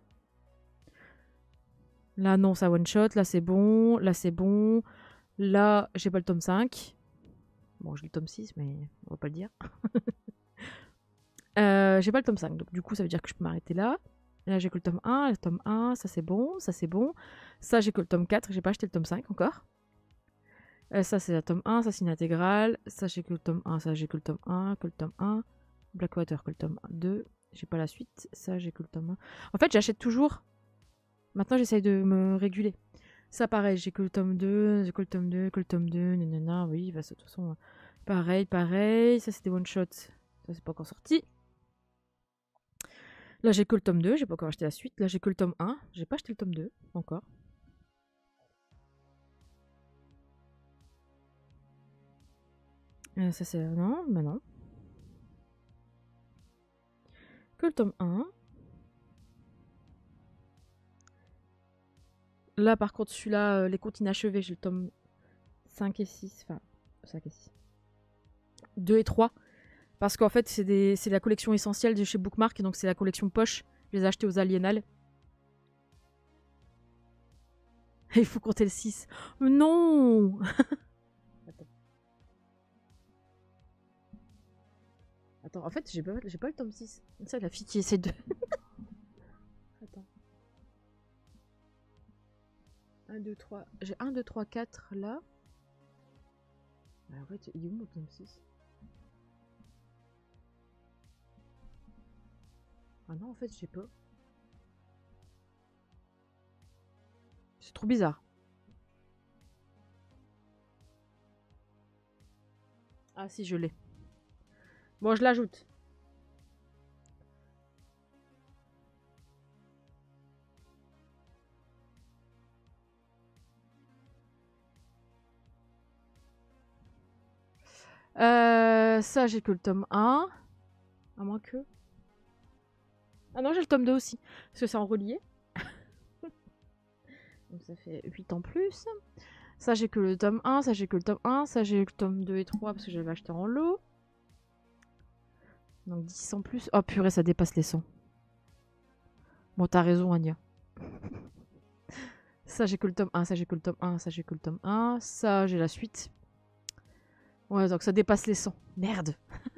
Là, non, ça one shot. Là, c'est bon. Là, c'est bon. Là, j'ai pas le tome cinq. Bon, j'ai le tome six, mais on va pas le dire. euh, j'ai pas le tome cinq, donc du coup, ça veut dire que je peux m'arrêter là. Là, j'ai que le tome un. Le tome un, ça, c'est bon. Ça, c'est bon. Ça, j'ai que le tome quatre. J'ai pas acheté le tome cinq encore. Euh, ça, c'est le tome un. Ça, c'est une intégrale. Ça, j'ai que le tome un. Ça, j'ai que le tome un. Que le tome un. Blackwater, que le tome deux. J'ai pas la suite. Ça, j'ai que le tome un. En fait, j'achète toujours. Maintenant, j'essaye de me réguler. Ça, pareil, j'ai que le tome deux. J'ai que le tome deux. Que le tome deux. Nanana. Oui, bah, de toute façon, pareil, pareil. Ça, c'était one shot. Ça, c'est pas encore sorti. Là, j'ai que le tome deux. J'ai pas encore acheté la suite. Là, j'ai que le tome un. J'ai pas acheté le tome deux. Encore. Euh, ça, c'est. Non, bah non. Que le tome un. Là, par contre, celui-là, euh, les contes inachevés, j'ai le tome cinq et six. Enfin, cinq et six. deux et trois. Parce qu'en fait, c'est la collection essentielle de chez Bookmark. Donc, c'est la collection poche. Je les ai achetés aux Aliénales. Il faut compter le six. Non. Attends. Attends, en fait, j'ai pas, pas le tome six. C'est ça, la fille qui essaie de... Attends. un, deux, trois. J'ai un, deux, trois, quatre là. Bah, en fait, il est où mon tome six? Ah non, en fait, je sais pas. C'est trop bizarre. Ah si, je l'ai. Bon, je l'ajoute. Euh, ça, j'ai que le tome un. À moins que... Ah non, j'ai le tome deux aussi. Parce que c'est en relié. Donc ça fait huit en plus. Ça, j'ai que le tome un. Ça, j'ai que le tome un. Ça, j'ai le tome deux et trois parce que j'avais acheté en lot. Donc dix en plus. Oh purée, ça dépasse les cent. Bon, t'as raison, Anya. Ça, j'ai que le tome un. Ça, j'ai que le tome un. Ça, j'ai que le tome un. Ça, j'ai la suite. Ouais, donc ça dépasse les cent. Merde.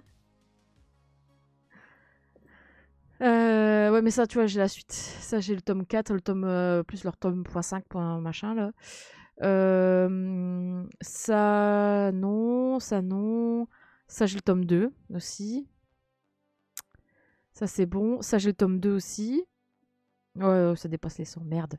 Euh, ouais, mais ça, tu vois, j'ai la suite. Ça, j'ai le tome quatre, le tome euh, plus leur tome point cinq, point machin, là. Euh, ça, non. Ça, non. Ça, j'ai le tome deux aussi. Ça, c'est bon. Ça, j'ai le tome deux aussi. Ouais, ouais, ça dépasse les cent. Merde.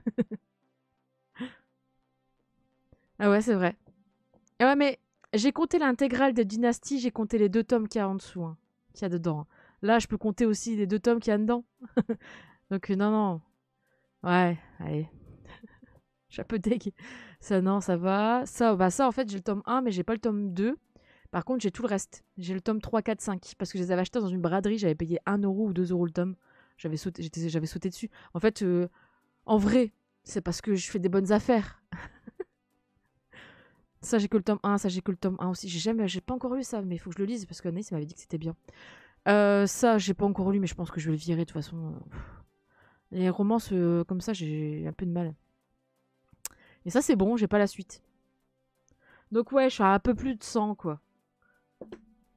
Ah ouais, c'est vrai. Ah ouais, mais j'ai compté l'intégrale de Dynasty, j'ai compté les deux tomes qu'il y a en dessous, hein, qu'il y a dedans. Là, je peux compter aussi les deux tomes qu'il y a dedans. Donc, non, non. Ouais, allez. Je suis un peu deg. Ça, non, ça va. Ça, bah ça, en fait, j'ai le tome un, mais j'ai pas le tome deux. Par contre, j'ai tout le reste. J'ai le tome trois, quatre, cinq. Parce que je les avais achetés dans une braderie. J'avais payé un euro ou deux euros le tome. J'avais sauté, j'avais sauté dessus. En fait, euh, en vrai, c'est parce que je fais des bonnes affaires. Ça, j'ai que le tome un. Ça, j'ai que le tome un aussi. J'ai jamais, j'ai pas encore lu ça, mais il faut que je le lise parce qu'Anaïs m'avait dit que c'était bien. Euh, ça, j'ai pas encore lu, mais je pense que je vais le virer de toute façon. Les romances euh, comme ça, j'ai un peu de mal. Et ça, c'est bon, j'ai pas la suite. Donc ouais, je suis à un peu plus de cent, quoi.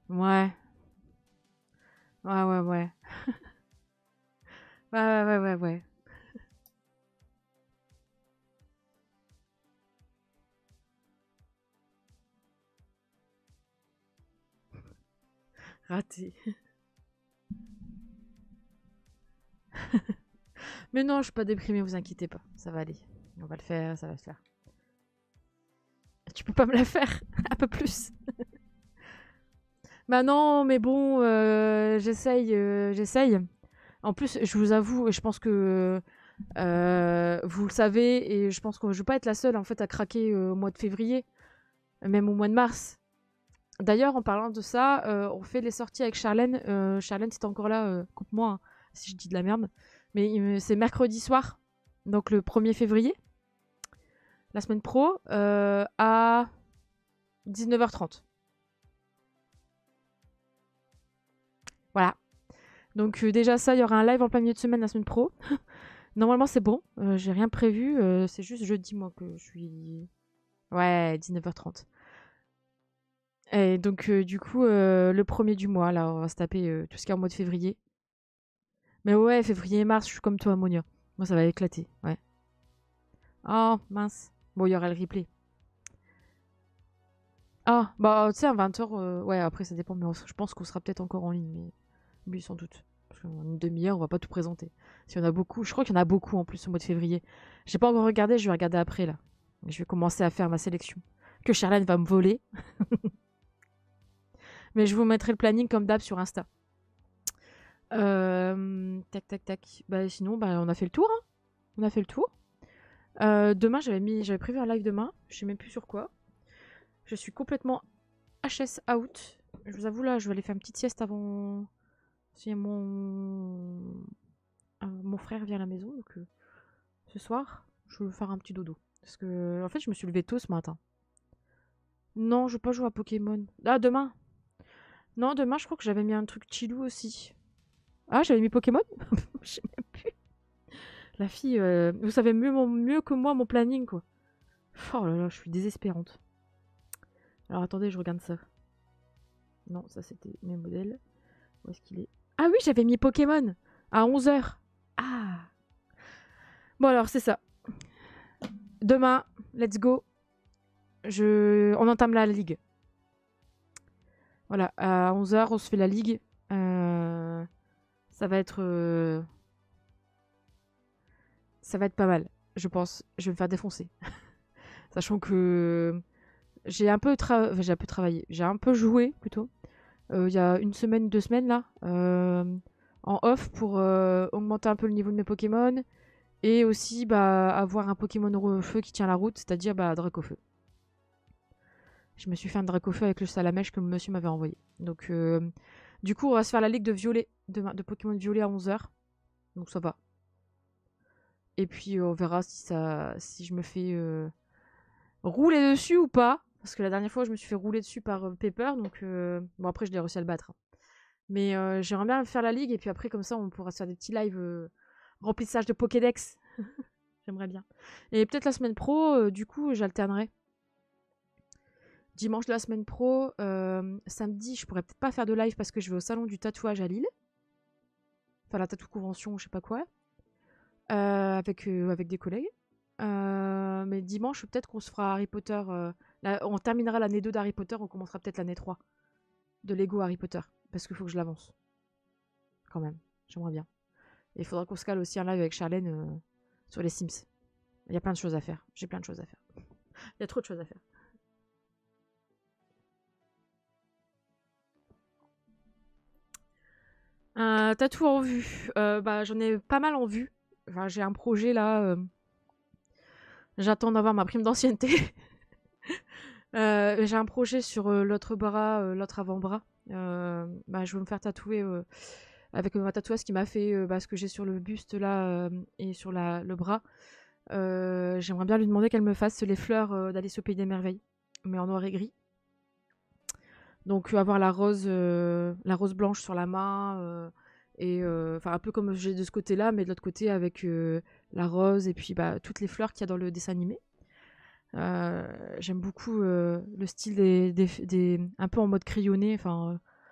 Ouais. Ouais, ouais, ouais. Ouais, ouais, ouais, ouais, ouais. Raté. Mais non, je suis pas déprimée, vous inquiétez pas. Ça va aller. On va le faire, ça va se faire. Tu peux pas me la faire un peu plus. Bah non, mais bon, euh, j'essaye, euh, j'essaye. En plus, je vous avoue, et je pense que euh, vous le savez, et je pense que je vais pas être la seule en fait à craquer euh, au mois de février, même au mois de mars. D'ailleurs, en parlant de ça, euh, on fait les sorties avec Charlène. Euh, Charlène, si t'es encore là, euh, coupe-moi hein, si je dis de la merde. Mais euh, c'est mercredi soir, donc le premier février, la semaine pro, euh, à dix-neuf heures trente. Voilà. Donc euh, déjà ça, il y aura un live en plein milieu de semaine la semaine pro. Normalement c'est bon, euh, j'ai rien prévu, euh, c'est juste jeudi moi que je suis... Ouais, dix-neuf heures trente. Et donc euh, du coup, euh, le premier du mois, là, on va se taper euh, tout ce qui est en mode février. Mais ouais, février et mars, je suis comme toi, Monia. Moi ça va éclater, ouais. Oh, mince. Bon, il y aura le replay. Ah, bah tu sais, à vingt heures, euh, ouais, après ça dépend, mais on- je pense qu'on sera peut-être encore en ligne, mais oui, sans doute. Parce qu'en une demi-heure, on va pas tout présenter. S'il y en a beaucoup, je crois qu'il y en a beaucoup en plus au mois de février. J'ai pas encore regardé, je vais regarder après là. Je vais commencer à faire ma sélection. Que Charlène va me voler. Mais je vous mettrai le planning comme d'hab sur Insta. Euh, tac, tac, tac. Bah sinon, bah, on a fait le tour. Hein. On a fait le tour. Euh, demain, j'avais mis, j'avais prévu un live demain. Je sais même plus sur quoi. Je suis complètement H S out. Je vous avoue là, je vais aller faire une petite sieste avant. Si mon euh, mon frère vient à la maison, donc euh, ce soir, je vais faire un petit dodo. Parce que en fait, je me suis levée tôt ce matin. Non, je vais pas jouer à Pokémon. Ah, demain. Non, demain, je crois que j'avais mis un truc chillou aussi. Ah, j'avais mis Pokémon. Je sais même plus. La fille, euh, vous savez mieux, mon, mieux que moi mon planning, quoi. Oh là là, je suis désespérante. Alors attendez, je regarde ça. Non, ça c'était mes modèles. Où est-ce qu'il est Ah oui, j'avais mis Pokémon à onze heures. Ah. Bon alors, c'est ça. Demain, let's go. Je... On entame la ligue. Voilà, à onze heures, on se fait la ligue. Euh, Ça va être... euh, Ça va être pas mal, je pense. Je vais me faire défoncer. Sachant que j'ai un peu, tra... enfin, j'ai un peu travaillé. J'ai un peu joué, plutôt. Euh, Il y a une semaine, deux semaines, là. euh, En off pour euh, augmenter un peu le niveau de mes Pokémon. Et aussi bah, avoir un Pokémon feu qui tient la route, c'est-à-dire bah, Dracofeu. Je me suis fait un Dracofeu avec le Salamèche que le monsieur m'avait envoyé. Donc, euh, du coup, on va se faire la ligue de violet, de, de Pokémon violet à onze heures. Donc, ça va. Et puis, euh, on verra si, ça, si je me fais euh, rouler dessus ou pas. Parce que la dernière fois, je me suis fait rouler dessus par euh, Pepper. Donc, euh, bon, après, je l'ai réussi à le battre. Hein. Mais euh, j'aimerais bien faire la ligue. Et puis après, comme ça, on pourra se faire des petits lives euh, remplissage de Pokédex. J'aimerais bien. Et peut-être la semaine pro, euh, du coup, j'alternerai. Dimanche de la semaine pro, euh, samedi, je pourrais peut-être pas faire de live parce que je vais au salon du tatouage à Lille. Enfin, la tatou convention, je sais pas quoi. Euh, avec, euh, avec des collègues. Euh, mais dimanche, peut-être qu'on se fera Harry Potter. Euh, là, on terminera l'année deux d'Harry Potter, on commencera peut-être l'année trois de Lego Harry Potter. Parce qu'il faut que je l'avance. Quand même. J'aimerais bien. Et il faudra qu'on se cale aussi un live avec Charlène euh, sur les Sims. Il y a plein de choses à faire. J'ai plein de choses à faire. Il y a trop de choses à faire. Un tatou en vue. Euh, bah, j'en ai pas mal en vue. Enfin, j'ai un projet là. euh, J'attends d'avoir ma prime d'ancienneté. Euh, j'ai un projet sur euh, l'autre bras, euh, l'autre avant-bras. Euh, bah, je veux me faire tatouer euh, avec ma tatoueuse qui m'a fait euh, bah, ce que j'ai sur le buste là euh, et sur la, le bras. Euh, J'aimerais bien lui demander qu'elle me fasse les fleurs euh, d'Alice au Pays des Merveilles, mais en noir et gris. Donc euh, avoir la rose, euh, la rose blanche sur la main, euh, et euh, enfin un peu comme j'ai de ce côté-là, mais de l'autre côté avec euh, la rose et puis bah, toutes les fleurs qu'il y a dans le dessin animé. Euh, J'aime beaucoup euh, le style des, des, des, un peu en mode crayonné, enfin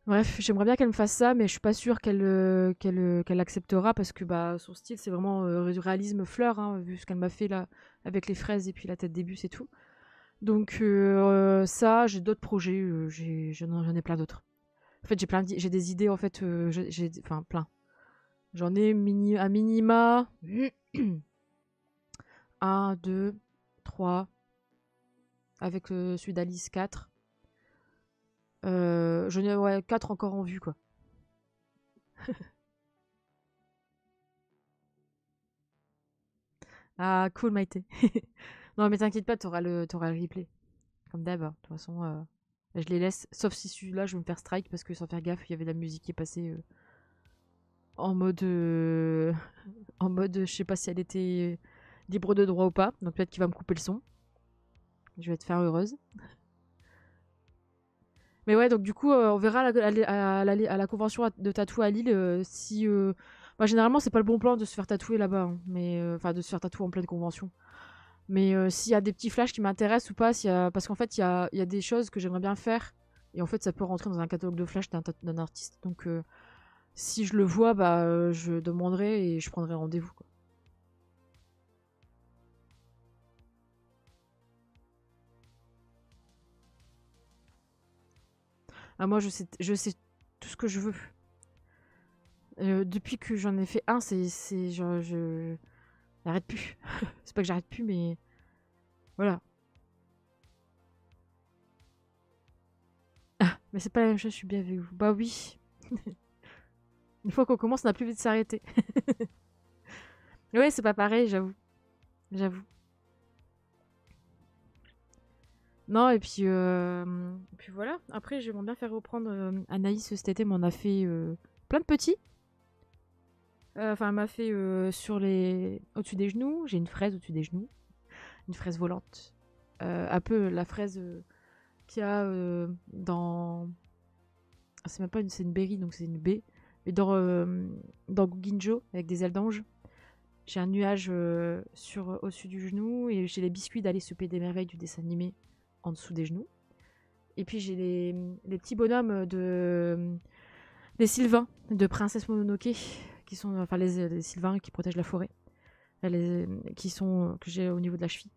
Bref, j'aimerais bien qu'elle me fasse ça, mais je suis pas sûre qu'elle euh, qu'elle euh, qu'elle acceptera parce que bah son style c'est vraiment euh, du réalisme fleur, hein, vu ce qu'elle m'a fait là avec les fraises et puis la tête des bus et tout. Donc euh, ça, j'ai d'autres projets, euh, j'ai j'en j'en ai plein d'autres. En fait, j'ai plein d'i- j'ai des idées en fait, euh, j'ai j'ai- enfin plein. J'en ai mini à minima un, deux, trois avec euh, celui d'Alice quatre. Euh, j'en ai ouais quatre encore en vue quoi. Ah cool Maïté. Non mais t'inquiète pas, t'auras le t'auras le replay. Comme d'hab, hein. De toute façon, euh, je les laisse. Sauf si celui-là, je vais me faire strike parce que sans faire gaffe, il y avait de la musique qui est passée euh, en mode. euh, en mode, je sais pas si elle était libre de droit ou pas. Donc peut-être qu'il va me couper le son. Je vais te faire heureuse. Mais ouais, donc du coup, euh, on verra à la, à la- à la- à la convention de tatou à Lille euh, si. euh, bah, généralement, c'est pas le bon plan de se faire tatouer là-bas. Hein, mais euh, enfin, de se faire tatouer en pleine convention. Mais euh, s'il y a des petits flashs qui m'intéressent ou pas, s'il y a... parce qu'en fait, il y a, il y a des choses que j'aimerais bien faire. Et en fait, ça peut rentrer dans un catalogue de flash d'un, d'un artiste. Donc, euh, si je le vois, bah, euh, je demanderai et je prendrai rendez-vous. Quoi. Ah, moi, je sais, je sais tout ce que je veux. Euh, depuis que j'en ai fait un, c'est, c'est genre, je, j'arrête plus. C'est pas que j'arrête plus, mais voilà. Mais c'est pas la même chose, je suis bien avec vous. Bah oui. Une fois qu'on commence, on n'a plus vite de s'arrêter. Ouais, c'est pas pareil, j'avoue. J'avoue. Non, et puis, euh, puis voilà. Après, j'aimerais bien faire reprendre euh, Anaïs cet été, mais on a fait euh, plein de petits. Euh, Enfin, elle m'a fait euh, sur les au-dessus des genoux. J'ai une fraise au-dessus des genoux, une fraise volante. Euh, un peu la fraise euh, qu'il y a euh, dans. Ah, c'est même pas une, c'est une berry, donc c'est une baie. Mais dans euh, dans Guginjo avec des ailes d'ange. J'ai un nuage euh, sur au-dessus du genou et j'ai les biscuits d'Alice au Pays des Merveilles du dessin animé en dessous des genoux. Et puis j'ai les, les petits bonhommes de les Sylvains de Princesse Mononoke qui sont enfin les, les Sylvains qui protègent la forêt, les, qui sont que j'ai au niveau de la cheville.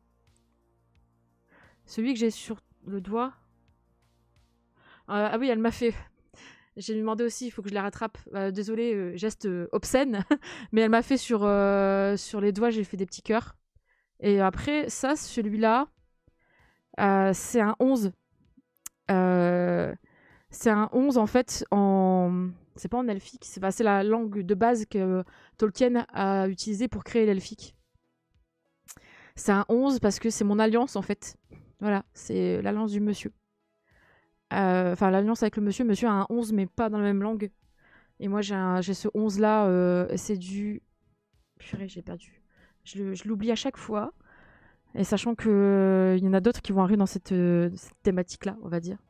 Celui que j'ai sur le doigt. Euh, ah oui, elle m'a fait. J'ai demandé aussi, il faut que je la rattrape. Euh, désolée, euh, geste euh, obscène, mais elle m'a fait sur euh, sur les doigts, j'ai fait des petits cœurs. Et après ça, celui-là, euh, c'est un onze. Euh, c'est un onze en fait en c'est pas en elfique, c'est bah, c'est la langue de base que Tolkien a utilisée pour créer l'elfique. C'est un onze parce que c'est mon alliance en fait. Voilà, c'est l'alliance du monsieur. Euh, Enfin, l'alliance avec le monsieur. Monsieur a un onze, mais pas dans la même langue. Et moi, j'ai un- j'ai ce onze là. Euh, c'est du. Purée, j'ai perdu. Je, le- je l'oublie à chaque fois. Et sachant qu'il euh, y en a d'autres qui vont arriver dans cette, euh, cette thématique là, on va dire.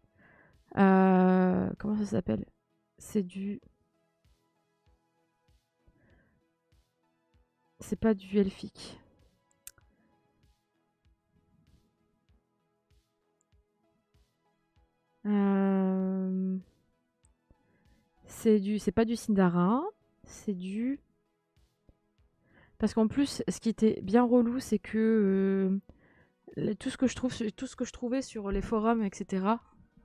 Euh, comment ça s'appelle? C'est du. C'est pas du elfique. Euh, C'est du, c'est pas du Sindarin, c'est du. Parce qu'en plus, ce qui était bien relou, c'est que euh, tout ce que je trouve, tout ce que je trouvais sur les forums, et cetera.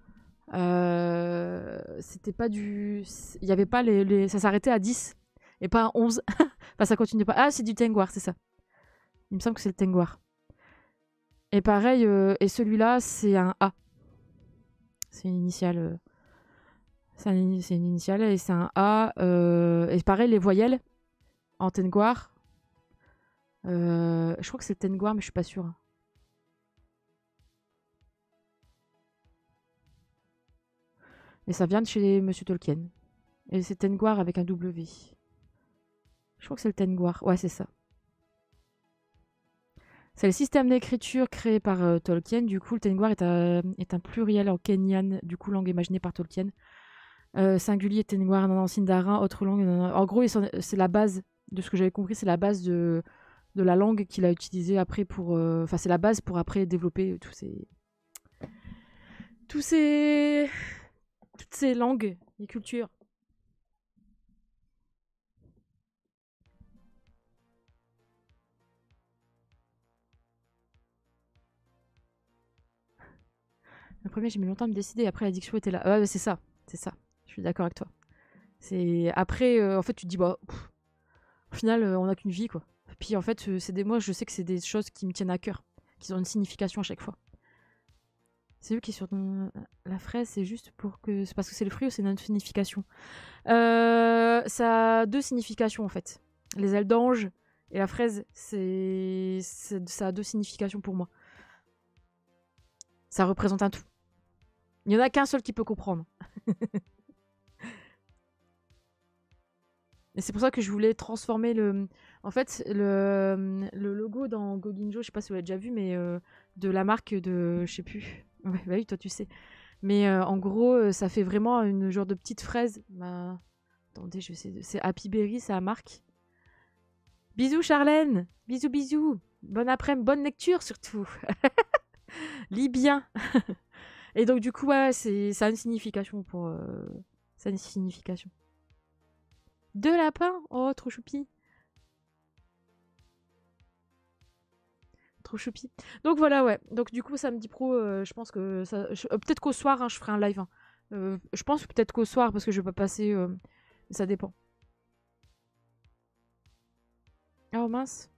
Euh, c'était pas du, il y avait pas les, les... ça s'arrêtait à dix et pas à onze. Enfin, ça continue pas. Ah, c'est du Tengwar, c'est ça. Il me semble que c'est le Tengwar. Et pareil, euh, et celui-là, c'est un A. C'est une initiale. euh, C'est un, c'est une initiale et c'est un A. euh, Et pareil, les voyelles en Tengwar. Euh, je crois que c'est le Tengwar, mais je suis pas sûre. Et ça vient de chez Monsieur Tolkien. Et c'est Tengwar avec un W. Je crois que c'est le Tengwar. Ouais, c'est ça. C'est le système d'écriture créé par euh, Tolkien. Du coup, le Tengwar est un, est un pluriel en kenyan, du coup, langue imaginée par Tolkien. Euh, singulier Tengwar, non, Sindarin, autre langue. Non, non. En gros, c'est la base, de ce que j'avais compris, c'est la base de, de la langue qu'il a utilisée après pour. euh, Enfin, c'est la base pour après développer tous ces. Tous ces. Toutes ces langues et cultures. Le premier, j'ai mis longtemps à me décider. Après, l'addiction était là. Ouais, c'est ça. C'est ça. Je suis d'accord avec toi. C'est après, euh, en fait, tu te dis, bah, pff, au final, euh, on n'a qu'une vie, quoi. Puis, en fait, euh, c'est des moi, je sais que c'est des choses qui me tiennent à cœur, qui ont une signification à chaque fois. C'est eux qui sur ton... la fraise, c'est juste pour que, c'est parce que c'est le fruit ou c'est une autre signification. Euh, ça a deux significations en fait. Les ailes d'ange et la fraise, c'est, c'est... ça a deux significations pour moi. Ça représente un tout. Il n'y en a qu'un seul qui peut comprendre. Et c'est pour ça que je voulais transformer le... En fait, le, le logo dans Goginjo, je sais pas si vous l'avez déjà vu, mais euh, de la marque de... Je sais plus. Ouais, bah oui, toi tu sais. Mais euh, en gros, euh, ça fait vraiment une genre de petite fraise. Bah... Attendez, je sais... C'est Happy Berry, c'est la marque. Bisous Charlène. Bisous, bisous. Bonne après-midi, bonne lecture surtout. Lis bien. Et donc du coup, ouais, c'est... ça a une signification pour... Euh... Ça a une signification. Deux lapins? Oh, trop choupi. Trop choupi. Donc voilà, ouais. Donc du coup, samedi pro, euh, je pense que ça... je- euh, peut-être qu'au soir, hein, je ferai un live. Hein. Euh, je pense peut-être qu'au soir, parce que je vais pas passer... Euh... Ça dépend. Oh mince.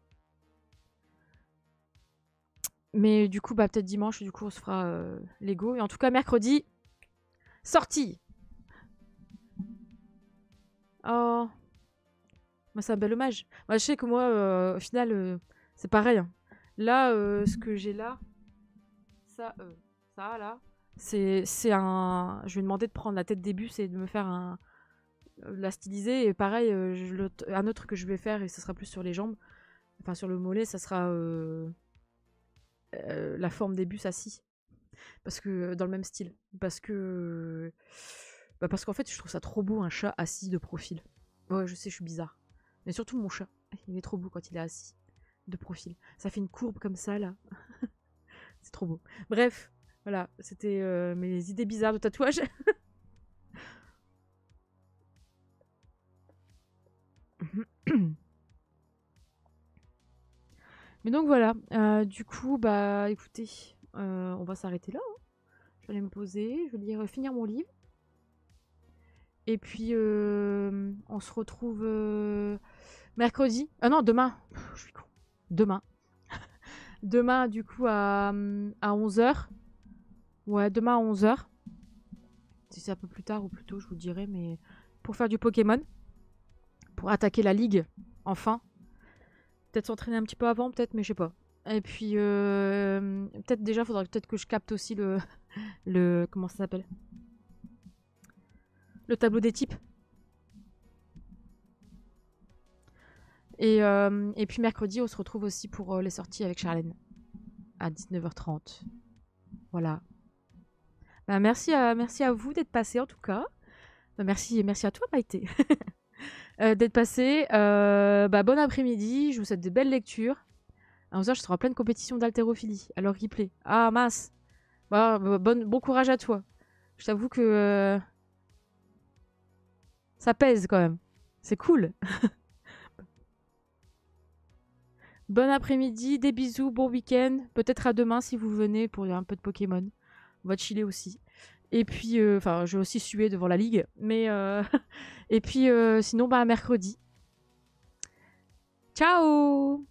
Mais du coup, bah peut-être dimanche, du coup, on se fera euh, Lego. Et en tout cas, mercredi, sortie. Oh... Moi, c'est un bel hommage. Moi, je sais que moi, euh, au final, euh, c'est pareil. Hein. Là, euh, ce que j'ai là, ça, euh, ça, là, c'est, c'est un... Je vais demander de prendre la tête des bus et de me faire un... euh, la styliser. Et pareil, euh, je, le... un autre que je vais faire, et ça sera plus sur les jambes, enfin sur le mollet, ça sera euh, euh, la forme des bus assis. Parce que, dans le même style. Parce que... Bah parce qu'en fait, je trouve ça trop beau, un chat assis de profil. Ouais, je sais, je suis bizarre. Mais surtout mon chat. Il est trop beau quand il est assis. De profil. Ça fait une courbe comme ça, là. C'est trop beau. Bref, voilà. C'était euh, mes idées bizarres de tatouage. Mais donc voilà. Euh, du coup, bah écoutez, euh, on va s'arrêter là. Hein. Je vais aller me poser. Je vais lire, finir mon livre. Et puis, euh, on se retrouve euh, mercredi. Ah non, demain. Pff, je suis con. Demain. Demain, du coup, à, à onze heures. Ouais, demain à onze heures. Si c'est un peu plus tard ou plus tôt, je vous dirai. Mais pour faire du Pokémon. Pour attaquer la ligue. Enfin. Peut-être s'entraîner un petit peu avant, peut-être, mais je sais pas. Et puis, euh, peut-être déjà, il faudrait peut-être que je capte aussi le... le comment ça s'appelle? Le tableau des types. Et, euh, et puis mercredi, on se retrouve aussi pour euh, les sorties avec Charlène. À dix-neuf heures trente. Voilà. Bah, merci, à, merci à vous d'être passé en tout cas. Bah, merci, merci à toi, Maïté. euh, d'être passé. Euh, bah, bon après-midi. Je vous souhaite de belles lectures. À onze heures, je serai en pleine compétition d'haltérophilie. Alors replay. Ah, mince. Bah, bah, bon, bon courage à toi. Je t'avoue que euh, ça pèse quand même. C'est cool. Bon après-midi, des bisous, bon week-end. Peut-être à demain si vous venez pour un peu de Pokémon. On va chiller aussi. Et puis, enfin, euh, je vais aussi suer devant la ligue. Mais, euh... et puis, euh, sinon, bah, mercredi. Ciao!